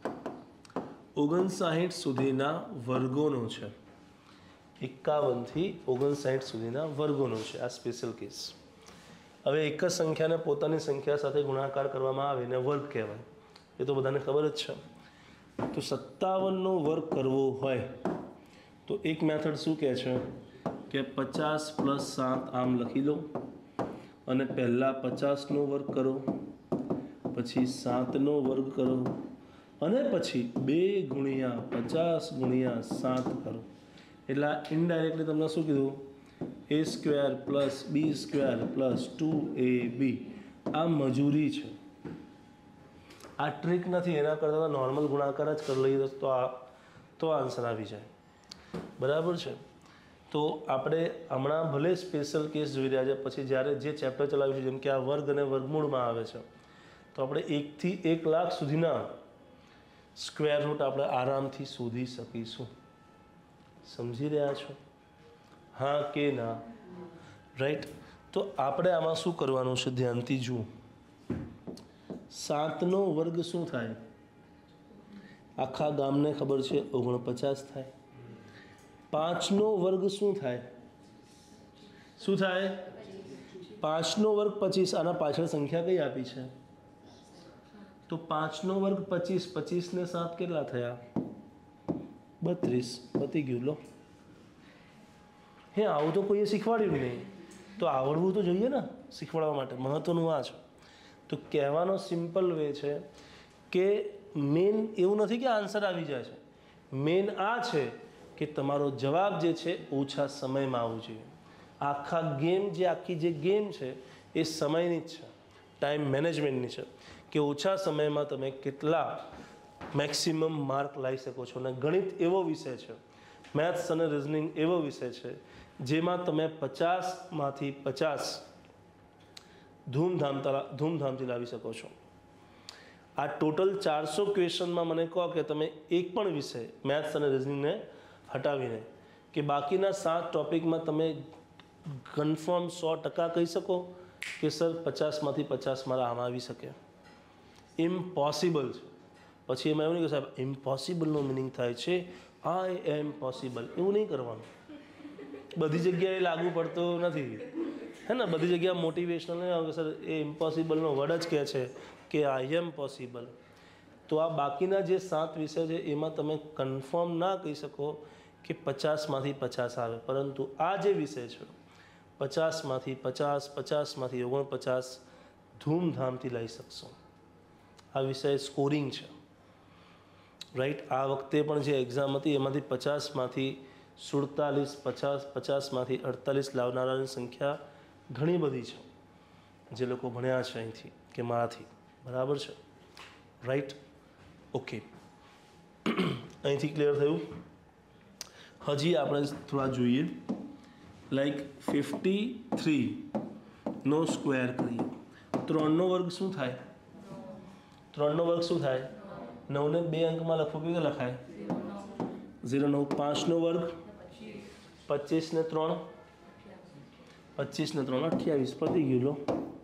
59 સુધીના વર્ગોનો છે. 51 થી 59 સુધીના વર્ગોનો છે આ સ્પેશિયલ કેસ. હવે એક જ સંખ્યાને પોતાની સંખ્યા સાથે ગુણાકાર કરવામાં આવે ને વર્ગ કહેવાય, એ તો બધાને ખબર જ છે. તો 57નો વર્ગ કરવો હોય તો એક મેથડ શું કહે છે કે 50 + 7 આમ લખી લો, અને પહેલાં 50નો વર્ગ કરો, પછી 7નો વર્ગ કરો, અને પછી 2 ગુણ્યા 50 ગુણ્યા 7 કરો. એટલે ઇનડાયરેક્ટલી તમને શું કીધું? a² + b² + 2ab. આ મજૂરી છે, આ ટ્રીક નથી. એના કરતાં નોર્મલ ગુણાકાર જ કરી લઈએ તો આન્સર આવી જાય. બરાબર છે. તો આપણે હમણાં ભલે સ્પેશિયલ કેસ જોઈ રહ્યા છે, પછી જ્યારે જે ચેપ્ટર ચલાવીશું જેમ કે આ વર્ગ અને વર્ગમૂળમાં આવે છે, તો આપણે 1 થી 1 લાખ સુધીના સ્ક્વેર રૂટ આપણે આરામથી શોધી શકીશું. સમજી રહ્યા છો? હા કે ના? રાઈટ. તો આપણે આમાં શું કરવાનું છે? ધ્યાનથી જુઓ. 7નો વર્ગ શું થાય? આખા ગામને ખબર છે 49 થાય. 5નો વર્ગ શું થાય? શું થાય? 5નો વર્ગ 25. આના પાછળ સંખ્યા કઈ આપી છે? તો 5નો વર્ગ 25, 25 ને 7 કેટલા થયા? 32. પતી ગયું. લો, હે આવું તો કોઈએ શીખવાડ્યું નહીં. તો આવડવું તો જોઈએ ને શીખવાડવા માટે, મહત્ત્વનું આ છે. તો કહેવાનો સિમ્પલ વે છે કે મેન એવું નથી કે આન્સર આવી જાય છે, મેન આ છે કે તમારો જવાબ જે છે ઓછા સમયમાં આવવું જોઈએ. આખી જે ગેમ છે એ સમયની જ છે, ટાઈમ મેનેજમેન્ટની છે કે ઓછા સમયમાં તમે કેટલા મેક્સિમમ માર્ક લાવી શકો છો. અને ગણિત એવો વિષય છે, મેથ્સ અને રિઝનિંગ એવો વિષય છે જેમાં તમે 50માંથી 50 ધૂમધામથી લાવી શકો છો. આ ટોટલ 400 ક્વેશ્ચનમાં મને કહો કે તમે એક પણ વિષય મેથ્સ અને રિઝનિંગને હટાવીને કે બાકીના 7 ટોપિકમાં તમે કન્ફર્મ 100% કહી શકો કે સર 50માંથી 50 મારા આમાં આવી શકે? ઇમ્પોસિબલ છે. પછી એમાં એવું નહીં કે સાહેબ ઇમ્પોસિબલનો મિનિંગ થાય છે આઈ એમ પોસિબલ, એવું નહીં કરવાનું. બધી જગ્યાએ લાગુ પડતો નથી, હે ને? બધી જગ્યાએ મોટિવેશનલ નહીં આવે કે સર એ ઇમ્પોસિબલનો વર્ડ જ કહે છે કે આઈ એમ પોસિબલ. તો આ બાકીના જે 7 વિષય છે એમાં તમે કન્ફર્મ ના કહી શકો કે 50માંથી 50 આવે, પરંતુ આ જે વિષય છે 50માંથી 50, 50માંથી 49 ધૂમધામથી લઈ શકશો. આ વિષય સ્કોરિંગ છે, રાઈટ? આ વખતે પણ જે એક્ઝામ હતી એમાંથી 50માંથી 47, 50માંથી 48 લાવનારાની સંખ્યા ઘણી બધી છે જે લોકો ભણ્યા છે અહીંથી કે મારાથી, બરાબર છે, રાઈટ? ઓકે, અહીંથી ક્લિયર થયું? હજી આપણે થોડા જોઈએ, લાઈક 53નો સ્ક્વેર કરીએ, 3નો વર્ગ શું થાય? 3નો વર્ગ શું થાય? 9ને 2 અંકમાં લખવું કેવી રીતે લખાય? 0, 9. 5નો વર્ગ 25 ને 3, 25 ને 3 28, પતી ગયું. લો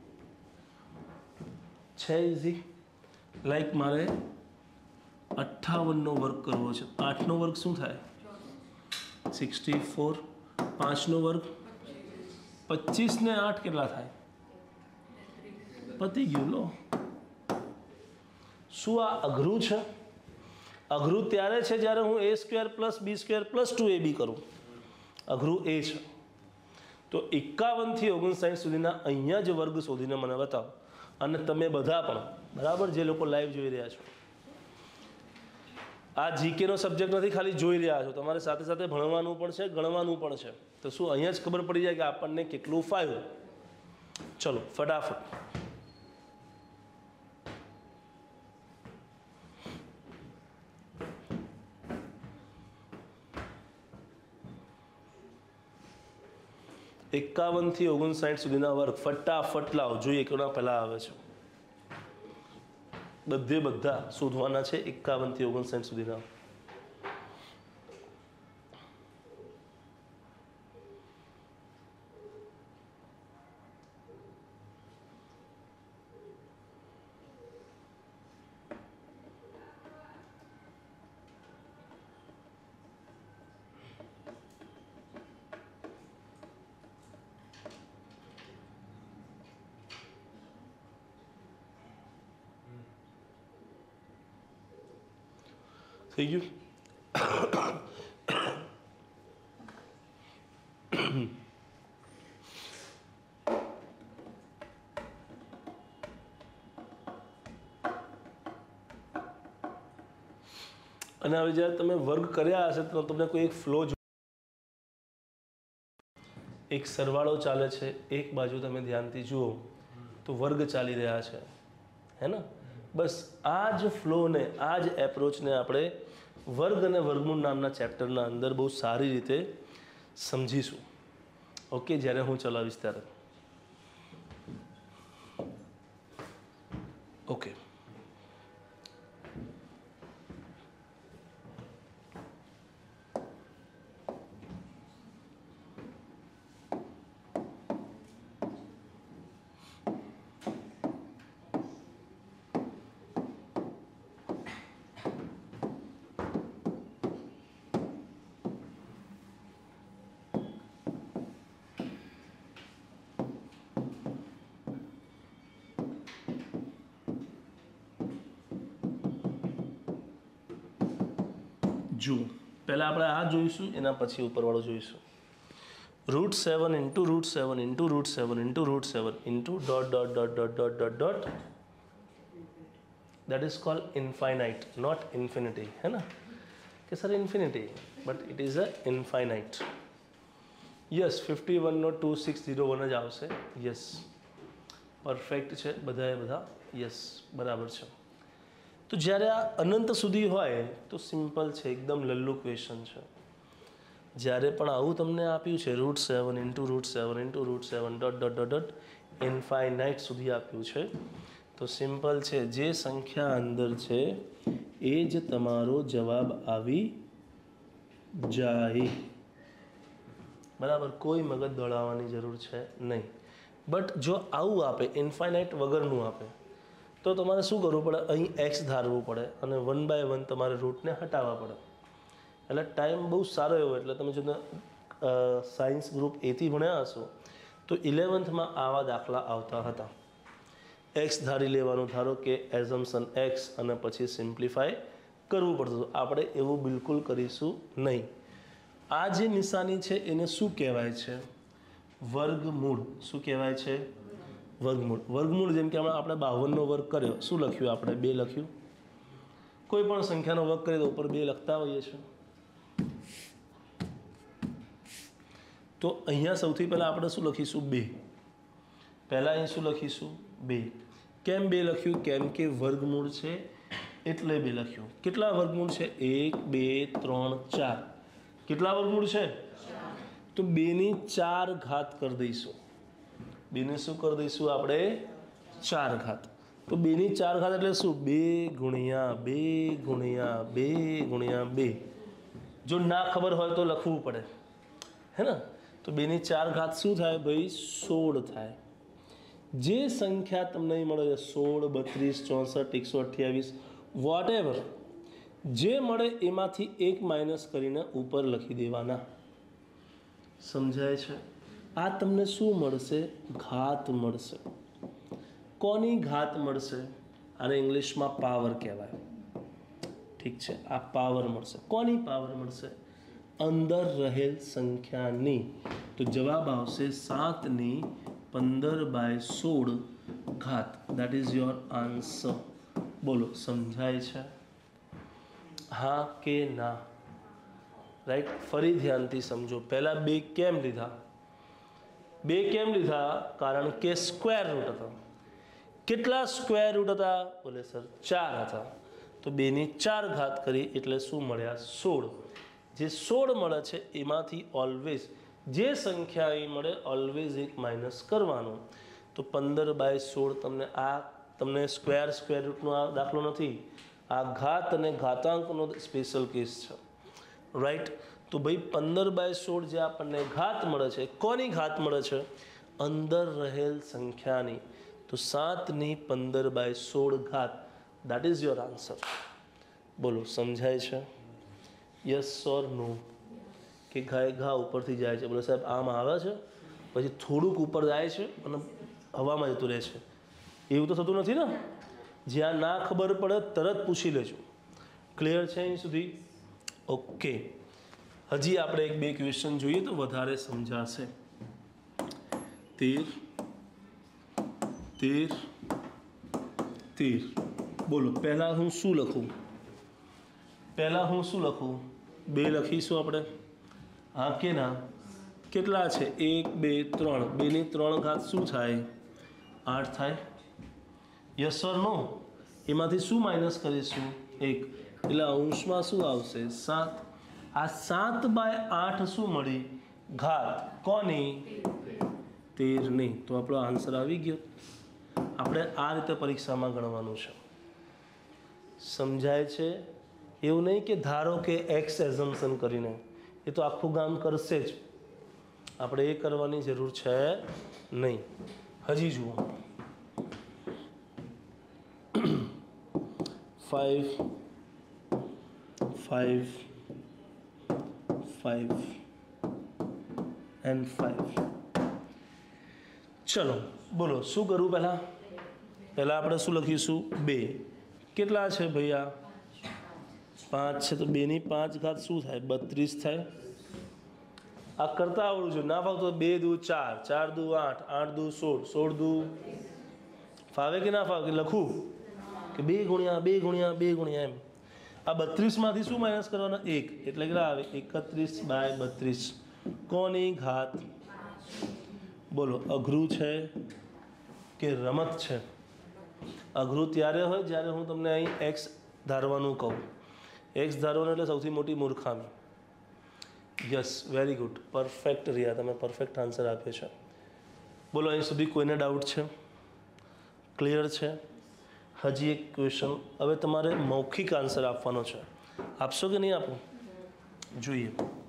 છે ઇઝી. લાઈક મારે 58નો વર્ગ કરવો છે, 8નો વર્ગ શું થાય? 64. 5નો વર્ગ 25 ને 8 કેટલા થાય? પતી ગયું. લો, શું આ અઘરું છે? અઘરું ત્યારે છે જ્યારે હું a² + b² + 2ab કરું, અઘરું એ છે. તો 51 થી 59 સુધીના અહીંયા જ વર્ગ શોધીને મને બતાવો. અને તમે બધા પણ, બરાબર, જે લોકો લાઈવ જોઈ રહ્યા છો, આ જીકેનો સબ્જેક્ટ નથી, ખાલી જોઈ રહ્યા છો, તમારે સાથે સાથે ભણવાનું પણ છે, ગણવાનું પણ છે. તો શું અહીંયા જ ખબર પડી જાય કે આપણને કેટલું ફાવ્યું? ચલો ફટાફટ. એકાવન થી 59 સુધીના વર્ગ ફટાફટ લાવો, જોઈએ કોના પહેલા આવે છે. બધા શોધવાના છે 51 થી 59 સુધીના. થઈ ગયું? અને હવે જ્યારે તમે વર્ગ કર્યા હશે તો તમને કોઈ એક ફ્લો, એક સરવાળો ચાલે છે, એક બાજુ તમે ધ્યાનથી જુઓ તો વર્ગ ચાલી રહ્યા છે, હે ને? બસ આ જ ફ્લોને, આ જ એપ્રોચને આપણે વર્ગ અને વર્ગમૂળ નામના ચેપ્ટરના અંદર બહુ સારી રીતે સમજીશું. ઓકે, જ્યારે હું ચલાવીશ ત્યારે. ઓકે, જુઓ, પહેલાં આપણે આ જોઈશું, એના પછી ઉપરવાળું જોઈશું. √7 into √7 into √7 into √7 into dot dot dot dot dot dot dot. That is called infinite, not infinity, है ना? कि sir infinity, but it is a infinite. Yes, 51 not 2601 જ આવશે. Yes, perfect છે બધાએ બધા. Yes, બરાબર છે. તો જ્યારે આ અનંત સુધી હોય તો સિમ્પલ છે, એકદમ લલ્લુ ક્વેશ્ચન છે. જ્યારે પણ આવું તમને આપ્યું છે √7 into √7 into √7 dot dot dot dot infinite સુધી આપ્યું છે તો સિમ્પલ છે, જે સંખ્યા અંદર છે એ જ તમારો જવાબ આવી જાય. બરાબર, કોઈ મગજ દોડાવવાની જરૂર છે નહીં. બટ જો આવું આપે, ઇન્ફાઇનાઇટ વગરનું આપે, તો તમારે શું કરવું પડે? અહીં એક્સ ધારવું પડે અને 1 by 1 તમારે રૂટને હટાવવા પડે. એટલે ટાઈમ બહુ સારો એવો. એટલે તમે જો સાયન્સ ગ્રુપ એથી ભણ્યા હશો તો 11th આવા દાખલા આવતા હતા. એક્સ ધારી લેવાનું, ધારો કે એઝમ્પશન એક્સ, અને પછી સિમ્પ્લિફાય કરવું પડતું હતું. આપણે એવું બિલકુલ કરીશું નહીં. આ જે નિશાની છે એને શું કહેવાય છે? વર્ગમૂળ. શું કહેવાય છે? વર્ગમૂળ. વર્ગમૂળ જેમ કે હમણાં આપણે 52નો વર્ગ કર્યો, શું લખ્યું આપણે? 2 લખ્યું. કોઈ પણ સંખ્યાનો વર્ગ કરીએ તો ઉપર 2 લખતા હોઈએ છીએ. તો અહીંયા સૌથી પહેલાં આપણે શું લખીશું? 2. પહેલાં અહીં શું લખીશું? 2. કેમ 2 લખ્યું? કેમ કે વર્ગમૂળ છે એટલે 2 લખ્યું. કેટલા વર્ગમૂળ છે? 1 2 3 4. કેટલા વર્ગમૂળ છે? તો 2ની 4 ઘાત કરી દઈશું. 2ને શું કરી દઈશું આપણે? 4 ઘાત. તો 2ની 4 ઘાત એટલે શું? 2 ગુણ્યા 2 ગુણ્યા 2 ગુણ્યા 2. જો ના ખબર હોય તો લખવું પડે, હે ને? તો 2ની 4 ઘાત શું થાય ભાઈ? 16 થાય. જે સંખ્યા તમને મળે છે 16, 32, 64, 128, વોટ એવર જે મળે એમાંથી 1 માઇનસ કરીને ઉપર લખી દેવાના. સમજાય છે? આ તમને શું મળશે? ઘાત મળશે. કોની ઘાત મળશે? આને ઇંગ્લિશમાં પાવર કહેવાય. ઠીક છે, આ પાવર મળશે. કોની પાવર મળશે? અંદર રહેલ સંખ્યાની. તો જવાબ આવશે 7ની 15/16 ઘાત. That is your answer. બોલો, સમજાય છે? હા કે ના? રાઈટ. ફરી ધ્યાનથી સમજો. પહેલાં 2 કેમ લીધા? 2 કેમ લીધા? કારણ કે સ્ક્વેર રૂટ હતા. કેટલા સ્ક્વેર રૂટ હતા? બોલે સર 4 હતા. તો 2ની 4 ઘાત કરી એટલે શું મળ્યા? 16. જે 16 મળે છે એમાંથી ઓલવેઝ જે સંખ્યા અહીં મળે ઓલવેઝ 1 માઇનસ કરવાનું. તો 15/16 તમને સ્ક્વેર રૂટનો આ દાખલો નથી. આ ઘાત અને ઘાતાંકનો સ્પેશિયલ કેસ છે. રાઈટ. તો ભાઈ 15/16 જે આપણને ઘાત મળે છે, કોની ઘાત મળે છે? અંદર રહેલ સંખ્યાની. તો 7ની 15/16 ઘાત. That is your answer. બોલો, સમજાય છે? Yes or no? કે ઘા ઉપરથી જાય છે? બોલો સાહેબ, આમ આવે છે પછી થોડુંક ઉપર જાય છે અને હવામાં જતું રહે છે. એવું તો થતું નથી ને? જ્યાં ના ખબર પડે તરત પૂછી લેજો. ક્લિયર છે અહીં સુધી? ઓકે. હજી આપણે 1-2 ક્વેશ્ચન જોઈએ તો વધારે સમજાશે. 13. બોલો, પહેલાં હું શું લખું? 2 લખીશું આપણે. હા કે ના? કેટલા છે? 1 2 3. 2ની 3 ઘાત શું થાય? 8 થાય. Yes or no? એમાંથી શું માઇનસ કરીશું? 1. એટલે અંશમાં શું આવશે? 7. આ 7/8 શું મળી? ઘાત. કોની? 13ની. તો આપણો આન્સર આવી ગયો. આપણે આ રીતે પરીક્ષામાં ગણવાનું છે. સમજાય છે? એવું નહીં કે ધારો કે એક્સ એઝમ્પશન કરીને, એ તો આખું ગામ કરશે જ. આપણે એ કરવાની જરૂર છે નહીં. હજી જુઓ. 5 and 5. ચલો બોલો, શું કરવું? પહેલાં આપણે શું લખીશું? 2. કેટલા છે ભૈયા? 5 છે. તો 2ની 5 ઘાત શું થાય? 32 થાય. આ કરતા આવડવું જોઈએ. ના ફાવતું તો 2 દુ 4, 4 દુ 8, 8 દુ 16, 16 દુ ફાવે કે ના ફાવે? કે લખું કે 2 ગુણ્યા 2 ગુણ્યા 2 ગુણ્યા એમ. આ 32માંથી શું માઇનસ કરવાના? 1. એટલે કેટલા આવે? 31/32. કોની ઘાત? બોલો, અઘરું છે કે રમત છે? અઘરું ત્યારે હોય જ્યારે હું તમને અહીં એક્સ ધારવાનું કહું. એક્સ ધારવાનું એટલે સૌથી મોટી મૂર્ખામી. યસ, વેરી ગુડ, પરફેક્ટ રહ્યા, તમે પરફેક્ટ આન્સર આપ્યો છે. બોલો, અહીં સુધી કોઈને ડાઉટ છે? ક્લિયર છે? હજી એક ક્વેશ્ચન. હવે તમારે મૌખિક આન્સર આપવાનો છે. આપશો કે નહીં આપો? જોઈએ.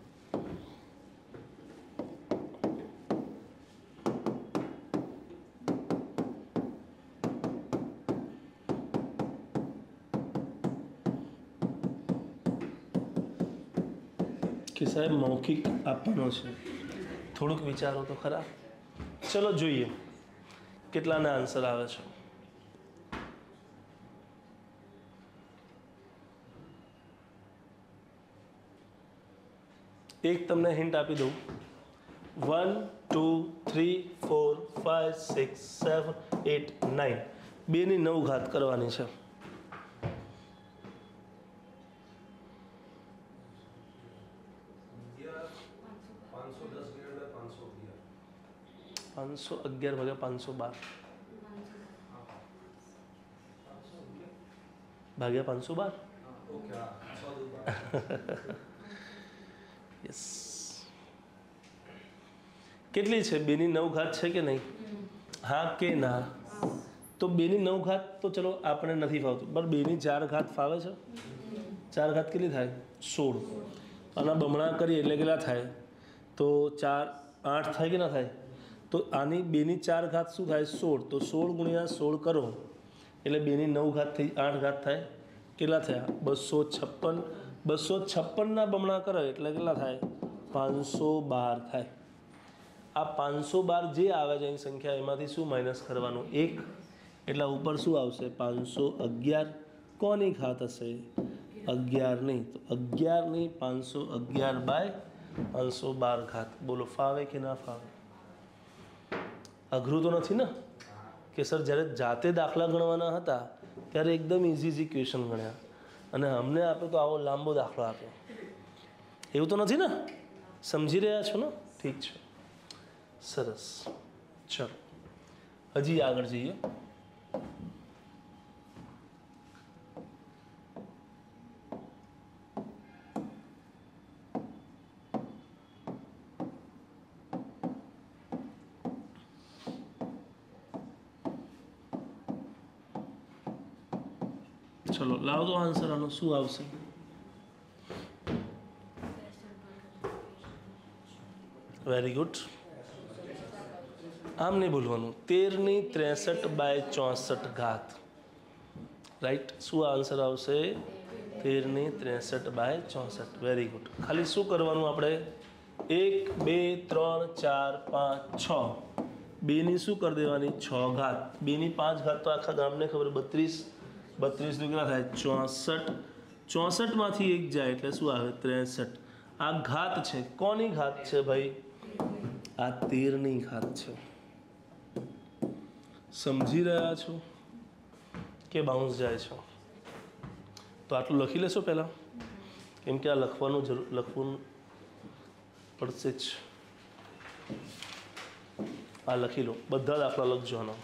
કે સાહેબ મૌખિક આપવાનો છે, થોડુંક વિચારો તો ખરા. ચલો જોઈએ કેટલાના આન્સર આવે છે. એક તમને હિન્ટ આપી દઉં. 1 2 3 4 5 6 7 8 9. 2ની 9 ઘાત કરવાની છે. 511 ભાગ્યા 512 ભાગ્યા 512. યસ. કેટલી છે? 2ની 9 ઘાત છે કે નહીં? હા કે ના? તો 2ની 9 ઘાત તો ચલો આપણે નથી ફાવતું, પણ 2ની 4 ઘાત ફાવે છે. 4 ઘાત કેટલી થાય? 16. અને બમણા કરીએ એટલે કેટલા થાય? તો 4 8 થાય કે ના થાય? તો આની 2ની 4 ઘાત શું થાય? 16. તો 16 ગુણ્યા 16 કરો એટલે 2ની 9 ઘાત થઈ 8 ઘાત થાય. કેટલા થયા? 256. 256ના બમણા કરો એટલે કેટલા થાય? 512 થાય. આ 512 જે આવે છે એની સંખ્યા, એમાંથી શું માઇનસ કરવાનું? 1. એટલે ઉપર શું આવશે? 511. કોની ઘાત હશે? 11ની. તો 11ની 511/512 ઘાત. બોલો, ફાવે કે ના ફાવે? અઘરું તો નથી ને? કે સર જ્યારે જાતે દાખલા ગણવાના હતા ત્યારે એકદમ ઇઝી ક્વેશ્ચન ગણ્યા, અને અમને આપ્યો તો આવો લાંબો દાખલો આપ્યો. એવું તો નથી ને? સમજી રહ્યા છો ને? ઠીક છે, સરસ. ચલો હજી આગળ જઈએ. ચલો લાવો તો આન્સર આનો શું આવશે? Very good. આમ નહીં ભૂલવાનું. 13ની 63/64 ઘાત. રાઈટ. શું આન્સર આવશે? 13ની 63/64. Very good. ખાલી શું કરવાનું આપણે? 1 2 3 4 5 6. 2ની શું કરી દેવાની? 6 ઘાત. 2ની 5 ઘાત તો આખા ગામને ખબર. 32. 32 નું કેટલા થાય? 64. 64માંથી 1 જાય એટલે શું આવે? 63. આ ઘાત છે. કોની ઘાત છે ભાઈ? આ 13ની ઘાત છે. સમજી રહ્યા છો કે બાઉન્સ જાય છે? તો આટલું લખી લેશો પહેલાં, કેમ કે આ લખવું પડશે જ. આ લખી લો, બધા દાખલા લખજો આનો.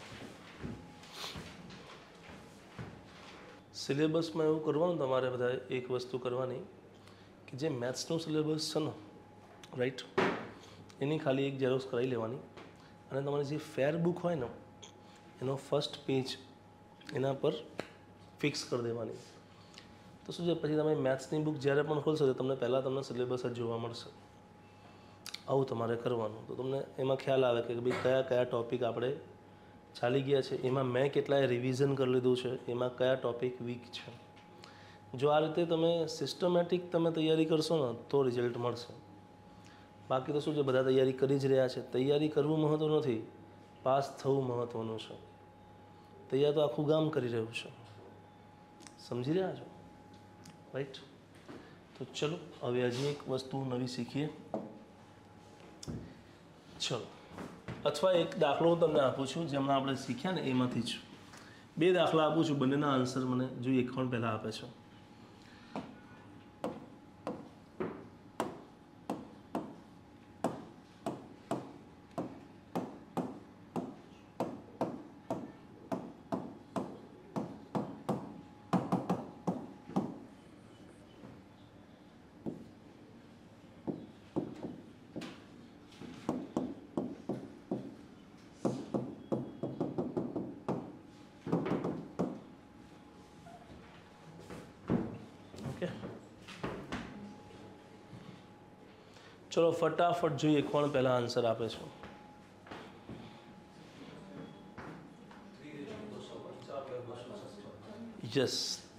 સિલેબસમાં એવું કરવાનું તમારે બધાએ એક વસ્તુ કરવાની, કે જે મેથ્સનું સિલેબસ છે ને, રાઈટ, એની ખાલી એક ઝેરોક્સ કરાવી લેવાની, અને તમારી જે ફેર બુક હોય ને એનો ફર્સ્ટ પેજ એના પર ફિક્સ કરી દેવાની. તો શું છે, પછી તમે મેથ્સની બુક જ્યારે પણ ખોલશો તો તમને સિલેબસ જ જોવા મળશે. આવું તમારે કરવાનું. તો તમને એમાં ખ્યાલ આવે કે ભાઈ કયા કયા ટૉપિક આપણે ચાલી ગયા છે, એમાં મેં કેટલાય રિવિઝન કરી લીધું છે, એમાં કયા ટૉપિક વીક છે. જો આ રીતે તમે સિસ્ટમેટિક તમે તૈયારી કરશો ને તો રિઝલ્ટ મળશે. બાકી તો શું છે, બધા તૈયારી કરી જ રહ્યા છે. તૈયારી કરવું મહત્ત્વ નથી, પાસ થવું મહત્ત્વનું છે. તૈયાર તો આખું ગામ કરી રહ્યું છે. સમજી રહ્યા છો? રાઈટ. તો ચલો હવે હજી એક વસ્તુ નવી શીખીએ. ચલો, અથવા એક દાખલો હું તમને આપું છું જેમણે આપણે શીખ્યા ને એમાંથી જ 2 દાખલા આપું છું, બંનેના આન્સર મને જોઈએ કોણ પહેલાં આપે છે. ચલો ફટાફટ જોઈએ કોણ પહેલા આન્સર આપે છે. Yes,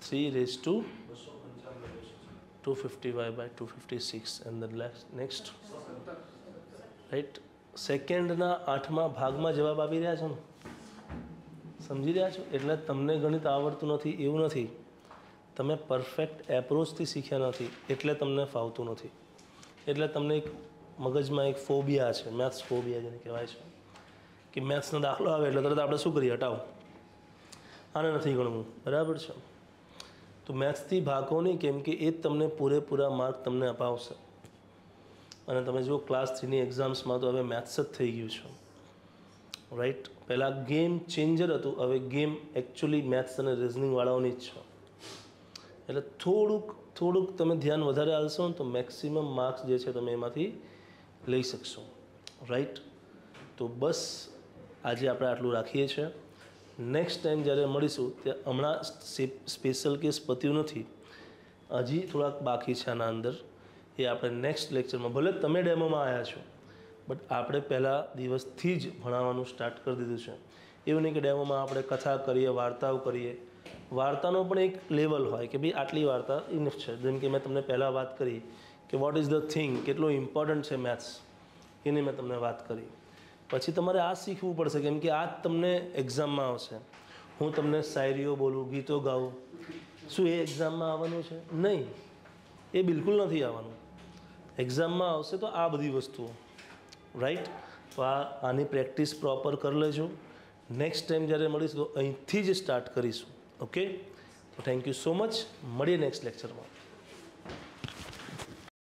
3^255/256 and then next right. સેકન્ડના 8મા ભાગમાં જવાબ આપી રહ્યા છો ને, સમજી રહ્યા છો? એટલે તમને ગણિત આવડતું નથી એવું નથી, તમે પરફેક્ટ એપ્રોચથી શીખ્યા નથી એટલે તમને ફાવતું નથી. એટલે તમને એક મગજમાં એક ફોબિયા છે, મેથ્સ ફોબિયા જેને કહેવાય છે, કે મેથ્સનો દાખલો આવે એટલે તરત આપણે શું કરીએ? હટાવો, આને નથી ગણવું. બરાબર છે? તો મેથ્સથી ભાગો નહીં, કેમ કે એ જ તમને પૂરેપૂરા માર્ક તમને અપાવશે. અને તમે જો ક્લાસ 3ની એક્ઝામ્સમાં તો હવે મેથ્સ જ થઈ ગયું છે, રાઈટ. પહેલાં ગેમ ચેન્જર હતું, હવે ગેમ એકચ્યુઅલી મેથ્સ અને રિઝનિંગવાળાઓની જ છે. એટલે થોડુંક તમે ધ્યાન વધારે આપશો ને તો મેક્સિમમ માર્ક્સ જે છે તમે એમાંથી લઈ શકશો, રાઈટ. તો બસ આજે આપણે આટલું રાખીએ છીએ. નેક્સ્ટ ટાઈમ જ્યારે મળીશું ત્યાં હમણાં સ્પેશિયલ કેસ પત્યું નથી, હજી થોડાક બાકી છે આના અંદર, એ આપણે નેક્સ્ટ લેક્ચરમાં, ભલે તમે ડેમોમાં આવ્યા છો બટ આપણે પહેલા દિવસથી જ ભણાવવાનું સ્ટાર્ટ કરી દીધું છે. એવું નહીં કે ડેમોમાં આપણે કથા કરીએ, વાર્તાઓ કરીએ. વાર્તાનો પણ એક લેવલ હોય કે ભાઈ આટલી વાર્તા ઇનફ છે. જેમ કે મેં તમને પહેલાં વાત કરી કે વોટ ઇઝ ધ થિંગ, કેટલું ઇમ્પોર્ટન્ટ છે મેથ્સ, એની મેં તમને વાત કરી. પછી તમારે આ શીખવું પડશે, કેમ કે આ જ તમને એક્ઝામમાં આવશે. હું તમને શાયરીઓ બોલું, ગીતો ગાઉં, શું એ એક્ઝામમાં આવવાનું છે? નહીં, એ બિલકુલ નથી આવવાનું. એક્ઝામમાં આવશે તો આ બધી વસ્તુઓ, રાઈટ. તો આની પ્રેક્ટિસ પ્રોપર કરી લેજો. નેક્સ્ટ ટાઈમ જ્યારે મળીશું તો અહીંથી જ સ્ટાર્ટ કરીશું. ઓકે, તો થેન્ક યુ સો મચ. મળીએ નેક્સ્ટ લેક્ચરમાં.